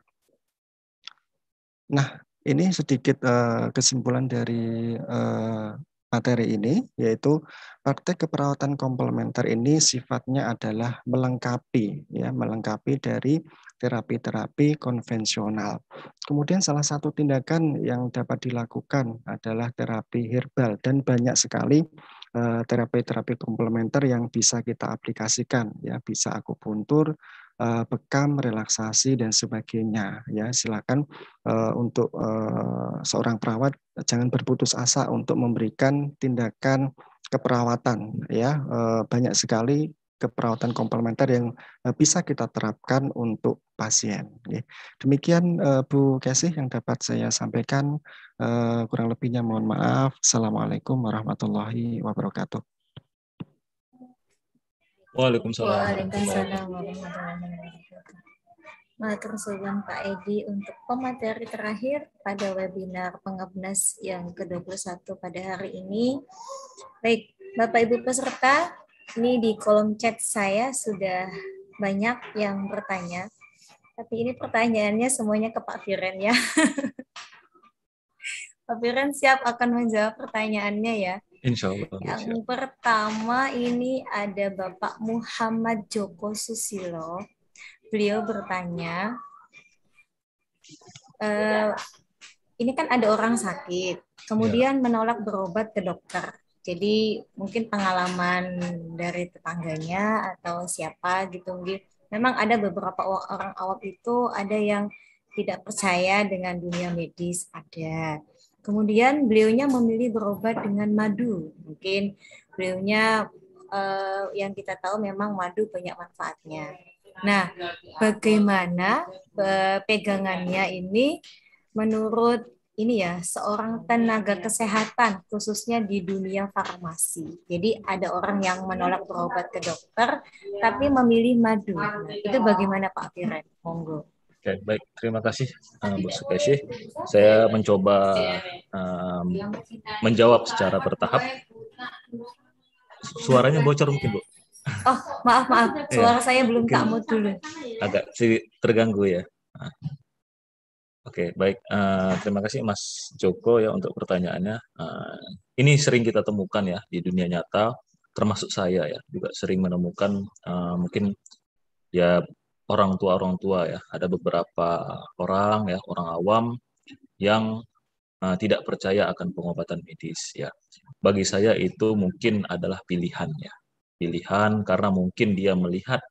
Nah ini sedikit uh, kesimpulan dari uh, materi ini, yaitu praktek keperawatan komplementer ini sifatnya adalah melengkapi, ya, melengkapi dari terapi-terapi konvensional. Kemudian salah satu tindakan yang dapat dilakukan adalah terapi herbal dan banyak sekali uh, terapi-terapi komplementer yang bisa kita aplikasikan, ya, bisa akupuntur, uh, bekam, relaksasi dan sebagainya. Ya, silakan uh, untuk uh, seorang perawat jangan berputus asa untuk memberikan tindakan keperawatan ya uh, banyak sekali keperawatan komplementer yang uh, bisa kita terapkan untuk pasien. Ya. Demikian uh, Bu Kesih yang dapat saya sampaikan. Uh, kurang lebihnya mohon maaf. Assalamualaikum warahmatullahi wabarakatuh. Waalaikumsalam. Waalaikumsalam warahmatullahi wabarakatuh. Matur suwun Pak Edi untuk pemateri terakhir pada webinar Pengabnas yang ke dua puluh satu pada hari ini. Baik, Bapak Ibu peserta, ini di kolom chat saya sudah banyak yang bertanya. Tapi ini pertanyaannya semuanya ke Pak Firen ya. Pak Firen siap akan menjawab pertanyaannya ya. Insya Allah. Yang siap. Pertama ini ada Bapak Muhammad Joko Susilo. Beliau bertanya, e, ini kan ada orang sakit, kemudian ya. menolak berobat ke dokter. Jadi mungkin pengalaman dari tetangganya atau siapa gitu. Memang ada beberapa orang awam itu ada yang tidak percaya dengan dunia medis, ada. Kemudian beliaunya memilih berobat dengan madu. Mungkin beliaunya eh, yang kita tahu memang madu banyak manfaatnya. Nah, bagaimana pegangannya ini menurut ini ya, seorang tenaga kesehatan khususnya di dunia farmasi. Jadi ada orang yang menolak berobat ke dokter tapi memilih madu. Nah, itu bagaimana Pak Firen? Monggo. Oke, baik. Terima kasih, uh, Bu Sukesi. Saya mencoba um, menjawab secara bertahap. Suaranya bocor mungkin, Bu. Oh, maaf, maaf. Suara ya, saya belum tak mood dulu. Agak sih terganggu ya. Nah. Oke, baik. Uh, terima kasih Mas Joko ya untuk pertanyaannya. Uh, ini sering kita temukan ya di dunia nyata, termasuk saya ya juga sering menemukan uh, mungkin ya orang tua orang tua ya. Ada beberapa orang ya orang awam yang uh, tidak percaya akan pengobatan medis ya. Bagi saya itu mungkin adalah pilihan ya. Pilihan karena mungkin dia melihat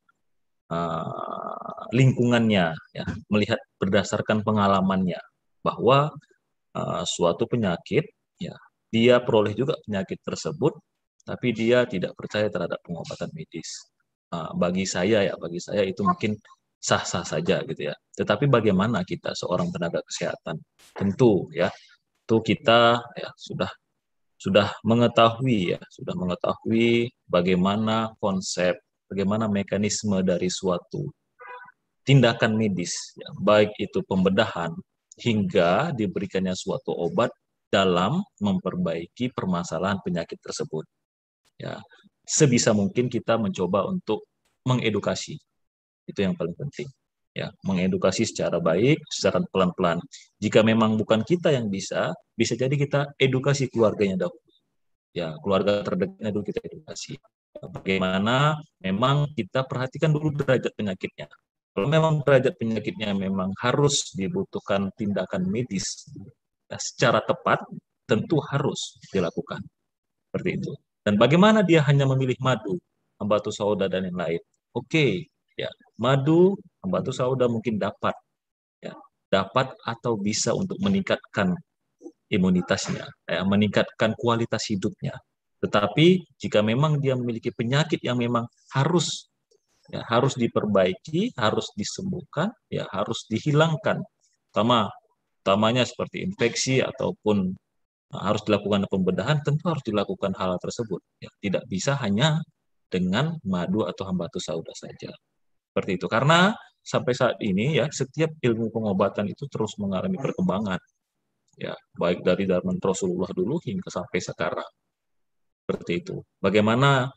uh, lingkungannya ya, melihat berdasarkan pengalamannya bahwa uh, suatu penyakit ya dia peroleh juga penyakit tersebut tapi dia tidak percaya terhadap pengobatan medis. Uh, bagi saya ya bagi saya itu mungkin sah-sah saja gitu ya. Tetapi bagaimana kita seorang tenaga kesehatan? Tentu ya, itu kita ya sudah sudah mengetahui ya, sudah mengetahui bagaimana konsep, bagaimana mekanisme dari suatu tindakan medis, ya, baik itu pembedahan hingga diberikannya suatu obat dalam memperbaiki permasalahan penyakit tersebut. Ya, sebisa mungkin kita mencoba untuk mengedukasi, itu yang paling penting. Ya, mengedukasi secara baik, secara pelan-pelan. Jika memang bukan kita yang bisa, bisa jadi kita edukasi keluarganya dahulu. Ya, keluarga terdekatnya dulu kita edukasi. Bagaimana memang kita perhatikan dulu derajat penyakitnya. Kalau memang derajat penyakitnya memang harus dibutuhkan tindakan medis ya, secara tepat, tentu harus dilakukan. Seperti itu. Dan bagaimana dia hanya memilih madu, hambatu sauda dan yang lain. Oke, okay, ya, madu, hambatu sauda mungkin dapat ya, dapat atau bisa untuk meningkatkan imunitasnya, ya, meningkatkan kualitas hidupnya. Tetapi jika memang dia memiliki penyakit yang memang harus ya, harus diperbaiki, harus disembuhkan, ya harus dihilangkan. Sama utamanya seperti infeksi ataupun harus dilakukan pembedahan, tentu harus dilakukan hal tersebut. Ya, tidak bisa hanya dengan madu atau hambatu sauda saja. Seperti itu. Karena sampai saat ini ya setiap ilmu pengobatan itu terus mengalami perkembangan. Ya, baik dari zaman Rasulullah dulu hingga sampai sekarang. Seperti itu. Bagaimana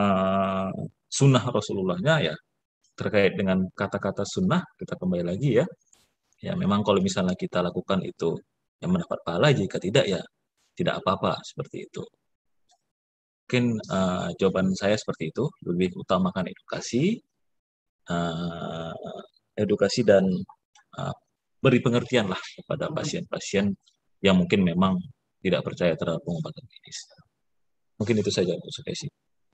uh, sunnah Rasulullahnya ya terkait dengan kata-kata sunnah, kita kembali lagi ya. Ya memang kalau misalnya kita lakukan itu yang mendapat pahala, jika tidak ya tidak apa-apa, seperti itu. Mungkin uh, jawaban saya seperti itu, lebih utamakan edukasi, uh, edukasi dan uh, beri pengertian lah kepada pasien-pasien yang mungkin memang tidak percaya terhadap pengobatan medis. Mungkin itu saja, Bu Sukesi.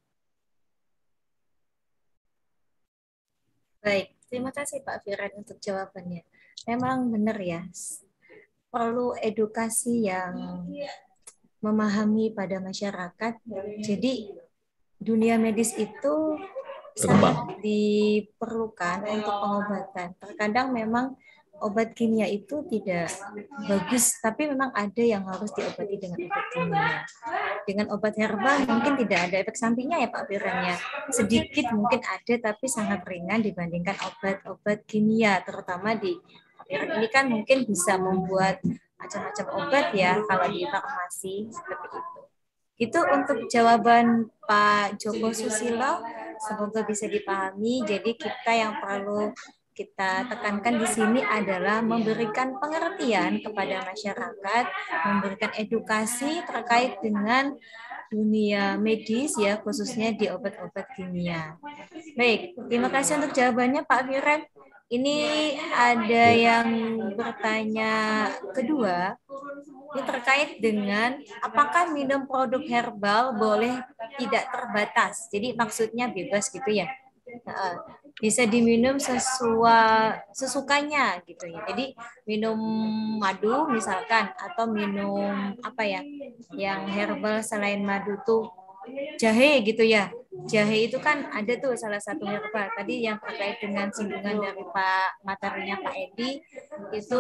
Baik, terima kasih Pak Firen untuk jawabannya. Memang benar ya, perlu edukasi yang memahami pada masyarakat. Jadi dunia medis itu sangat diperlukan untuk pengobatan. Terkadang memang obat kimia itu tidak bagus, tapi memang ada yang harus diobati dengan obat kimia. Dengan obat herbal mungkin tidak ada efek sampingnya ya Pak Firen ya. Sedikit mungkin ada, tapi sangat ringan dibandingkan obat-obat kimia, terutama di ini kan mungkin bisa membuat macam-macam obat ya kalau di farmasi seperti itu. Itu untuk jawaban Pak Joko Susilo, semoga bisa dipahami. Jadi kita yang perlu kita tekankan di sini adalah memberikan pengertian kepada masyarakat, memberikan edukasi terkait dengan dunia medis ya, khususnya di obat-obat kimia. Baik, terima kasih untuk jawabannya Pak Firen. Ini ada yang bertanya kedua, ini terkait dengan apakah minum produk herbal boleh tidak terbatas. Jadi maksudnya bebas gitu ya. Bisa diminum sesuai sesukanya gitu ya. Jadi minum madu misalkan atau minum apa ya yang herbal selain madu tuh jahe gitu ya. jahe itu kan ada tuh salah satu herbal. Tadi yang terkait dengan singgungan dari Pak materinya Pak Edi itu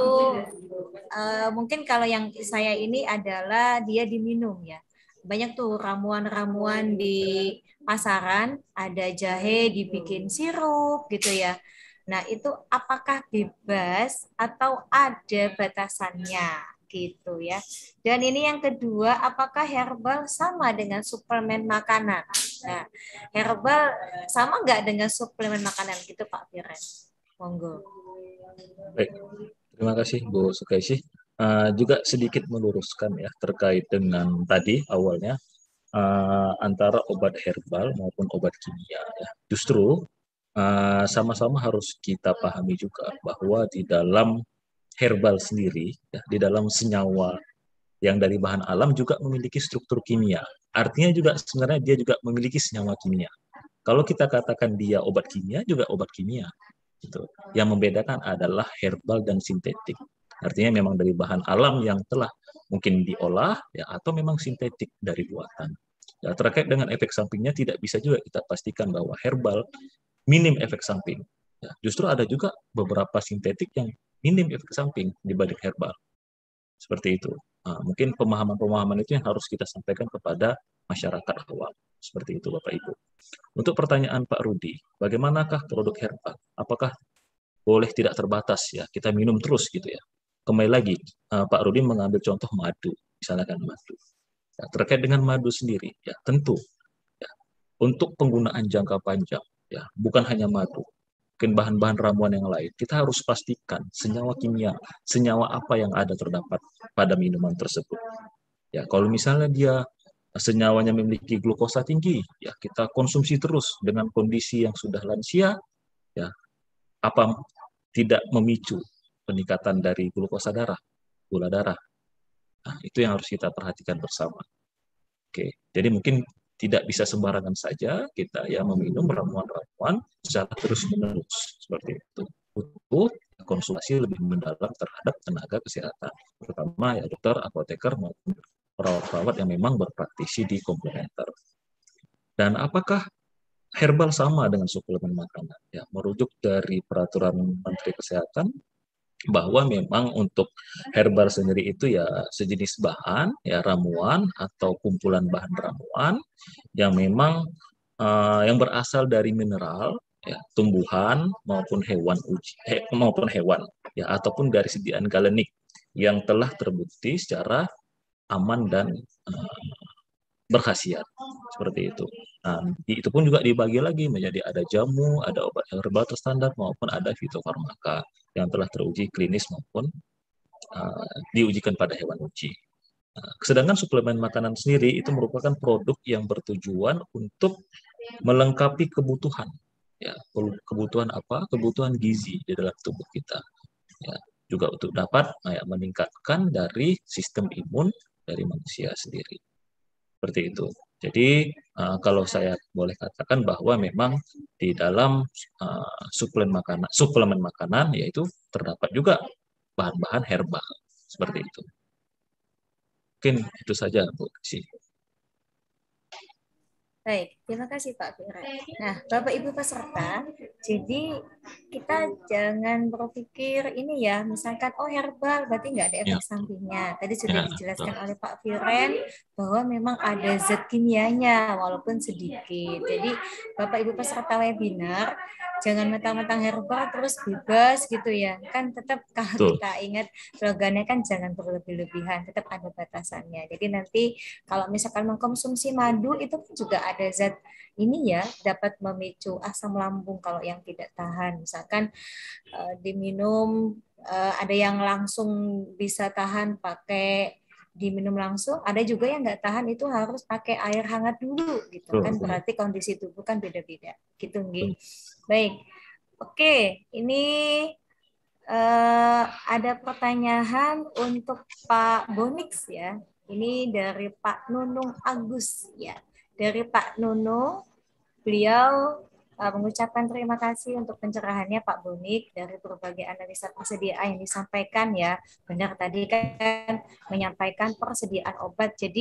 uh, mungkin kalau yang saya ini adalah dia diminum ya. Banyak tuh ramuan-ramuan di pasaran, ada jahe dibikin sirup gitu ya. Nah, itu apakah bebas atau ada batasannya gitu ya. Dan ini yang kedua, apakah herbal sama dengan suplemen makanan? Nah, herbal sama nggak dengan suplemen makanan gitu Pak Firen? Monggo. Baik, terima kasih Bu Sukaisi. Uh, juga sedikit meluruskan ya terkait dengan tadi awalnya uh, antara obat herbal maupun obat kimia. Ya. Justru uh, sama-sama harus kita pahami juga bahwa di dalam herbal sendiri, ya, di dalam senyawa yang dari bahan alam juga memiliki struktur kimia. Artinya juga sebenarnya dia juga memiliki senyawa kimia. Kalau kita katakan dia obat kimia, juga obat kimia. Gitu. Yang membedakan adalah herbal dan sintetik. Artinya memang dari bahan alam yang telah mungkin diolah ya atau memang sintetik dari buatan. Ya, terkait dengan efek sampingnya tidak bisa juga kita pastikan bahwa herbal minim efek samping. Ya, justru ada juga beberapa sintetik yang minim efek samping dibanding herbal. Seperti itu. Nah, mungkin pemahaman-pemahaman itu yang harus kita sampaikan kepada masyarakat awam. Seperti itu Bapak Ibu. Untuk pertanyaan Pak Rudi, bagaimanakah produk herbal? Apakah boleh tidak terbatas ya kita minum terus gitu ya? Kembali lagi uh, Pak Rudi mengambil contoh madu, misalnya kan madu. Ya, terkait dengan madu sendiri, ya tentu ya, untuk penggunaan jangka panjang, ya bukan hanya madu, mungkin bahan-bahan ramuan yang lain. Kita harus pastikan senyawa kimia, senyawa apa yang ada terdapat pada minuman tersebut. Ya kalau misalnya dia senyawanya memiliki glukosa tinggi, ya kita konsumsi terus dengan kondisi yang sudah lansia, ya apa tidak memicu peningkatan dari glukosa darah, gula darah. Nah, itu yang harus kita perhatikan bersama. Oke, jadi mungkin tidak bisa sembarangan saja kita ya meminum ramuan-ramuan secara terus-menerus seperti itu. Butuh konsultasi lebih mendalam terhadap tenaga kesehatan, terutama ya dokter, apoteker maupun perawat-perawat yang memang berpraktisi di komplementer. Dan apakah herbal sama dengan suplemen makanan? Ya, merujuk dari peraturan Menteri Kesehatan bahwa memang untuk herbal sendiri itu ya sejenis bahan, ya ramuan atau kumpulan bahan ramuan yang memang uh, yang berasal dari mineral, ya, tumbuhan maupun hewan uji, he, maupun hewan, ya ataupun dari sediaan galenik yang telah terbukti secara aman dan uh, berkhasiat seperti itu. Nah, itu pun juga dibagi lagi menjadi ada jamu, ada obat herbal terstandar maupun ada fitofarmaka yang telah teruji klinis maupun uh, diujikan pada hewan uji. Nah, sedangkan suplemen makanan sendiri itu merupakan produk yang bertujuan untuk melengkapi kebutuhan. Ya, kebutuhan apa? Kebutuhan gizi di dalam tubuh kita. Ya, juga untuk dapat ya, meningkatkan dari sistem imun dari manusia sendiri. Seperti itu. Jadi uh, kalau saya boleh katakan bahwa memang di dalam uh, suplemen makanan, suplemen makanan yaitu terdapat juga bahan-bahan herbal seperti itu. Mungkin itu saja Bu Desi. Baik, terima kasih Pak Firen. Nah, Bapak Ibu peserta, jadi kita jangan berpikir ini ya, misalkan oh herbal berarti nggak ada efek ya. sampingnya. Tadi sudah ya, dijelaskan betul. oleh Pak Firen bahwa memang ada zat kimianya walaupun sedikit. Jadi Bapak Ibu peserta webinar jangan mentang-mentang herbal terus bebas gitu ya. Kan tetap kalau Tuh. kita ingat slogannya kan jangan berlebih-lebihan, tetap ada batasannya. Jadi nanti kalau misalkan mengkonsumsi madu itu juga ada ada zat ini ya dapat memicu asam lambung kalau yang tidak tahan. Misalkan uh, diminum uh, ada yang langsung bisa tahan pakai diminum langsung, ada juga yang nggak tahan itu harus pakai air hangat dulu gitu kan, berarti kondisi tubuh kan beda-beda gitu nggih. Baik. Oke, ini uh, ada pertanyaan untuk Pak Bonix ya. Ini dari Pak Nunung Agus ya. Dari Pak Nuno, beliau uh, mengucapkan terima kasih untuk pencerahannya Pak Bonik dari berbagai analisa persediaan yang disampaikan ya. Benar tadi kan menyampaikan persediaan obat, jadi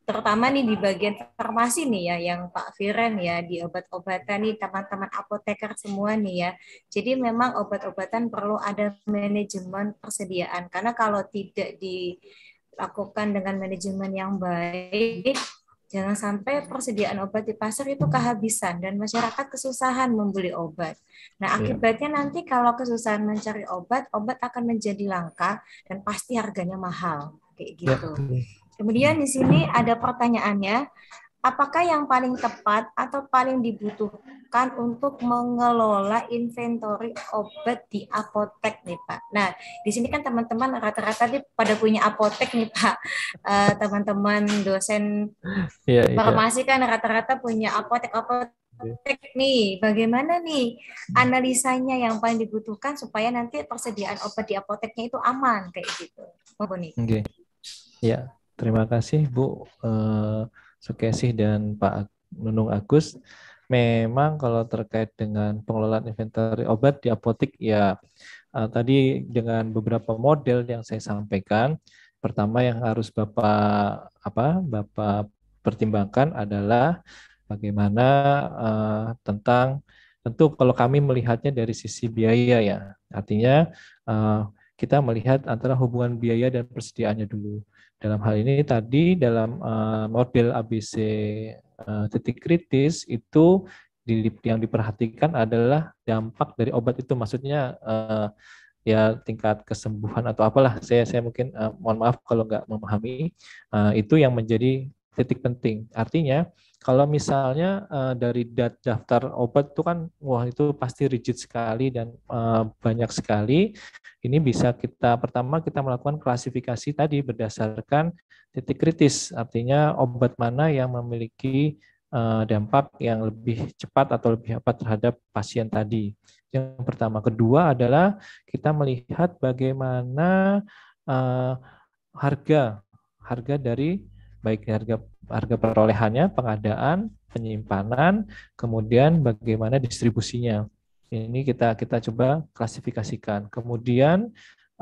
terutama nih di bagian farmasi nih ya, yang Pak Firen ya, di obat-obatan nih teman-teman apoteker semua nih ya. Jadi memang obat-obatan perlu ada manajemen persediaan, karena kalau tidak dilakukan dengan manajemen yang baik, jangan sampai persediaan obat di pasar itu kehabisan dan masyarakat kesusahan membeli obat. Nah, akibatnya nanti kalau kesusahan mencari obat, obat akan menjadi langka dan pasti harganya mahal, kayak gitu. Kemudian di sini ada pertanyaannya, apakah yang paling tepat atau paling dibutuhkan untuk mengelola inventory obat di apotek nih Pak? Nah, di sini kan teman-teman rata-rata pada punya apotek nih Pak. Uh, teman-teman dosen yeah, farmasi yeah. kan rata-rata punya apotek-apotek nih. Bagaimana nih analisanya yang paling dibutuhkan supaya nanti persediaan obat di apoteknya itu aman kayak gitu? Oke. Okay. Ya, terima kasih Bu uh, Sukesih dan Pak Nunung Agus. Memang kalau terkait dengan pengelolaan inventory obat di apotek ya uh, tadi dengan beberapa model yang saya sampaikan, pertama yang harus Bapak apa Bapak pertimbangkan adalah bagaimana uh, tentang tentu kalau kami melihatnya dari sisi biaya ya, artinya uh, kita melihat antara hubungan biaya dan persediaannya dulu. Dalam hal ini tadi dalam uh, model A B C uh, titik kritis itu di, yang diperhatikan adalah dampak dari obat itu, maksudnya uh, ya tingkat kesembuhan atau apalah. Saya saya mungkin uh, mohon maaf kalau nggak memahami, uh, itu yang menjadi titik penting. Artinya kalau misalnya uh, dari daftar obat itu kan wah itu pasti rigid sekali dan uh, banyak sekali. Ini bisa kita pertama kita melakukan klasifikasi tadi berdasarkan titik kritis, artinya obat mana yang memiliki uh, dampak yang lebih cepat atau lebih apa terhadap pasien tadi. Yang pertama. Kedua adalah kita melihat bagaimana uh, harga harga dari baik harga harga perolehannya, pengadaan, penyimpanan, kemudian bagaimana distribusinya. Ini kita kita coba klasifikasikan. Kemudian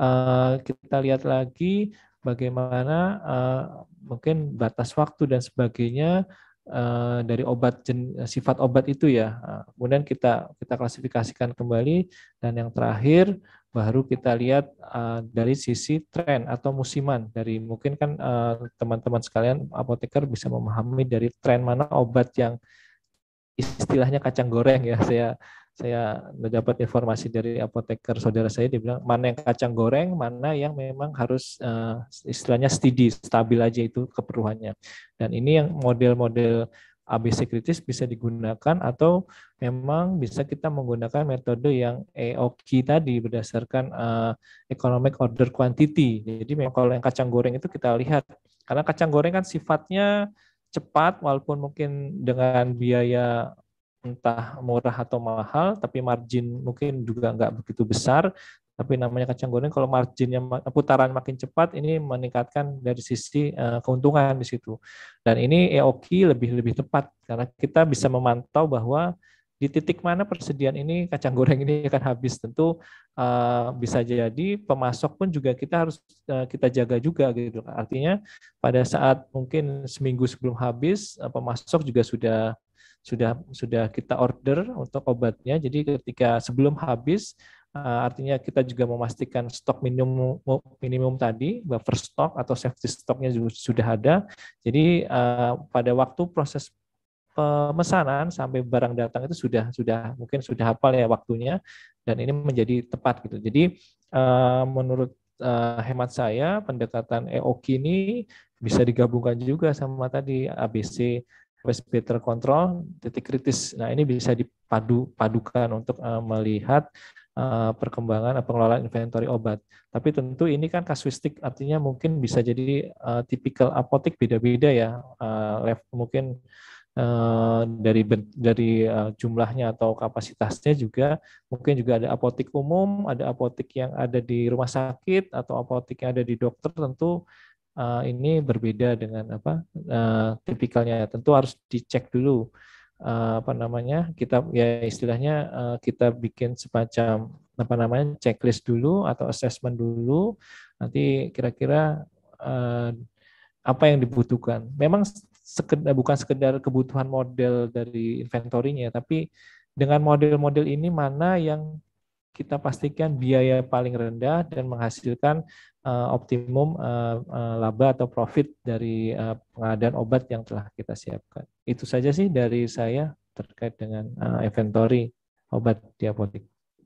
uh, kita lihat lagi bagaimana uh, mungkin batas waktu dan sebagainya uh, dari obat sifat obat itu ya. Uh, kemudian kita kita klasifikasikan kembali dan yang terakhir baru kita lihat uh, dari sisi tren atau musiman. Dari mungkin kan uh, teman-teman sekalian apoteker bisa memahami dari tren mana obat yang istilahnya kacang goreng ya. Saya saya dapat informasi dari apoteker saudara saya, dia bilang mana yang kacang goreng, mana yang memang harus uh, istilahnya steady, stabil aja itu keperluannya. Dan ini yang model-model A B C kritis bisa digunakan atau memang bisa kita menggunakan metode yang E O Q tadi berdasarkan uh, economic order quantity. Jadi memang kalau yang kacang goreng itu kita lihat, karena kacang goreng kan sifatnya cepat walaupun mungkin dengan biaya entah murah atau mahal, tapi margin mungkin juga nggak begitu besar. Tapi namanya kacang goreng, kalau marginnya putaran makin cepat, ini meningkatkan dari sisi uh, keuntungan di situ. Dan ini E O Q lebih lebih tepat karena kita bisa memantau bahwa di titik mana persediaan ini kacang goreng ini akan habis. Tentu uh, bisa jadi pemasok pun juga kita harus uh, kita jaga juga gitu. Artinya pada saat mungkin seminggu sebelum habis, uh, pemasok juga sudah sudah sudah kita order untuk obatnya. Jadi ketika sebelum habis, uh, artinya kita juga memastikan stok minimum minimum tadi, buffer stock atau safety stocknya juga sudah ada. Jadi uh, pada waktu proses pemesanan sampai barang datang itu sudah sudah mungkin sudah hafal ya waktunya, dan ini menjadi tepat gitu. Jadi uh, menurut uh, hemat saya pendekatan E O Q ini bisa digabungkan juga sama tadi A B C better control, titik kritis. Nah, ini bisa dipadu padukan untuk uh, melihat uh, perkembangan pengelolaan inventory obat. Tapi tentu ini kan kasuistik, artinya mungkin bisa jadi uh, tipikal apotek beda-beda ya. Uh, level, mungkin uh, dari dari uh, jumlahnya atau kapasitasnya juga mungkin juga ada apotek umum, ada apotek yang ada di rumah sakit atau apotek yang ada di dokter. Tentu Uh, ini berbeda dengan apa uh, tipikalnya. Tentu harus dicek dulu uh, apa namanya kita ya istilahnya uh, kita bikin semacam apa namanya checklist dulu atau assessment dulu, nanti kira-kira uh, apa yang dibutuhkan. Memang sekedar, bukan sekedar kebutuhan model dari inventorinya, tapi dengan model-model ini mana yang kita pastikan biaya paling rendah dan menghasilkan uh, optimum uh, uh, laba atau profit dari uh, pengadaan obat yang telah kita siapkan. Itu saja sih dari saya terkait dengan uh, inventory obat di apotek.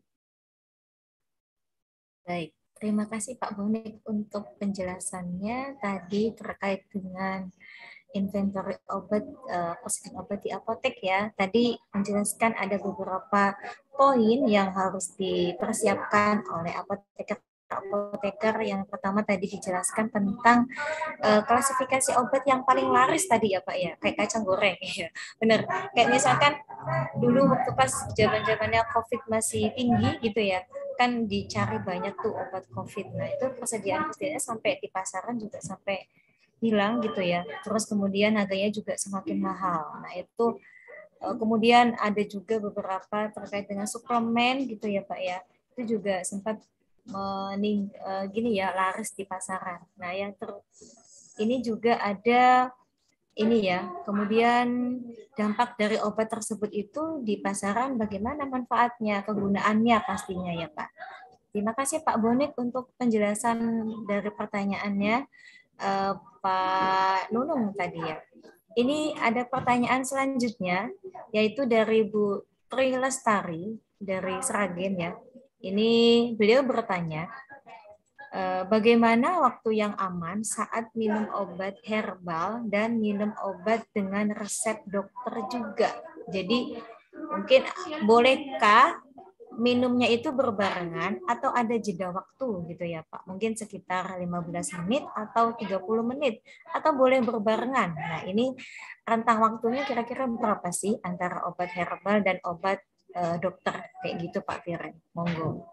Baik, terima kasih Pak Bonik untuk penjelasannya tadi terkait dengan inventory obat, uh, persediaan obat di apotek ya. Tadi menjelaskan ada beberapa poin yang harus dipersiapkan oleh apoteker apoteker. Yang pertama tadi dijelaskan tentang uh, klasifikasi obat yang paling laris tadi ya Pak ya, kayak kacang goreng ya. Benar. Kayak misalkan dulu waktu pas zaman-zamannya COVID masih tinggi gitu ya, kan dicari banyak tuh obat COVID. Nah, itu persediaan-persediaannya sampai di pasaran juga sampai hilang gitu ya. Terus kemudian harganya juga semakin mahal. Nah, itu kemudian ada juga beberapa terkait dengan suplemen gitu ya, Pak ya. Itu juga sempat mening gini ya, laris di pasaran. Nah, yang ter ini juga ada ini ya. Kemudian dampak dari obat tersebut itu di pasaran bagaimana manfaatnya, kegunaannya pastinya ya, Pak. Terima kasih Pak Bonik untuk penjelasan dari pertanyaannya. Uh, Pak Nunung tadi ya. Ini ada pertanyaan selanjutnya, yaitu dari Bu Tri Lestari dari Sragen ya. Ini beliau bertanya, uh, bagaimana waktu yang aman saat minum obat herbal dan minum obat dengan resep dokter juga. Jadi mungkin bolehkah minumnya itu berbarengan atau ada jeda waktu gitu ya Pak? Mungkin sekitar lima belas menit atau tiga puluh menit atau boleh berbarengan. Nah, ini rentang waktunya kira-kira berapa sih antara obat herbal dan obat uh, dokter kayak gitu Pak Firen? Monggo.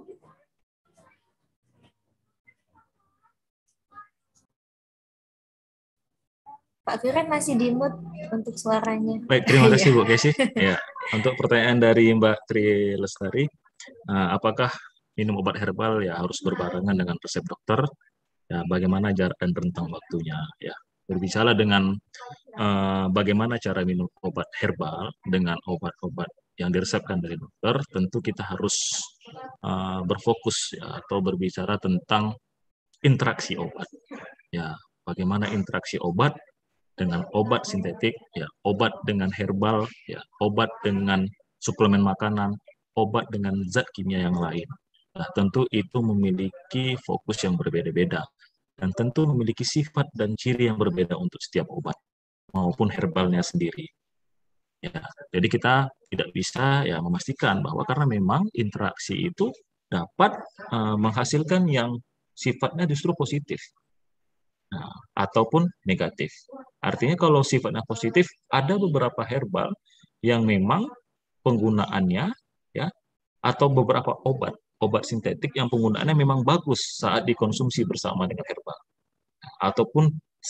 Pak Firen masih di mute untuk suaranya. Baik, terima kasih Bu Kesi. Ya, untuk pertanyaan dari Mbak Tri Lestari, uh, apakah minum obat herbal ya harus berbarengan dengan resep dokter? Ya, bagaimana jarak dan rentang waktunya? Ya, berbicara dengan uh, bagaimana cara minum obat herbal dengan obat-obat yang diresepkan dari dokter, tentu kita harus uh, berfokus ya, atau berbicara tentang interaksi obat. Ya, bagaimana interaksi obat dengan obat sintetik, ya, obat dengan herbal, ya, obat dengan suplemen makanan, obat dengan zat kimia yang lain. Nah, tentu itu memiliki fokus yang berbeda-beda dan tentu memiliki sifat dan ciri yang berbeda untuk setiap obat maupun herbalnya sendiri. Ya, jadi kita tidak bisa ya memastikan bahwa karena memang interaksi itu dapat uh, menghasilkan yang sifatnya justru positif. Nah, ataupun negatif. Artinya kalau sifatnya positif, ada beberapa herbal yang memang penggunaannya ya atau beberapa obat obat sintetik yang penggunaannya memang bagus saat dikonsumsi bersama dengan herbal. Nah, ataupun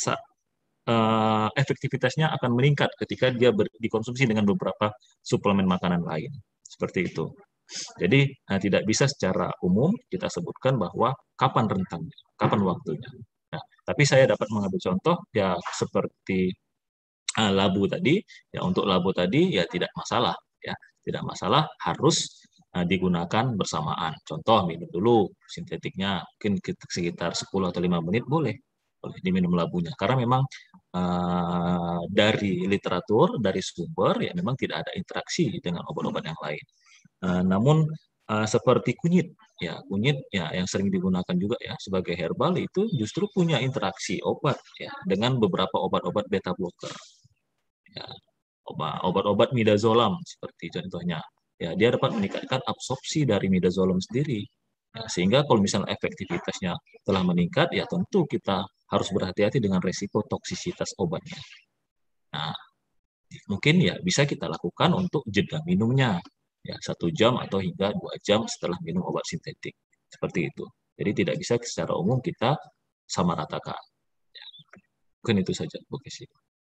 uh, efektivitasnya akan meningkat ketika dia ber, dikonsumsi dengan beberapa suplemen makanan lain. Seperti itu. Jadi nah, tidak bisa secara umum kita sebutkan bahwa kapan rentangnya, kapan waktunya. Nah, tapi saya dapat mengambil contoh ya seperti uh, labu tadi, ya untuk labu tadi ya tidak masalah, ya tidak masalah harus uh, digunakan bersamaan. Contoh minum dulu sintetiknya mungkin sekitar sepuluh atau lima menit boleh, boleh diminum labunya karena memang uh, dari literatur dari sumber ya memang tidak ada interaksi dengan obat-obat yang lain. Uh, namun uh, seperti kunyit, ya kunyit ya yang sering digunakan juga ya sebagai herbal itu justru punya interaksi obat ya dengan beberapa obat-obat beta blocker. Ya, obat-obat midazolam seperti contohnya, ya dia dapat meningkatkan absorpsi dari midazolam sendiri. Ya, sehingga kalau misalnya efektivitasnya telah meningkat, ya tentu kita harus berhati-hati dengan resiko toksisitas obatnya. Nah, mungkin ya bisa kita lakukan untuk jeda minumnya. Ya, satu jam atau hingga dua jam setelah minum obat sintetik. Seperti itu. Jadi tidak bisa secara umum kita sama ratakan. Ya, mungkin itu saja, Bu Kesi.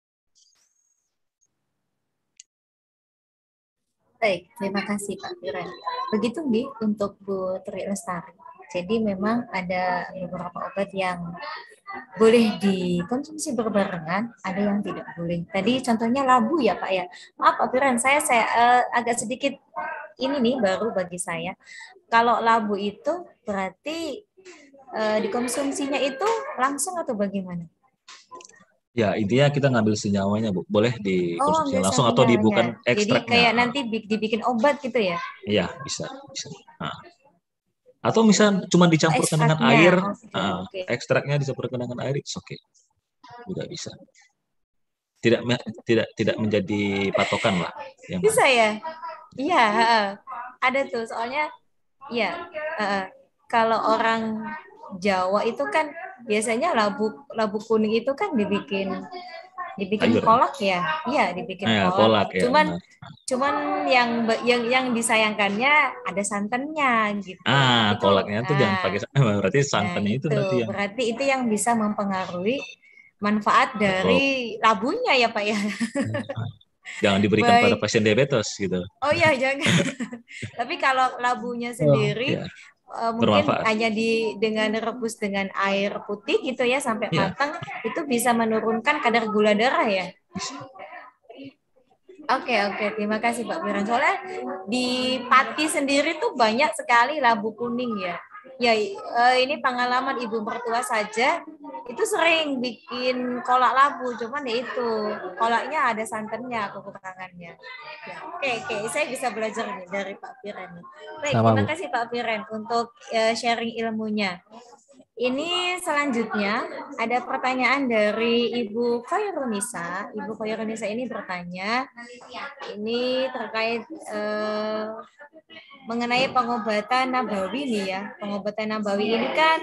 Baik, terima kasih Pak Firen. Begitu Bi untuk Bu Tri Lestari. Jadi memang ada beberapa obat yang boleh dikonsumsi berbarengan, ada yang tidak boleh. Tadi contohnya labu ya Pak ya. Maaf Pak Firan, saya saya uh, agak sedikit ini nih baru bagi saya. Kalau labu itu berarti uh, dikonsumsinya itu langsung atau bagaimana? Ya, intinya kita ngambil senyawanya, Bu. Boleh Oh, dikonsumsi nggak langsung atau senyawanya. dibukan Jadi ekstraknya. kayak nanti dibikin obat gitu ya? Iya, bisa, bisa. Nah. Atau misal cuma dicampurkan Ekstraknya. dengan air, Oh, okay, uh, okay. ekstraknya dicampurkan dengan air, oke, okay. Juga bisa. Tidak tidak tidak menjadi patokan lah. Yang bisa ya? Iya, ada tuh. Soalnya, ya uh, kalau orang Jawa itu kan biasanya labu labu kuning itu kan dibikin dibikin Ayur. kolak ya, iya dibikin eh, kolak. kolak ya, Cuman benar. cuman yang yang yang disayangkannya ada santannya gitu. Ah, itu, kolaknya tuh nah, jangan pakai berarti santannya nah, itu, itu berarti yang berarti itu yang bisa mempengaruhi manfaat dari oh. labunya ya Pak ya. Jangan diberikan Baik. pada pasien diabetes gitu. Oh iya jangan. Tapi kalau labunya sendiri oh, ya. uh, mungkin hanya di dengan rebus dengan air putih gitu ya sampai ya. matang, itu bisa menurunkan kadar gula darah ya. Oke oke terima kasih Pak Firan. Soalnya di Pati sendiri tuh banyak sekali labu kuning ya. Ya ini pengalaman ibu mertua saja itu sering bikin kolak labu, cuman ya itu kolaknya ada santannya kekurangannya. Ya, oke oke saya bisa belajar nih dari Pak Firan. Baik, Sama, terima Bu. kasih Pak Firan untuk uh, sharing ilmunya. Ini selanjutnya ada pertanyaan dari Ibu Khairunisa. Ibu Khairunisa ini bertanya, ini terkait eh, mengenai pengobatan nabawi nih ya. Pengobatan nabawi ini kan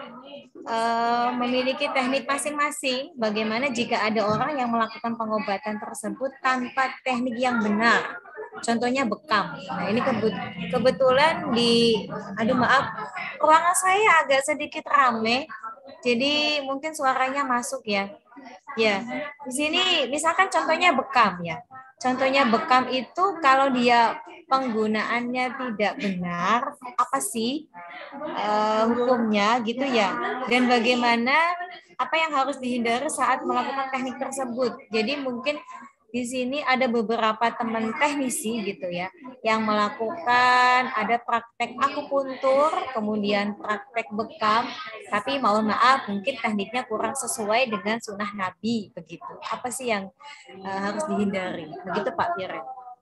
eh, memiliki teknik masing-masing. Bagaimana jika ada orang yang melakukan pengobatan tersebut tanpa teknik yang benar? Contohnya bekam. Nah ini kebetulan di, aduh maaf, ruangan saya agak sedikit rame, jadi mungkin suaranya masuk ya. Ya, di sini misalkan contohnya bekam ya. Contohnya bekam itu kalau dia penggunaannya tidak benar, apa sih uh, hukumnya gitu ya? Dan bagaimana apa yang harus dihindari saat melakukan teknik tersebut? Jadi mungkin di sini ada beberapa teman teknisi gitu ya yang melakukan ada praktek akupuntur, kemudian praktek bekam, tapi mohon maaf mungkin tekniknya kurang sesuai dengan sunnah Nabi begitu. Apa sih yang uh, harus dihindari? Begitu Pak Firan.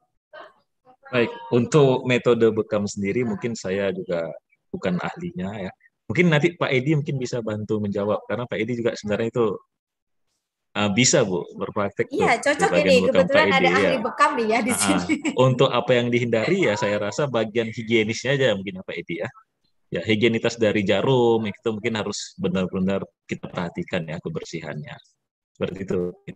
Baik, untuk metode bekam sendiri mungkin saya juga bukan ahlinya ya. Mungkin nanti Pak Edi mungkin bisa bantu menjawab karena Pak Edi juga sebenarnya itu Uh, bisa Bu berpraktek iya, tuh cocok di bagian ini bekam kebetulan Pak Edi, ada ahli ya. bekam nih ya di uh, sini. Untuk apa yang dihindari ya saya rasa bagian higienisnya aja mungkin Pak Edi ya. Ya higienitas dari jarum itu mungkin harus benar-benar kita perhatikan ya kebersihannya. Seperti itu.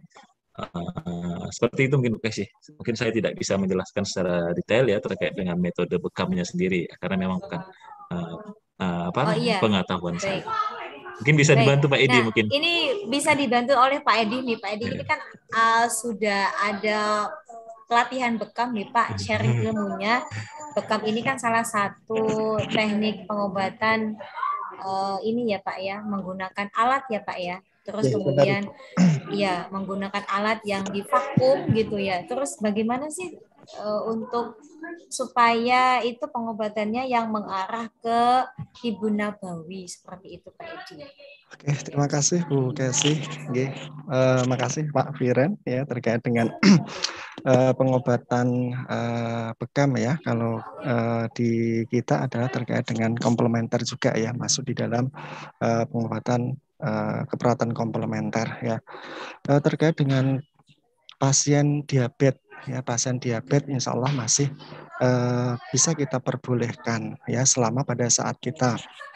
Uh, seperti itu mungkin oke sih. Mungkin saya tidak bisa menjelaskan secara detail ya terkait dengan metode bekamnya sendiri ya, karena memang bukan uh, uh, apa oh, iya. pengetahuan Baik. saya. Mungkin bisa Baik. dibantu Pak Edi nah, mungkin. Ini bisa dibantu oleh Pak Edi nih. Pak Edi yeah. ini kan uh, sudah ada pelatihan bekam nih Pak, sharing ilmunya. Bekam ini kan salah satu teknik pengobatan uh, ini ya Pak ya, menggunakan alat ya Pak ya. Terus yeah, kemudian ya menggunakan alat yang divakum gitu ya. Terus bagaimana sih uh, untuk supaya itu pengobatannya yang mengarah ke Ibu Nabawi seperti itu Pak Edi. Oke, terima kasih Bu Kesi. Oke, uh, makasih Pak Firan ya terkait dengan uh, pengobatan uh, bekam ya. Kalau uh, di kita adalah terkait dengan komplementer juga ya, masuk di dalam uh, pengobatan uh, keperawatan komplementer ya. Uh, terkait dengan pasien diabetes ya, pasien diabetes insya Allah masih uh, bisa kita perbolehkan ya selama pada saat kita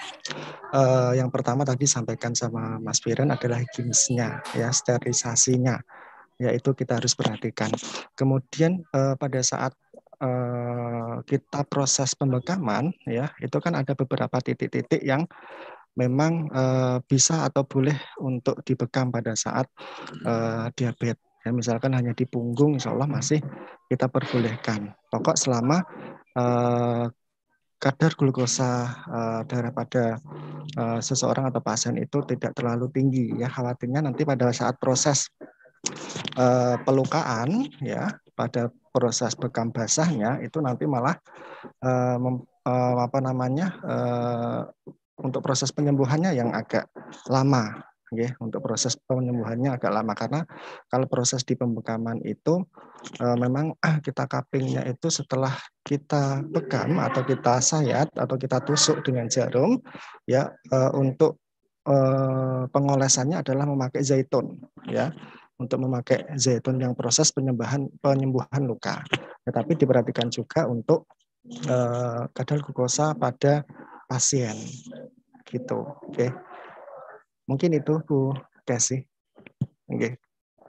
uh, yang pertama tadi sampaikan sama Mas Firan adalah higienisnya ya, sterilisasinya ya, itu kita harus perhatikan. Kemudian uh, pada saat uh, kita proses pembekaman ya, itu kan ada beberapa titik-titik yang memang uh, bisa atau boleh untuk dibekam pada saat uh, diabetes. Ya, misalkan hanya di punggung, insya Allah masih kita perbolehkan. Pokok selama uh, kadar glukosa uh, darah pada uh, seseorang atau pasien itu tidak terlalu tinggi ya, khawatirnya nanti pada saat proses uh, pelukaan ya, pada proses bekam basahnya itu nanti malah uh, mem, uh, apa namanya uh, untuk proses penyembuhannya yang agak lama. Okay, untuk proses penyembuhannya agak lama karena kalau proses di pembekaman itu e, memang ah, kita cuppingnya itu setelah kita bekam atau kita sayat atau kita tusuk dengan jarum ya e, untuk e, pengolesannya adalah memakai zaitun ya, untuk memakai zaitun yang proses penyembuhan penyembuhan luka. Tetapi diperhatikan juga untuk e, kadar glukosa pada pasien gitu. Oke. Okay. Mungkin itu Bu Desi. Oke.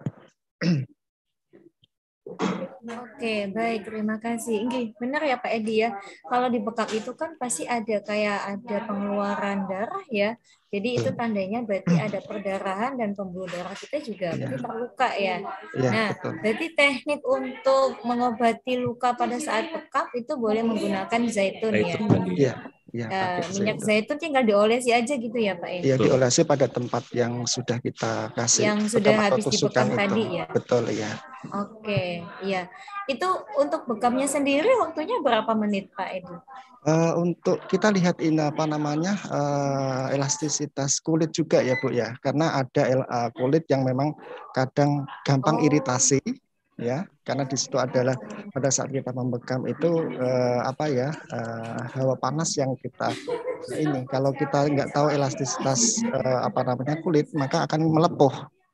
Oke, baik. Terima kasih. Oke, benar ya Pak Edi ya. Kalau di bekam itu kan pasti ada kayak ada pengeluaran darah ya. Jadi itu tandanya berarti ada perdarahan dan pembuluh darah kita juga berarti terluka ya. Ya, nah, betul. berarti teknik untuk mengobati luka pada saat bekam itu boleh menggunakan zaitun ya. Iya. Ya, uh, minyak zaitun. zaitun tinggal diolesi aja gitu ya Pak ya? Iya, diolesi pada tempat yang sudah kita kasih yang sudah habis itu. dibekam tadi ya? Betul ya. Oke, iya. Itu untuk bekamnya sendiri waktunya berapa menit Pak Edi? Uh, untuk kita lihat ini apa namanya uh, elastisitas kulit juga ya Bu ya, karena ada uh, kulit yang memang kadang gampang oh. iritasi. Ya, karena di situ adalah pada saat kita membekam itu eh, apa ya eh, hawa panas yang kita ini kalau kita nggak tahu elastisitas eh, apa namanya kulit maka akan melepuh.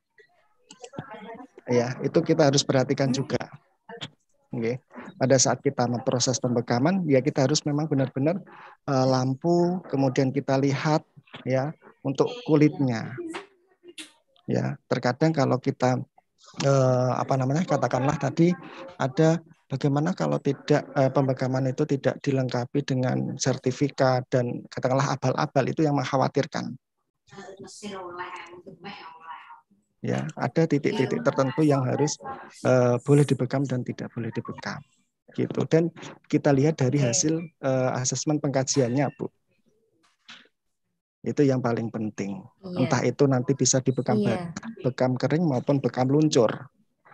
Ya, itu kita harus perhatikan juga. Oke, pada saat kita memproses pembekaman ya kita harus memang benar-benar eh, lampu, kemudian kita lihat ya untuk kulitnya. Ya, terkadang kalau kita Eh, apa namanya katakanlah tadi ada bagaimana kalau tidak eh, pembekaman itu tidak dilengkapi dengan sertifikat dan katakanlah abal-abal itu yang mengkhawatirkan. Ya, ada titik-titik tertentu yang harus eh, boleh dibekam dan tidak boleh dibekam. Gitu. Dan kita lihat dari hasil eh, asesmen pengkajiannya, Bu. Itu yang paling penting. Iya. Entah itu nanti bisa dibekam iya. bekam kering maupun bekam luncur.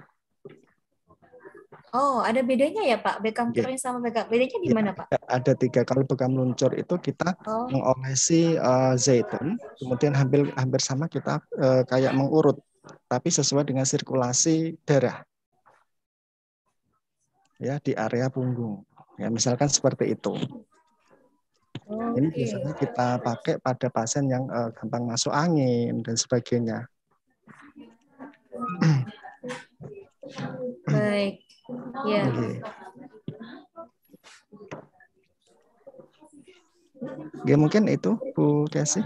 Oh, ada bedanya ya Pak? Bekam kering yeah. sama bekam. Bedanya di mana ya, Pak? Ada tiga. Kalau bekam luncur itu kita oh. mengolesi uh, zaitun, kemudian hampir hampir sama kita uh, kayak mengurut, tapi sesuai dengan sirkulasi darah. Ya, di area punggung. Ya, misalkan seperti itu. Okay. Ini biasanya kita pakai pada pasien yang uh, gampang masuk angin dan sebagainya. Baik, ya. Okay. Ya mungkin itu Bu Desi.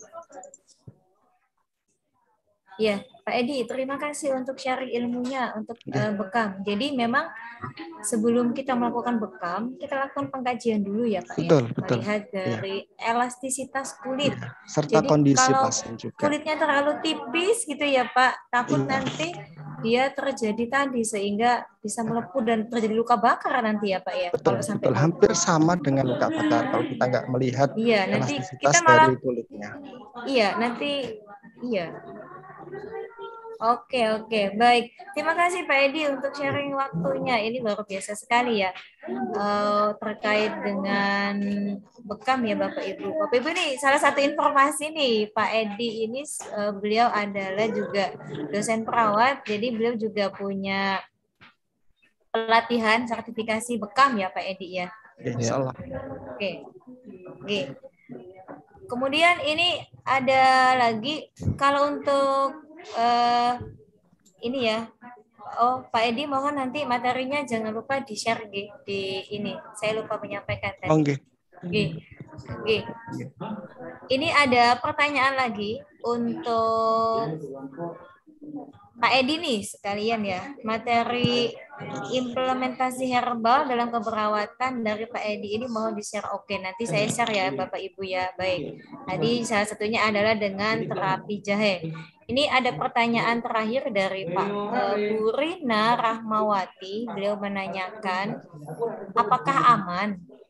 Ya, Pak Edi, terima kasih untuk sharing ilmunya untuk uh, bekam. Jadi memang sebelum kita melakukan bekam, kita lakukan pengkajian dulu ya Pak betul, ya. Betul, Melihat dari ya. elastisitas kulit. Ya, serta Jadi kondisi kalau pasien juga. kulitnya terlalu tipis gitu ya Pak, takut ya. nanti dia terjadi tadi sehingga bisa melepuh dan terjadi luka bakar nanti ya Pak ya. Betul, kalau sampai betul. Hampir sama dengan luka bakar kalau kita nggak melihat iya, nanti elastisitas kita malah, dari kulitnya. Iya, nanti iya. Oke, oke, baik. Terima kasih Pak Edi untuk sharing waktunya. Ini luar biasa sekali ya uh, terkait dengan bekam ya Bapak Ibu. Bapak Ibu nih salah satu informasi nih Pak Edi ini uh, beliau adalah juga dosen perawat, jadi beliau juga punya pelatihan sertifikasi bekam ya Pak Edi ya. Insya Allah. Oke, oke. Kemudian ini ada lagi kalau untuk Uh, ini ya, oh Pak Edi mohon nanti materinya jangan lupa di share di, di ini. Saya lupa menyampaikan tadi. Oke. Okay. Oke. Ini ada pertanyaan lagi untuk Pak Edi nih sekalian ya, materi implementasi herbal dalam keperawatan dari Pak Edi ini mau di-share. Oke, nanti saya share ya Bapak Ibu ya. Baik. Tadi salah satunya adalah dengan terapi jahe. Ini ada pertanyaan terakhir dari Pak uh, Bu Rina Rahmawati. Beliau menanyakan, apakah aman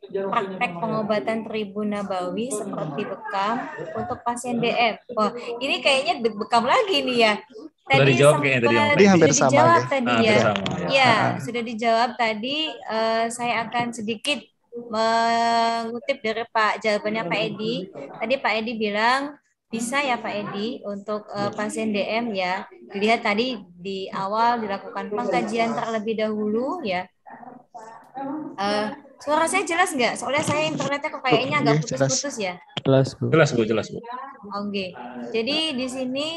praktek pengobatan tribun nabawi seperti bekam untuk pasien D M. Wah, ini kayaknya de- bekam lagi nih ya. Sudah Tadi dijawab kayaknya tadi sempat sama Pak Ini Edi. hampir sudah sama, dijawab ya. tadi Ah, ya. hampir sama. Ya, Ah, ah. sudah dijawab tadi. Eh, saya akan sedikit mengutip dari Pak jawabannya Pak Edi. Tadi Pak Edi bilang bisa ya Pak Edi untuk eh, pasien D M ya. Dilihat tadi di awal dilakukan pengkajian terlebih dahulu ya. Eh, suara saya jelas nggak? Soalnya saya internetnya kok kayaknya agak Iya, jelas. putus-putus ya. Jelas, Bu. Jelas Bu, jelas Bu. Oke. Jadi di sini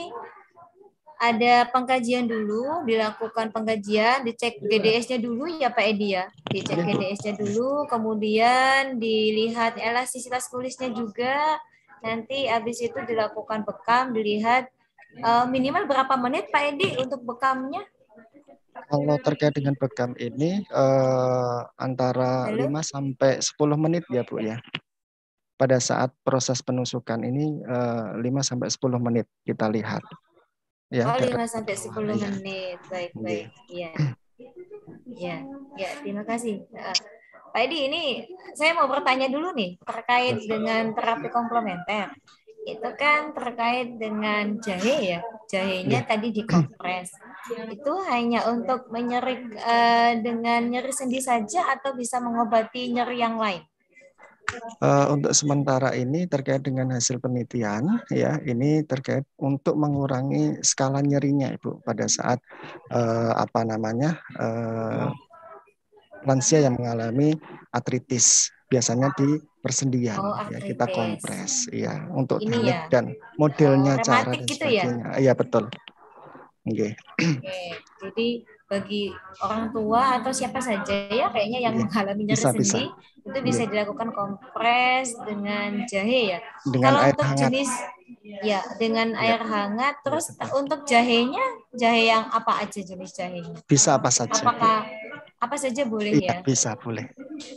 ada pengkajian dulu, dilakukan pengkajian, dicek G D S-nya dulu ya Pak Edi ya. Dicek G D S-nya dulu, kemudian dilihat elastisitas kulisnya juga. Nanti habis itu dilakukan bekam, dilihat eh, minimal berapa menit Pak Edi untuk bekamnya? Kalau terkait dengan bekam ini eh, antara Halo? lima sampai sepuluh menit ya Bu ya. Pada saat proses penusukan ini eh, lima sampai sepuluh menit kita lihat. Ya, Oh, terkait lima sampai sepuluh iya. menit. Baik, Iya. baik. Iya. Ya, ya, terima kasih. Uh, Pak Edi, ini saya mau bertanya dulu nih terkait dengan terapi komplementer. Itu kan terkait dengan jahe ya, jahenya Iya. tadi dikompres. Itu hanya untuk menyeri uh, dengan nyeri sendi saja atau bisa mengobati nyeri yang lain? Uh, untuk sementara ini terkait dengan hasil penelitian ya ini terkait untuk mengurangi skala nyerinya Ibu pada saat uh, apa namanya uh, lansia yang mengalami artritis biasanya di persendian Oh, ya kita artritis. kompres ya untuk Ini teknik ya. dan modelnya Oh, cara rematik dan gitu ya? sebagainya iya betul. Oke. Oke, jadi bagi orang tua atau siapa saja ya kayaknya yang Iya. mengalami nyeri Bisa, bisa. sendi itu bisa Iya. dilakukan kompres dengan jahe ya. Dengan Kalau air untuk hangat. jenis ya dengan Iya. air hangat, Iya, terus betul. untuk jahenya, jahe yang apa aja jenis jahenya? Bisa apa saja. Apakah apa saja boleh Iya, ya? bisa boleh.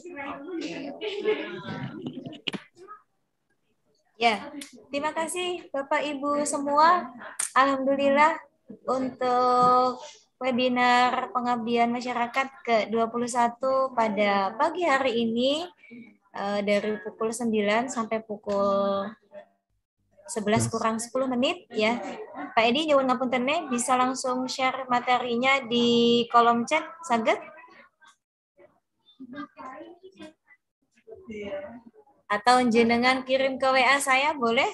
Ya, terima kasih Bapak Ibu semua. Alhamdulillah untuk webinar pengabdian masyarakat ke dua puluh satu pada pagi hari ini dari pukul sembilan sampai pukul sebelas kurang sepuluh menit ya. Pak Edi nyuwun ngapuntene bisa langsung share materinya di kolom chat saged? Atau jenengan kirim ke W A saya boleh?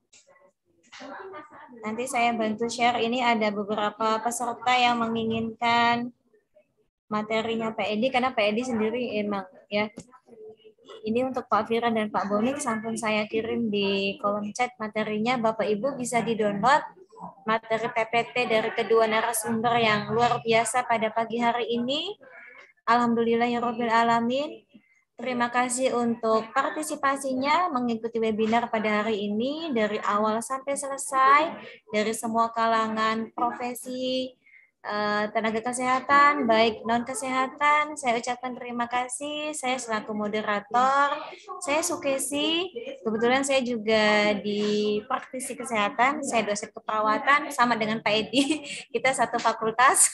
Nanti saya bantu share. Ini ada beberapa peserta yang menginginkan materinya Pak Edi karena Pak Edi sendiri emang ya. Ini untuk Pak Firan dan Pak Bonik sampun saya kirim di kolom chat materinya. Bapak Ibu bisa di-download materi P P T dari kedua narasumber yang luar biasa pada pagi hari ini. Alhamdulillahirabbil alamin. Terima kasih untuk partisipasinya mengikuti webinar pada hari ini dari awal sampai selesai dari semua kalangan profesi tenaga kesehatan baik non kesehatan. Saya ucapkan terima kasih. Saya selaku moderator, saya Sukesi. Kebetulan saya juga di praktisi kesehatan. Saya dosen keperawatan sama dengan Pak Edi. Kita satu fakultas.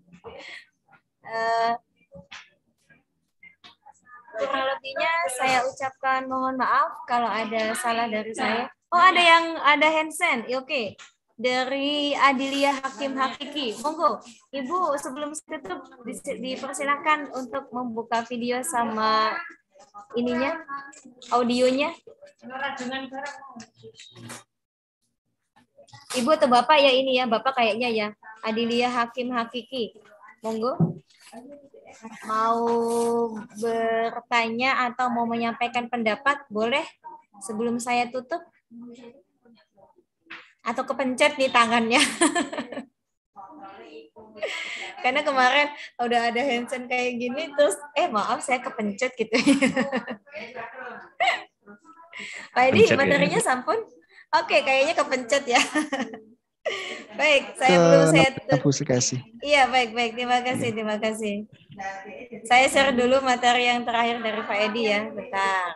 Kurang lebihnya saya ucapkan mohon maaf kalau ada salah dari saya. Oh, ada yang ada handsen. Oke. Dari Adilia Hakim Hakiki. Monggo, Ibu sebelum tutup dipersilakan untuk membuka video sama ininya, audionya. Ibu atau Bapak ya ini ya, Bapak kayaknya ya. Adilia Hakim Hakiki. Monggo. Mau bertanya atau mau menyampaikan pendapat, boleh sebelum saya tutup? Atau kepencet di tangannya? Karena kemarin udah ada handset kayak gini, terus eh maaf saya kepencet gitu. Pak Edi, materinya sampun? Oke, kayaknya kepencet ya. Baik, saya Ke belum saya Bu Sukesi. Iya, baik baik. Terima kasih, terima kasih. Saya share dulu materi yang terakhir dari Pak Edi ya. Bentar.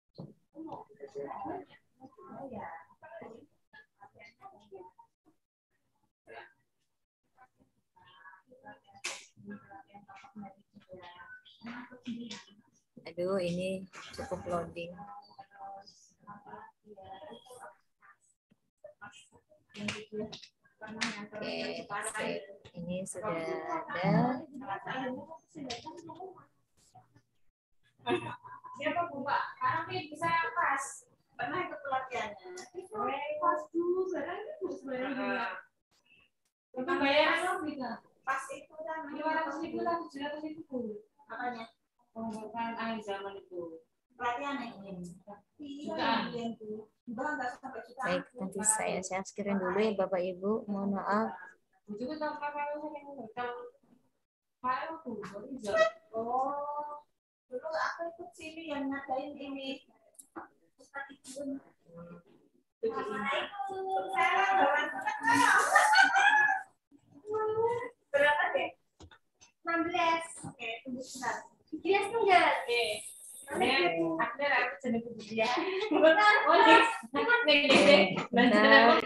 Bentar. Aduh, ini cukup loading. Oke, sip. Ini sudah ada. Siapa Bu Pak? Karena bisa yang pas. Pernah ikut pelatihannya. Pas dulu, sekarang itu sebenarnya. Untuk bayaran bisa. Pas itu kan lima ratus ribu lah, tujuh ratus ribu. Makanya. Pembukaan akhir zaman itu. Pelatihan ini. Iya, Baik, nanti saya share screen dulu ya Bapak Ibu. Mohon maaf. Oh, dulu aku ikut sini yang ngadain ini. Berapa deh? enam belas. Oke, tunggu sebentar. tiga belas tunggal. Oke. Ada aku jenis dia. Oh, nih. Bentar.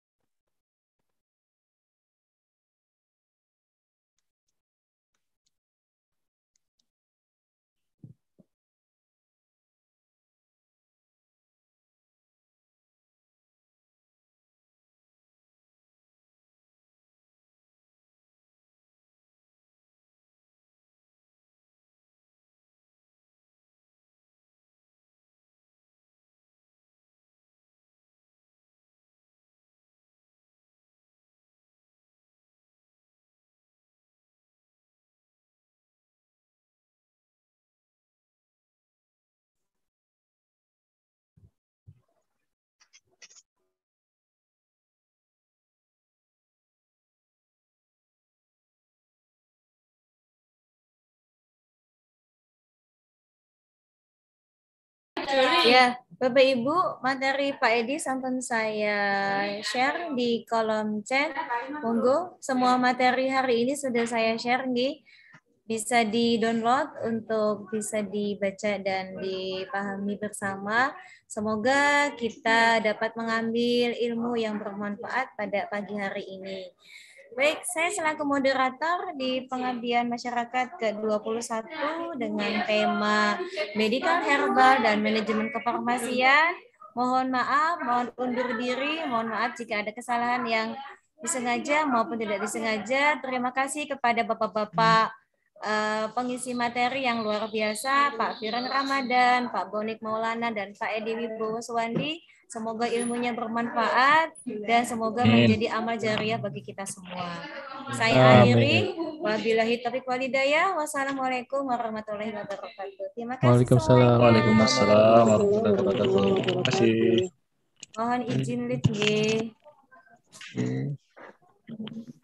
Ya, Bapak Ibu, materi Pak Edi sampun saya share di kolom chat. Monggo, semua materi hari ini sudah saya share nih. Bisa di-download untuk bisa dibaca dan dipahami bersama. Semoga kita dapat mengambil ilmu yang bermanfaat pada pagi hari ini. Baik, saya selaku moderator di pengabdian masyarakat ke dua puluh satu dengan tema medical herbal dan manajemen kefarmasian. Mohon maaf, mohon undur diri, mohon maaf jika ada kesalahan yang disengaja maupun tidak disengaja. Terima kasih kepada Bapak-Bapak uh, pengisi materi yang luar biasa, Pak Firan Ramadan, Pak Bonik Maulana, dan Pak Edi Wibowo Suwandi. Semoga ilmunya bermanfaat dan semoga Amin. menjadi amal jariah bagi kita semua. Saya akhiri. Wabillahi taufiq walhidayah. Wassalamualaikum warahmatullahi wabarakatuh. Terima kasih Waalaikumsalam. semuanya. Waalaikumsalam warahmatullahi wabarakatuh. Terima kasih. Mohon izin lid nggih. Oke.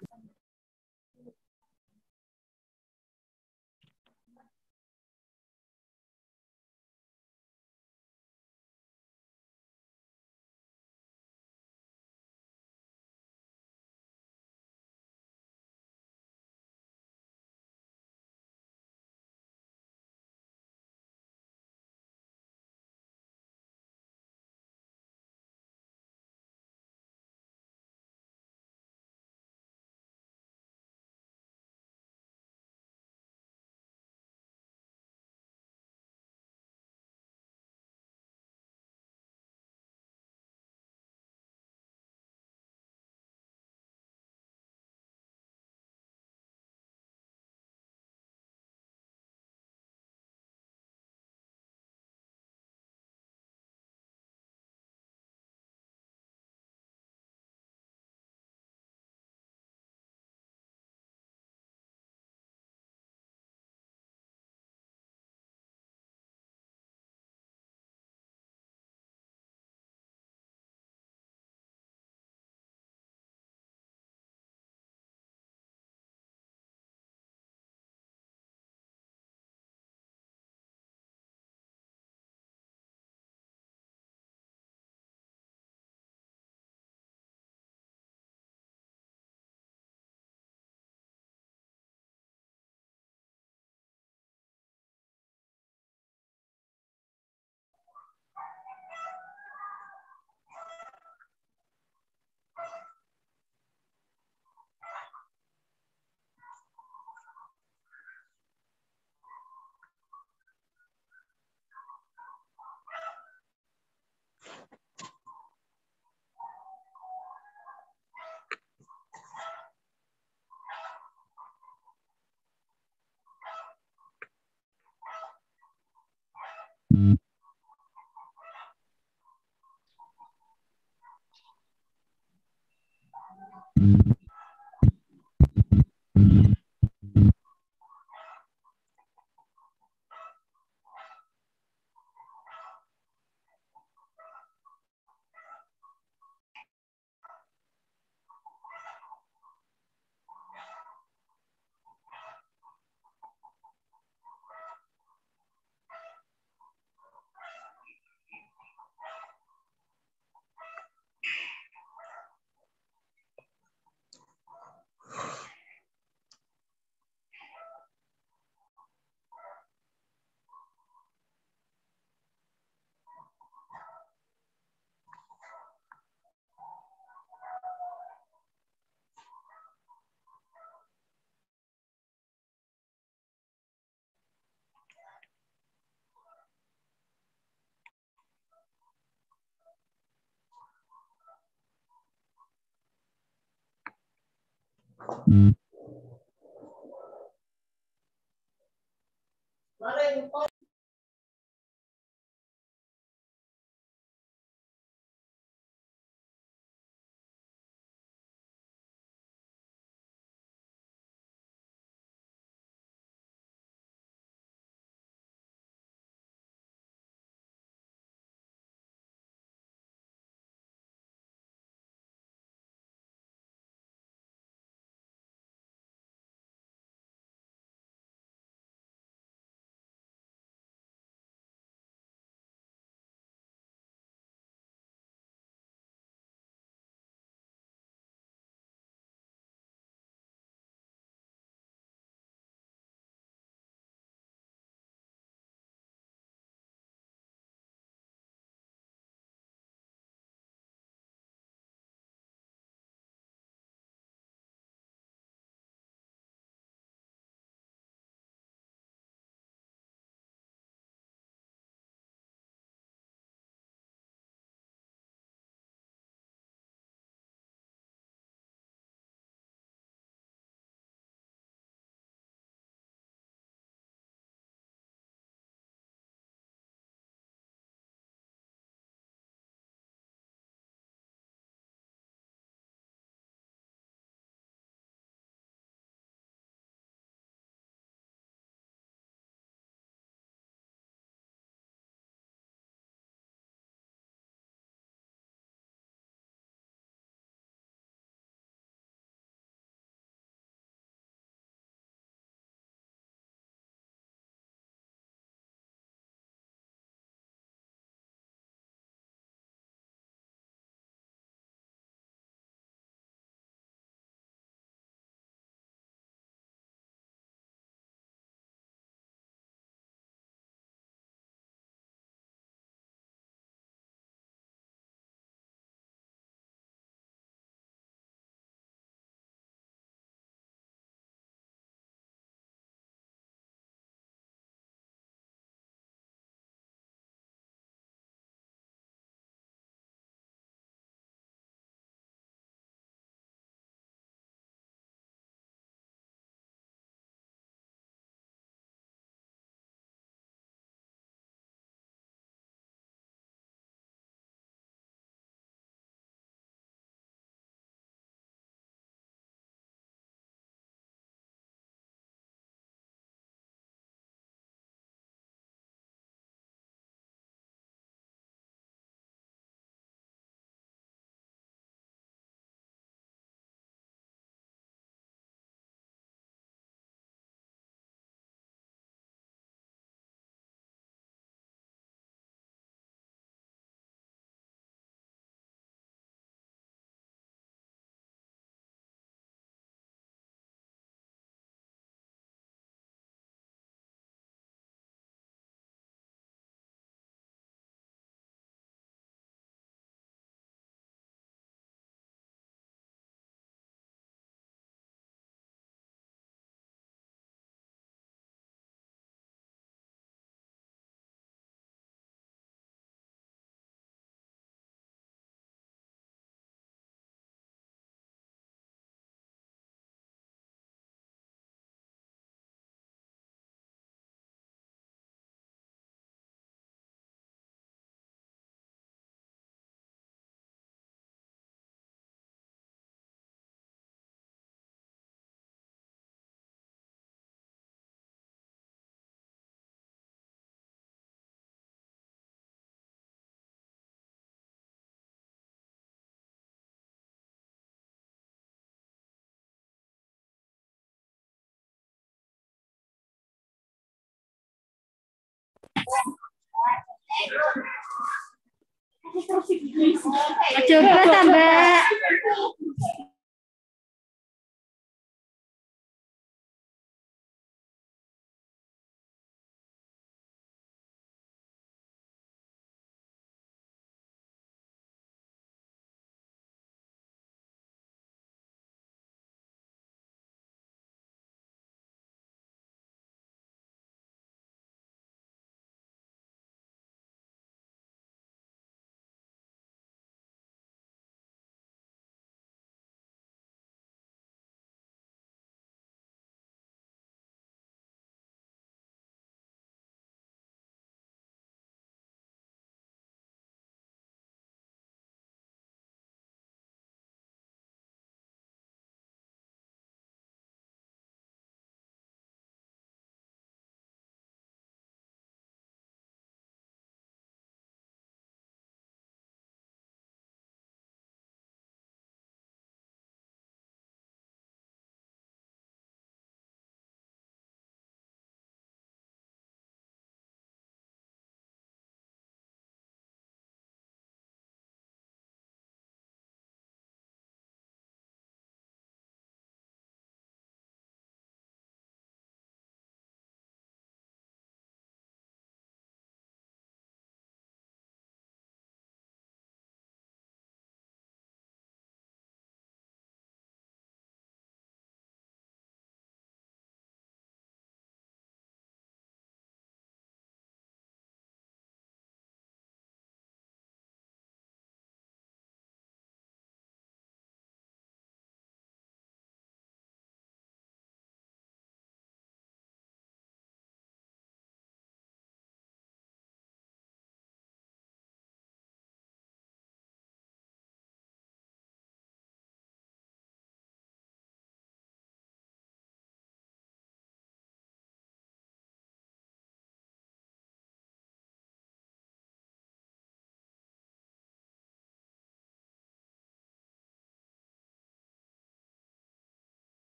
Coba tambah.